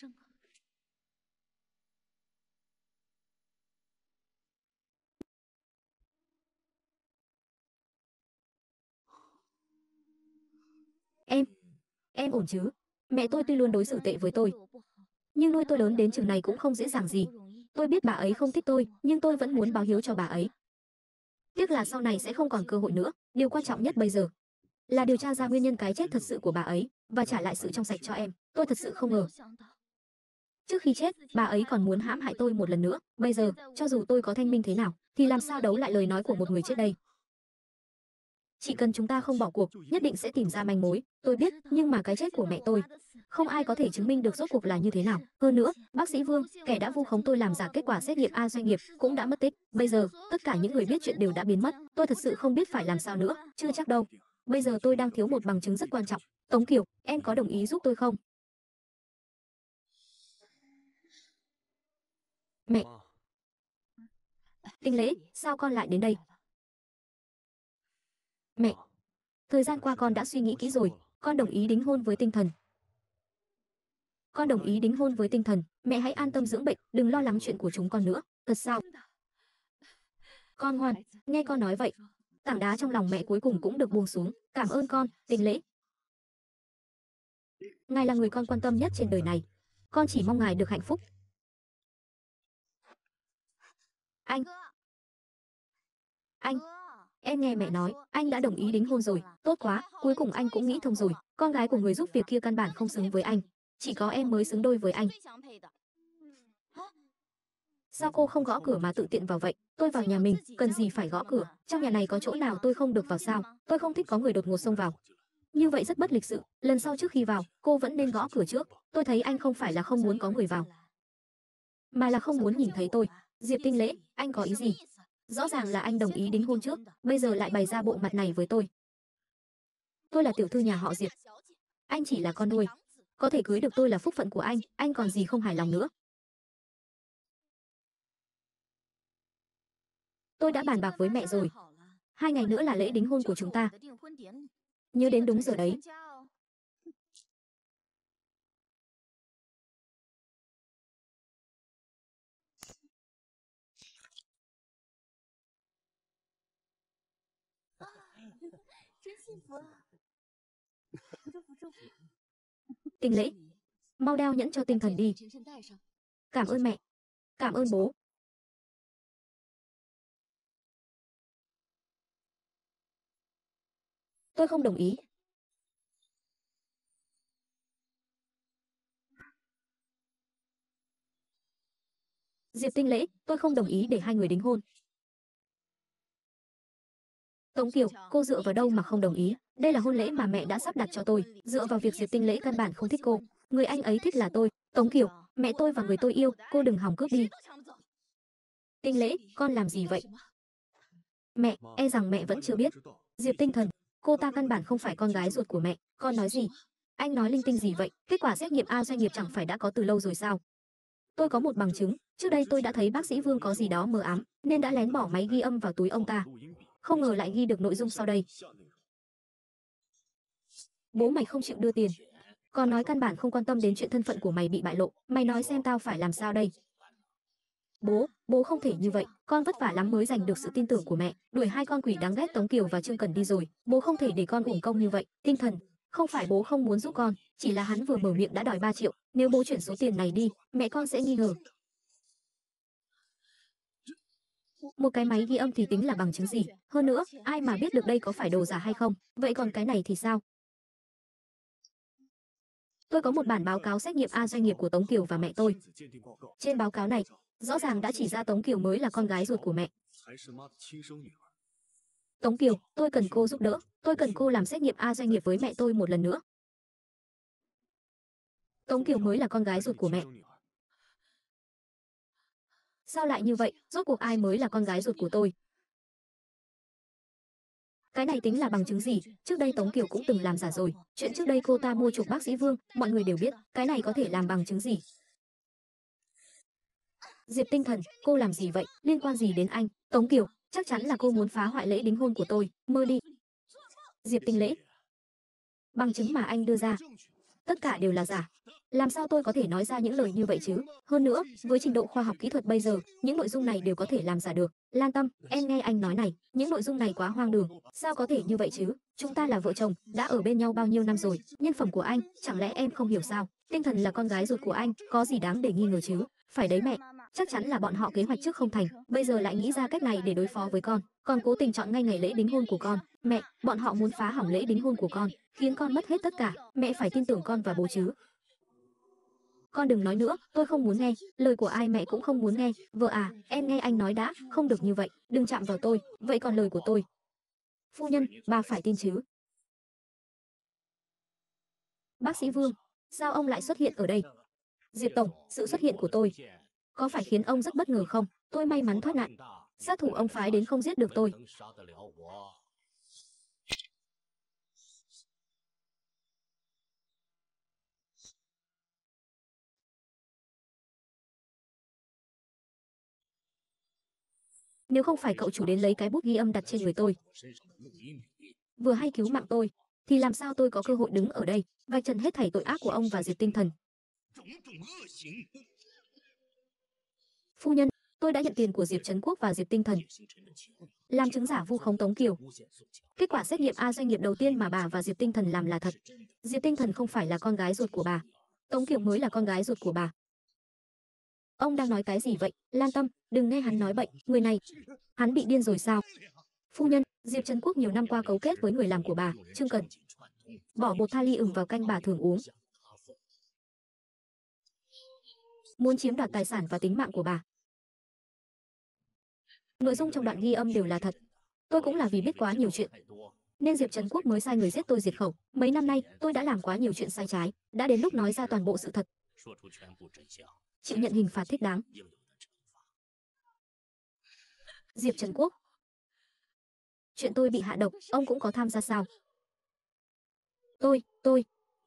Em, em ổn chứ? Mẹ tôi tuy luôn đối xử tệ với tôi, nhưng nuôi tôi lớn đến chừng này cũng không dễ dàng gì. Tôi biết bà ấy không thích tôi, nhưng tôi vẫn muốn báo hiếu cho bà ấy. Tiếc là sau này sẽ không còn cơ hội nữa. Điều quan trọng nhất bây giờ là điều tra ra nguyên nhân cái chết thật sự của bà ấy và trả lại sự trong sạch cho em. Tôi thật sự không ngờ. Trước khi chết, bà ấy còn muốn hãm hại tôi một lần nữa. Bây giờ, cho dù tôi có thanh minh thế nào, thì làm sao đấu lại lời nói của một người chết đây? Chỉ cần chúng ta không bỏ cuộc, nhất định sẽ tìm ra manh mối. Tôi biết, nhưng mà cái chết của mẹ tôi, không ai có thể chứng minh được rốt cuộc là như thế nào. Hơn nữa, bác sĩ Vương, kẻ đã vu khống tôi làm giả kết quả xét nghiệm A doanh nghiệp, cũng đã mất tích. Bây giờ, tất cả những người biết chuyện đều đã biến mất. Tôi thật sự không biết phải làm sao nữa, chưa chắc đâu. Bây giờ tôi đang thiếu một bằng chứng rất quan trọng. Tống Kiều, em có đồng ý giúp tôi không? Mẹ. Tinh Lễ, sao con lại đến đây? Mẹ, thời gian qua con đã suy nghĩ kỹ rồi, con đồng ý đính hôn với Tinh Thần. Con đồng ý đính hôn với Tinh Thần, mẹ hãy an tâm dưỡng bệnh, đừng lo lắng chuyện của chúng con nữa. Thật sao? Con ngoan, nghe con nói vậy, tảng đá trong lòng mẹ cuối cùng cũng được buông xuống. Cảm ơn con, Tinh Lễ. Ngài là người con quan tâm nhất trên đời này. Con chỉ mong ngài được hạnh phúc. Anh, anh, em nghe mẹ nói, anh đã đồng ý đính hôn rồi. Tốt quá, cuối cùng anh cũng nghĩ thông rồi. Con gái của người giúp việc kia căn bản không xứng với anh. Chỉ có em mới xứng đôi với anh. Sao cô không gõ cửa mà tự tiện vào vậy? Tôi vào nhà mình, cần gì phải gõ cửa? Trong nhà này có chỗ nào tôi không được vào sao? Tôi không thích có người đột ngột xông vào. Như vậy rất bất lịch sự. Lần sau trước khi vào, cô vẫn nên gõ cửa trước. Tôi thấy anh không phải là không muốn có người vào, mà là không muốn nhìn thấy tôi. Diệp Tinh Lễ, anh có ý gì? Rõ ràng là anh đồng ý đính hôn trước, bây giờ lại bày ra bộ mặt này với tôi. Tôi là tiểu thư nhà họ Diệp. Anh chỉ là con nuôi. Có thể cưới được tôi là phúc phận của anh, anh còn gì không hài lòng nữa. Tôi đã bàn bạc với mẹ rồi. Hai ngày nữa là lễ đính hôn của chúng ta. Nhớ đến đúng giờ đấy. Tinh Lễ, mau đeo nhẫn cho Tinh Thần đi. Cảm ơn mẹ. Cảm ơn bố. Tôi không đồng ý. Diệp Tinh Lễ, tôi không đồng ý để hai người đính hôn. Tống Kiều, cô dựa vào đâu mà không đồng ý? Đây là hôn lễ mà mẹ đã sắp đặt cho tôi, dựa vào việc Diệp Tinh Lễ căn bản không thích cô. Người anh ấy thích là tôi. Tống Kiều, mẹ tôi và người tôi yêu, cô đừng hòng cướp đi. Tinh Lễ, con làm gì vậy? Mẹ, e rằng mẹ vẫn chưa biết. Diệp Tinh Thần, cô ta căn bản không phải con gái ruột của mẹ. Con nói gì? Anh nói linh tinh gì vậy? Kết quả xét nghiệm A doanh nghiệp chẳng phải đã có từ lâu rồi sao? Tôi có một bằng chứng. Trước đây tôi đã thấy bác sĩ Vương có gì đó mờ ám, nên đã lén bỏ máy ghi âm vào túi ông ta. Không ngờ lại ghi được nội dung sau đây. Bố mày không chịu đưa tiền, còn nói căn bản không quan tâm đến chuyện thân phận của mày bị bại lộ. Mày nói xem tao phải làm sao đây? Bố, bố không thể như vậy. Con vất vả lắm mới giành được sự tin tưởng của mẹ, đuổi hai con quỷ đáng ghét Tống Kiều và Trương Cần đi rồi. Bố không thể để con uổng công như vậy. Tinh Thần, không phải bố không muốn giúp con, chỉ là hắn vừa mở miệng đã đòi ba triệu. Nếu bố chuyển số tiền này đi, mẹ con sẽ nghi ngờ. Một cái máy ghi âm thì tính là bằng chứng gì? Hơn nữa, ai mà biết được đây có phải đồ giả hay không? Vậy còn cái này thì sao? Tôi có một bản báo cáo xét nghiệm A doanh nghiệp của Tống Kiều và mẹ tôi. Trên báo cáo này, rõ ràng đã chỉ ra Tống Kiều mới là con gái ruột của mẹ. Tống Kiều, tôi cần cô giúp đỡ. Tôi cần cô làm xét nghiệm A doanh nghiệp với mẹ tôi một lần nữa. Tống Kiều mới là con gái ruột của mẹ. Sao lại như vậy? Rốt cuộc ai mới là con gái ruột của tôi? Cái này tính là bằng chứng gì? Trước đây Tống Kiều cũng từng làm giả rồi. Chuyện trước đây cô ta mua chuộc bác sĩ Vương, mọi người đều biết. Cái này có thể làm bằng chứng gì? Diệp Tinh Thần, cô làm gì vậy? Liên quan gì đến anh? Tống Kiều, chắc chắn là cô muốn phá hoại lễ đính hôn của tôi. Mơ đi. Diệp Tinh Lễ, Bằng chứng mà anh đưa ra, tất cả đều là giả. Làm sao tôi có thể nói ra những lời như vậy chứ? Hơn nữa, với trình độ khoa học kỹ thuật bây giờ, những nội dung này đều có thể làm giả được. Lan Tâm, em nghe anh nói này, những nội dung này quá hoang đường. Sao có thể như vậy chứ? Chúng ta là vợ chồng, đã ở bên nhau bao nhiêu năm rồi. Nhân phẩm của anh, chẳng lẽ em không hiểu sao? Tinh Thần là con gái ruột của anh, có gì đáng để nghi ngờ chứ? Phải đấy mẹ. Chắc chắn là bọn họ kế hoạch trước không thành, bây giờ lại nghĩ ra cách này để đối phó với con. Còn cố tình chọn ngay ngày lễ đính hôn của con. Mẹ, bọn họ muốn phá hỏng lễ đính hôn của con, khiến con mất hết tất cả. Mẹ phải tin tưởng con và bố chứ. Con đừng nói nữa, tôi không muốn nghe, lời của ai mẹ cũng không muốn nghe. Vợ à, em nghe anh nói đã, không được như vậy, đừng chạm vào tôi, vậy còn lời của tôi. Phu nhân, bà phải tin chứ. Bác sĩ Vương, sao ông lại xuất hiện ở đây? Diệp Tổng, sự xuất hiện của tôi có phải khiến ông rất bất ngờ không? Tôi may mắn thoát nạn. Sát thủ ông phái đến không giết được tôi. Nếu không phải cậu chủ đến lấy cái bút ghi âm đặt trên người tôi, vừa hay cứu mạng tôi, thì làm sao tôi có cơ hội đứng ở đây, vạch trần hết thảy tội ác của ông và Diệp Tinh Thần. Phu nhân, tôi đã nhận tiền của Diệp Trấn Quốc và Diệp Tinh Thần, làm chứng giả vu khống Tống Kiều. Kết quả xét nghiệm A doanh nghiệp đầu tiên mà bà và Diệp Tinh Thần làm là thật. Diệp Tinh Thần không phải là con gái ruột của bà, Tống Kiều mới là con gái ruột của bà. Ông đang nói cái gì vậy? Lan Tâm, đừng nghe hắn nói bệnh, người này, hắn bị điên rồi sao? Phu nhân, Diệp Trấn Quốc nhiều năm qua cấu kết với người làm của bà, Trương Cẩn, bỏ bột tha ly ửng vào canh bà thường uống, muốn chiếm đoạt tài sản và tính mạng của bà. Nội dung trong đoạn ghi âm đều là thật. Tôi cũng là vì biết quá nhiều chuyện, nên Diệp Trấn Quốc mới sai người giết tôi diệt khẩu. Mấy năm nay, tôi đã làm quá nhiều chuyện sai trái, đã đến lúc nói ra toàn bộ sự thật, chịu nhận hình phạt thích đáng. Diệp Trấn Quốc, chuyện tôi bị hạ độc, ông cũng có tham gia sao? Tôi, tôi...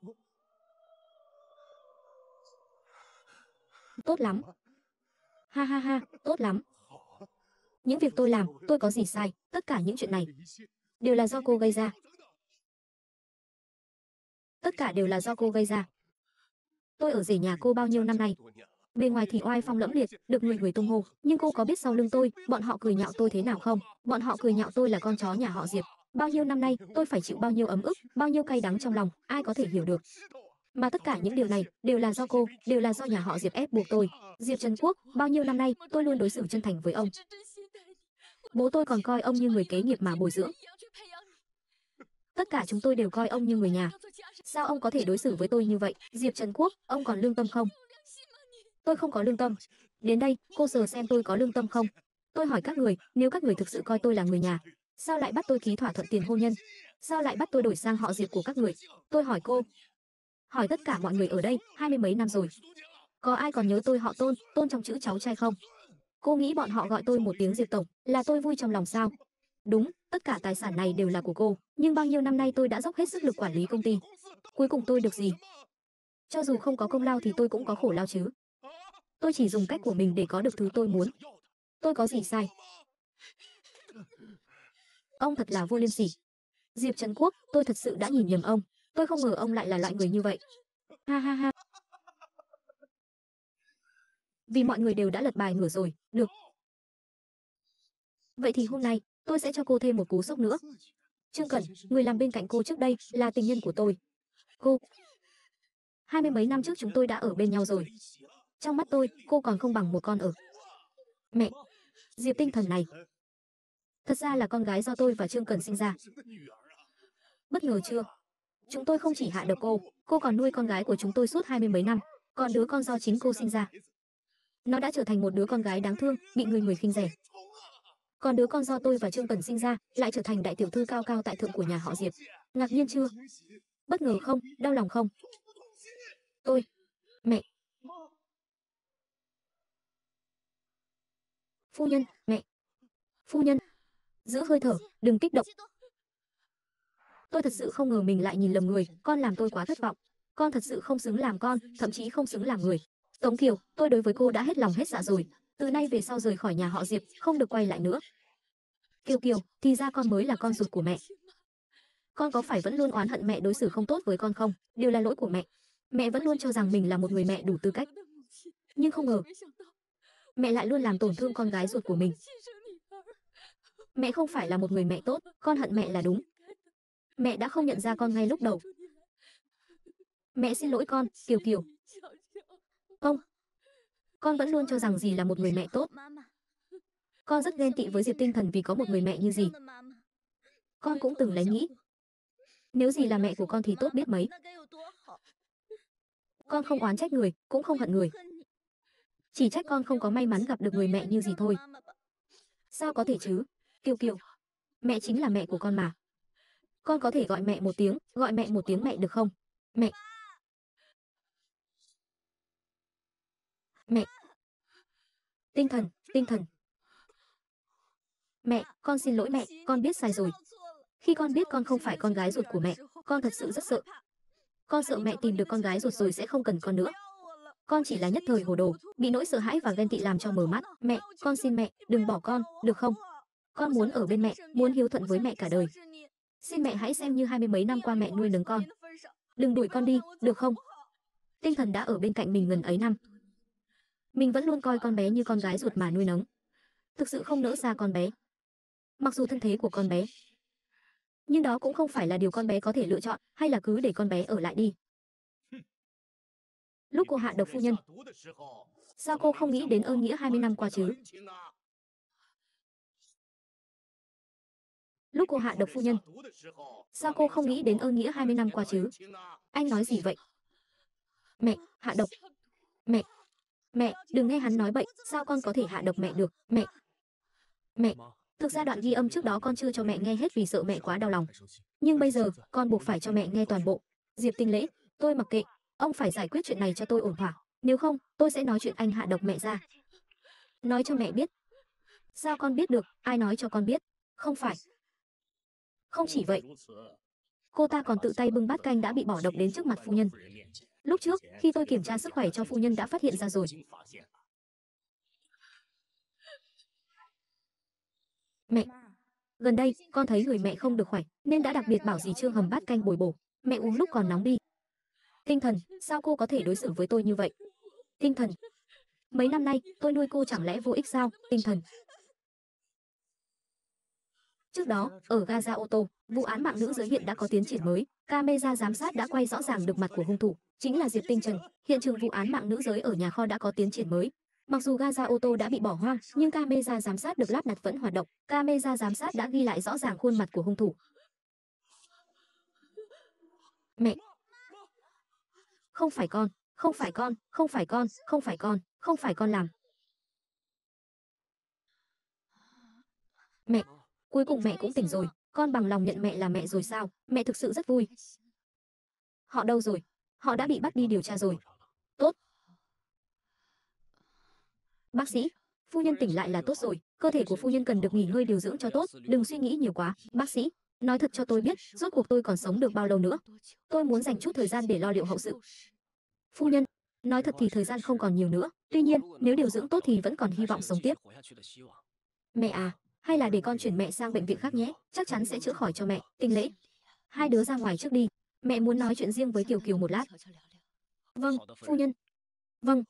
Tốt lắm. Ha ha ha, tốt lắm. Những việc tôi làm, tôi có gì sai? Tất cả những chuyện này đều là do cô gây ra. Tất cả đều là do cô gây ra. Tôi ở rể nhà cô bao nhiêu năm nay, bề ngoài thì oai phong lẫm liệt, được người người tung hô, nhưng cô có biết sau lưng tôi, bọn họ cười nhạo tôi thế nào không? Bọn họ cười nhạo tôi là con chó nhà họ Diệp. Bao nhiêu năm nay, tôi phải chịu bao nhiêu ấm ức, bao nhiêu cay đắng trong lòng, ai có thể hiểu được? Mà tất cả những điều này đều là do cô, đều là do nhà họ Diệp ép buộc tôi. Diệp Trấn Quốc, bao nhiêu năm nay, tôi luôn đối xử chân thành với ông. Bố tôi còn coi ông như người kế nghiệp mà bồi dưỡng. Tất cả chúng tôi đều coi ông như người nhà. Sao ông có thể đối xử với tôi như vậy? Diệp Trấn Quốc, ông còn lương tâm không? Tôi không có lương tâm. Đến đây, cô sờ xem tôi có lương tâm không? Tôi hỏi các người, nếu các người thực sự coi tôi là người nhà, sao lại bắt tôi ký thỏa thuận tiền hôn nhân? Sao lại bắt tôi đổi sang họ Diệp của các người? Tôi hỏi cô, hỏi tất cả mọi người ở đây, hai mươi mấy năm rồi, có ai còn nhớ tôi họ Tôn, Tôn trong chữ cháu trai không? Cô nghĩ bọn họ gọi tôi một tiếng Diệp Tổng, là tôi vui trong lòng sao? Đúng, tất cả tài sản này đều là của cô, nhưng bao nhiêu năm nay tôi đã dốc hết sức lực quản lý công ty. Cuối cùng tôi được gì? Cho dù không có công lao thì tôi cũng có khổ lao chứ. Tôi chỉ dùng cách của mình để có được thứ tôi muốn. Tôi có gì sai? Ông thật là vô liêm sỉ. Diệp Trấn Quốc, tôi thật sự đã nhìn nhầm ông. Tôi không ngờ ông lại là loại người như vậy. Ha ha ha. Vì mọi người đều đã lật bài ngửa rồi, được. Vậy thì hôm nay, tôi sẽ cho cô thêm một cú sốc nữa. Trương Cẩn, người làm bên cạnh cô trước đây, là tình nhân của tôi. Cô... Hai mươi mấy năm trước chúng tôi đã ở bên nhau rồi. Trong mắt tôi, cô còn không bằng một con ở. Mẹ, Diệp Tinh Thần này, thật ra là con gái do tôi và Trương Cẩn sinh ra. Bất ngờ chưa? Chúng tôi không chỉ hạ độc cô, cô còn nuôi con gái của chúng tôi suốt hai mươi mấy năm. Còn đứa con do chính cô sinh ra, nó đã trở thành một đứa con gái đáng thương, bị người người khinh rẻ. Còn đứa con do tôi và Trương Cẩn sinh ra, lại trở thành đại tiểu thư cao cao tại thượng của nhà họ Diệp. Ngạc nhiên chưa? Bất ngờ không? Đau lòng không? Tôi... Mẹ... Phu nhân, mẹ... Phu nhân... Giữ hơi thở, đừng kích động. Tôi thật sự không ngờ mình lại nhìn lầm người, con làm tôi quá thất vọng. Con thật sự không xứng làm con, thậm chí không xứng làm người. Tống Kiều, tôi đối với cô đã hết lòng hết dạ rồi. Từ nay về sau rời khỏi nhà họ Diệp, không được quay lại nữa. Kiều Kiều, thì ra con mới là con ruột của mẹ. Con có phải vẫn luôn oán hận mẹ đối xử không tốt với con không? Đều là lỗi của mẹ. Mẹ vẫn luôn cho rằng mình là một người mẹ đủ tư cách. Nhưng không ngờ, mẹ lại luôn làm tổn thương con gái ruột của mình. Mẹ không phải là một người mẹ tốt, con hận mẹ là đúng. Mẹ đã không nhận ra con ngay lúc đầu. Mẹ xin lỗi con, Kiều Kiều. Không, con vẫn luôn cho rằng dì là một người mẹ tốt. Con rất ghen tị với Diệp Tinh Thần vì có một người mẹ như dì. Con cũng từng lấy nghĩ, nếu dì là mẹ của con thì tốt biết mấy. Con không oán trách người, cũng không hận người. Chỉ trách con không có may mắn gặp được người mẹ như dì thôi. Sao có thể chứ? Kiều Kiều, mẹ chính là mẹ của con mà. Con có thể gọi mẹ một tiếng, gọi mẹ một tiếng mẹ được không? Mẹ. Mẹ. Tinh Thần, Tinh Thần. Mẹ, con xin lỗi mẹ, con biết sai rồi. Khi con biết con không phải con gái ruột của mẹ, con thật sự rất sợ. Con sợ mẹ tìm được con gái ruột rồi sẽ không cần con nữa. Con chỉ là nhất thời hồ đồ, bị nỗi sợ hãi và ghen tị làm cho mờ mắt. Mẹ, con xin mẹ, đừng bỏ con, được không? Con muốn ở bên mẹ, muốn hiếu thuận với mẹ cả đời. Xin mẹ hãy xem như hai mươi mấy năm qua mẹ nuôi nấng con. Đừng đuổi con đi, được không? Tinh Thần đã ở bên cạnh mình ngần ấy năm. Mình vẫn luôn coi con bé như con gái ruột mà nuôi nấng. Thực sự không nỡ xa con bé. Mặc dù thân thế của con bé, nhưng đó cũng không phải là điều con bé có thể lựa chọn, hay là cứ để con bé ở lại đi. Lúc cô hạ độc phu nhân, sao cô không nghĩ đến ơn nghĩa hai mươi năm qua chứ? Lúc cô hạ độc phu nhân, sao cô không nghĩ đến ơn nghĩa hai mươi năm qua chứ? Anh nói gì vậy? Mẹ, hạ độc. Mẹ, mẹ, đừng nghe hắn nói bậy, sao con có thể hạ độc mẹ được? Mẹ, mẹ, thực ra đoạn ghi âm trước đó con chưa cho mẹ nghe hết vì sợ mẹ quá đau lòng. Nhưng bây giờ, con buộc phải cho mẹ nghe toàn bộ. Diệp Tinh Lễ, tôi mặc kệ, ông phải giải quyết chuyện này cho tôi ổn thỏa. Nếu không, tôi sẽ nói chuyện anh hạ độc mẹ ra. Nói cho mẹ biết. Sao con biết được, ai nói cho con biết? Không phải. Không chỉ vậy, cô ta còn tự tay bưng bát canh đã bị bỏ độc đến trước mặt phu nhân. Lúc trước, khi tôi kiểm tra sức khỏe cho phu nhân đã phát hiện ra rồi. Mẹ, gần đây, con thấy người mẹ không được khỏe, nên đã đặc biệt bảo dì Trương hầm bát canh bồi bổ. Mẹ uống lúc còn nóng đi. Tinh Thần, sao cô có thể đối xử với tôi như vậy? Tinh Thần, mấy năm nay, tôi nuôi cô chẳng lẽ vô ích sao? Tinh Thần. Trước đó, ở Gaza ô tô, vụ án mạng nữ giới hiện đã có tiến triển mới. Camera giám sát đã quay rõ ràng được mặt của hung thủ, chính là Diệp Tinh Trần. Hiện trường vụ án mạng nữ giới ở nhà kho đã có tiến triển mới. Mặc dù Gaza ô tô đã bị bỏ hoang, nhưng camera giám sát được lắp đặt vẫn hoạt động. Camera giám sát đã ghi lại rõ ràng khuôn mặt của hung thủ. Mẹ, không phải con, không phải con, không phải con, không phải con, không phải con làm. Mẹ, cuối cùng mẹ cũng tỉnh rồi, con bằng lòng nhận mẹ là mẹ rồi sao? Mẹ thực sự rất vui. Họ đâu rồi? Họ đã bị bắt đi điều tra rồi. Tốt. Bác sĩ, phu nhân tỉnh lại là tốt rồi, cơ thể của phu nhân cần được nghỉ ngơi điều dưỡng cho tốt, đừng suy nghĩ nhiều quá. Bác sĩ, nói thật cho tôi biết, rốt cuộc tôi còn sống được bao lâu nữa? Tôi muốn dành chút thời gian để lo liệu hậu sự. Phu nhân, nói thật thì thời gian không còn nhiều nữa, tuy nhiên, nếu điều dưỡng tốt thì vẫn còn hy vọng sống tiếp. Mẹ à, hay là để con chuyển mẹ sang bệnh viện khác nhé, chắc chắn sẽ chữa khỏi cho mẹ. Tinh Lễ, hai đứa ra ngoài trước đi, mẹ muốn nói chuyện riêng với Kiều Kiều một lát. Vâng, phu nhân. Vâng.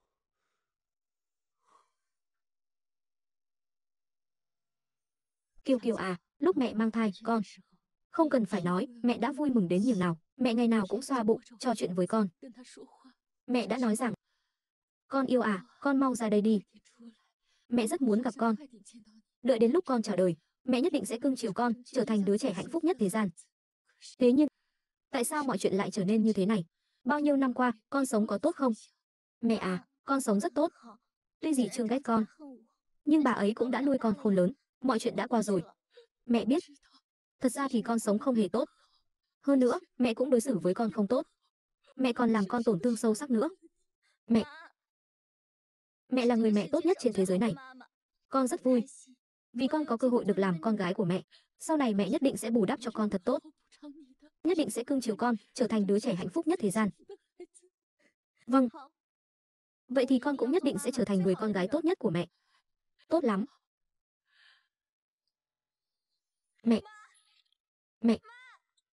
Kiều Kiều à, lúc mẹ mang thai, con không cần phải nói, mẹ đã vui mừng đến nhường nào. Mẹ ngày nào cũng xoa bụng, trò chuyện với con. Mẹ đã nói rằng, con yêu à, con mau ra đây đi. Mẹ rất muốn gặp con. Đợi đến lúc con chào đời, mẹ nhất định sẽ cưng chiều con, trở thành đứa trẻ hạnh phúc nhất thế gian. Thế nhưng, tại sao mọi chuyện lại trở nên như thế này? Bao nhiêu năm qua, con sống có tốt không? Mẹ à, con sống rất tốt. Tuy dì Trương ghét con, nhưng bà ấy cũng đã nuôi con khôn lớn. Mọi chuyện đã qua rồi. Mẹ biết, thật ra thì con sống không hề tốt. Hơn nữa, mẹ cũng đối xử với con không tốt. Mẹ còn làm con tổn thương sâu sắc nữa. Mẹ, mẹ là người mẹ tốt nhất trên thế giới này. Con rất vui, vì con có cơ hội được làm con gái của mẹ. Sau này mẹ nhất định sẽ bù đắp cho con thật tốt. Nhất định sẽ cưng chiều con, trở thành đứa trẻ hạnh phúc nhất thế gian. Vâng. Vậy thì con cũng nhất định sẽ trở thành người con gái tốt nhất của mẹ. Tốt lắm. Mẹ. Mẹ.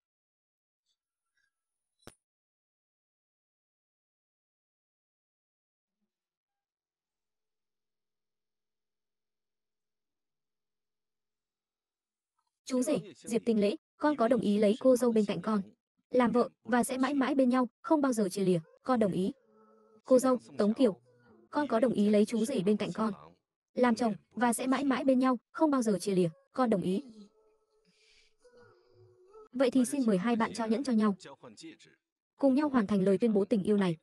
Chú rể, Diệp Tinh Lễ, con có đồng ý lấy cô dâu bên cạnh con làm vợ và sẽ mãi mãi bên nhau, không bao giờ chia lìa, con đồng ý. Cô dâu, Tống Kiều, con có đồng ý lấy chú rể bên cạnh con làm chồng và sẽ mãi mãi bên nhau, không bao giờ chia lìa, con đồng ý. Vậy thì xin mời hai bạn trao nhẫn cho nhau, cùng nhau hoàn thành lời tuyên bố tình yêu này.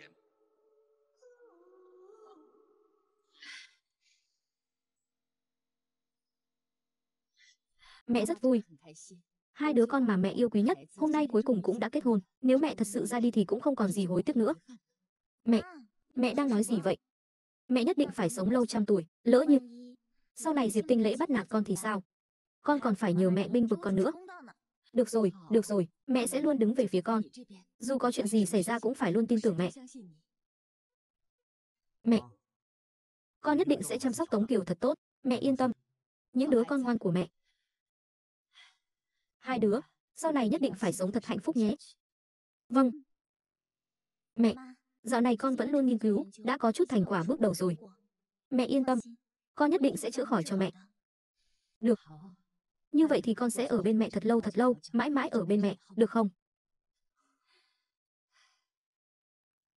Mẹ rất vui. Hai đứa con mà mẹ yêu quý nhất, hôm nay cuối cùng cũng đã kết hôn. Nếu mẹ thật sự ra đi thì cũng không còn gì hối tiếc nữa. Mẹ, mẹ đang nói gì vậy? Mẹ nhất định phải sống lâu trăm tuổi, lỡ như sau này Diệp Tinh Lễ bắt nạt con thì sao? Con còn phải nhờ mẹ bênh vực con nữa. Được rồi, được rồi, mẹ sẽ luôn đứng về phía con. Dù có chuyện gì xảy ra cũng phải luôn tin tưởng mẹ. Mẹ, con nhất định sẽ chăm sóc Tống Kiều thật tốt, mẹ yên tâm. Những đứa con ngoan của mẹ. Hai đứa, sau này nhất định phải sống thật hạnh phúc nhé. Vâng. Mẹ, dạo này con vẫn luôn nghiên cứu, đã có chút thành quả bước đầu rồi. Mẹ yên tâm, con nhất định sẽ chữa khỏi cho mẹ. Được. Như vậy thì con sẽ ở bên mẹ thật lâu thật lâu, mãi mãi ở bên mẹ, được không?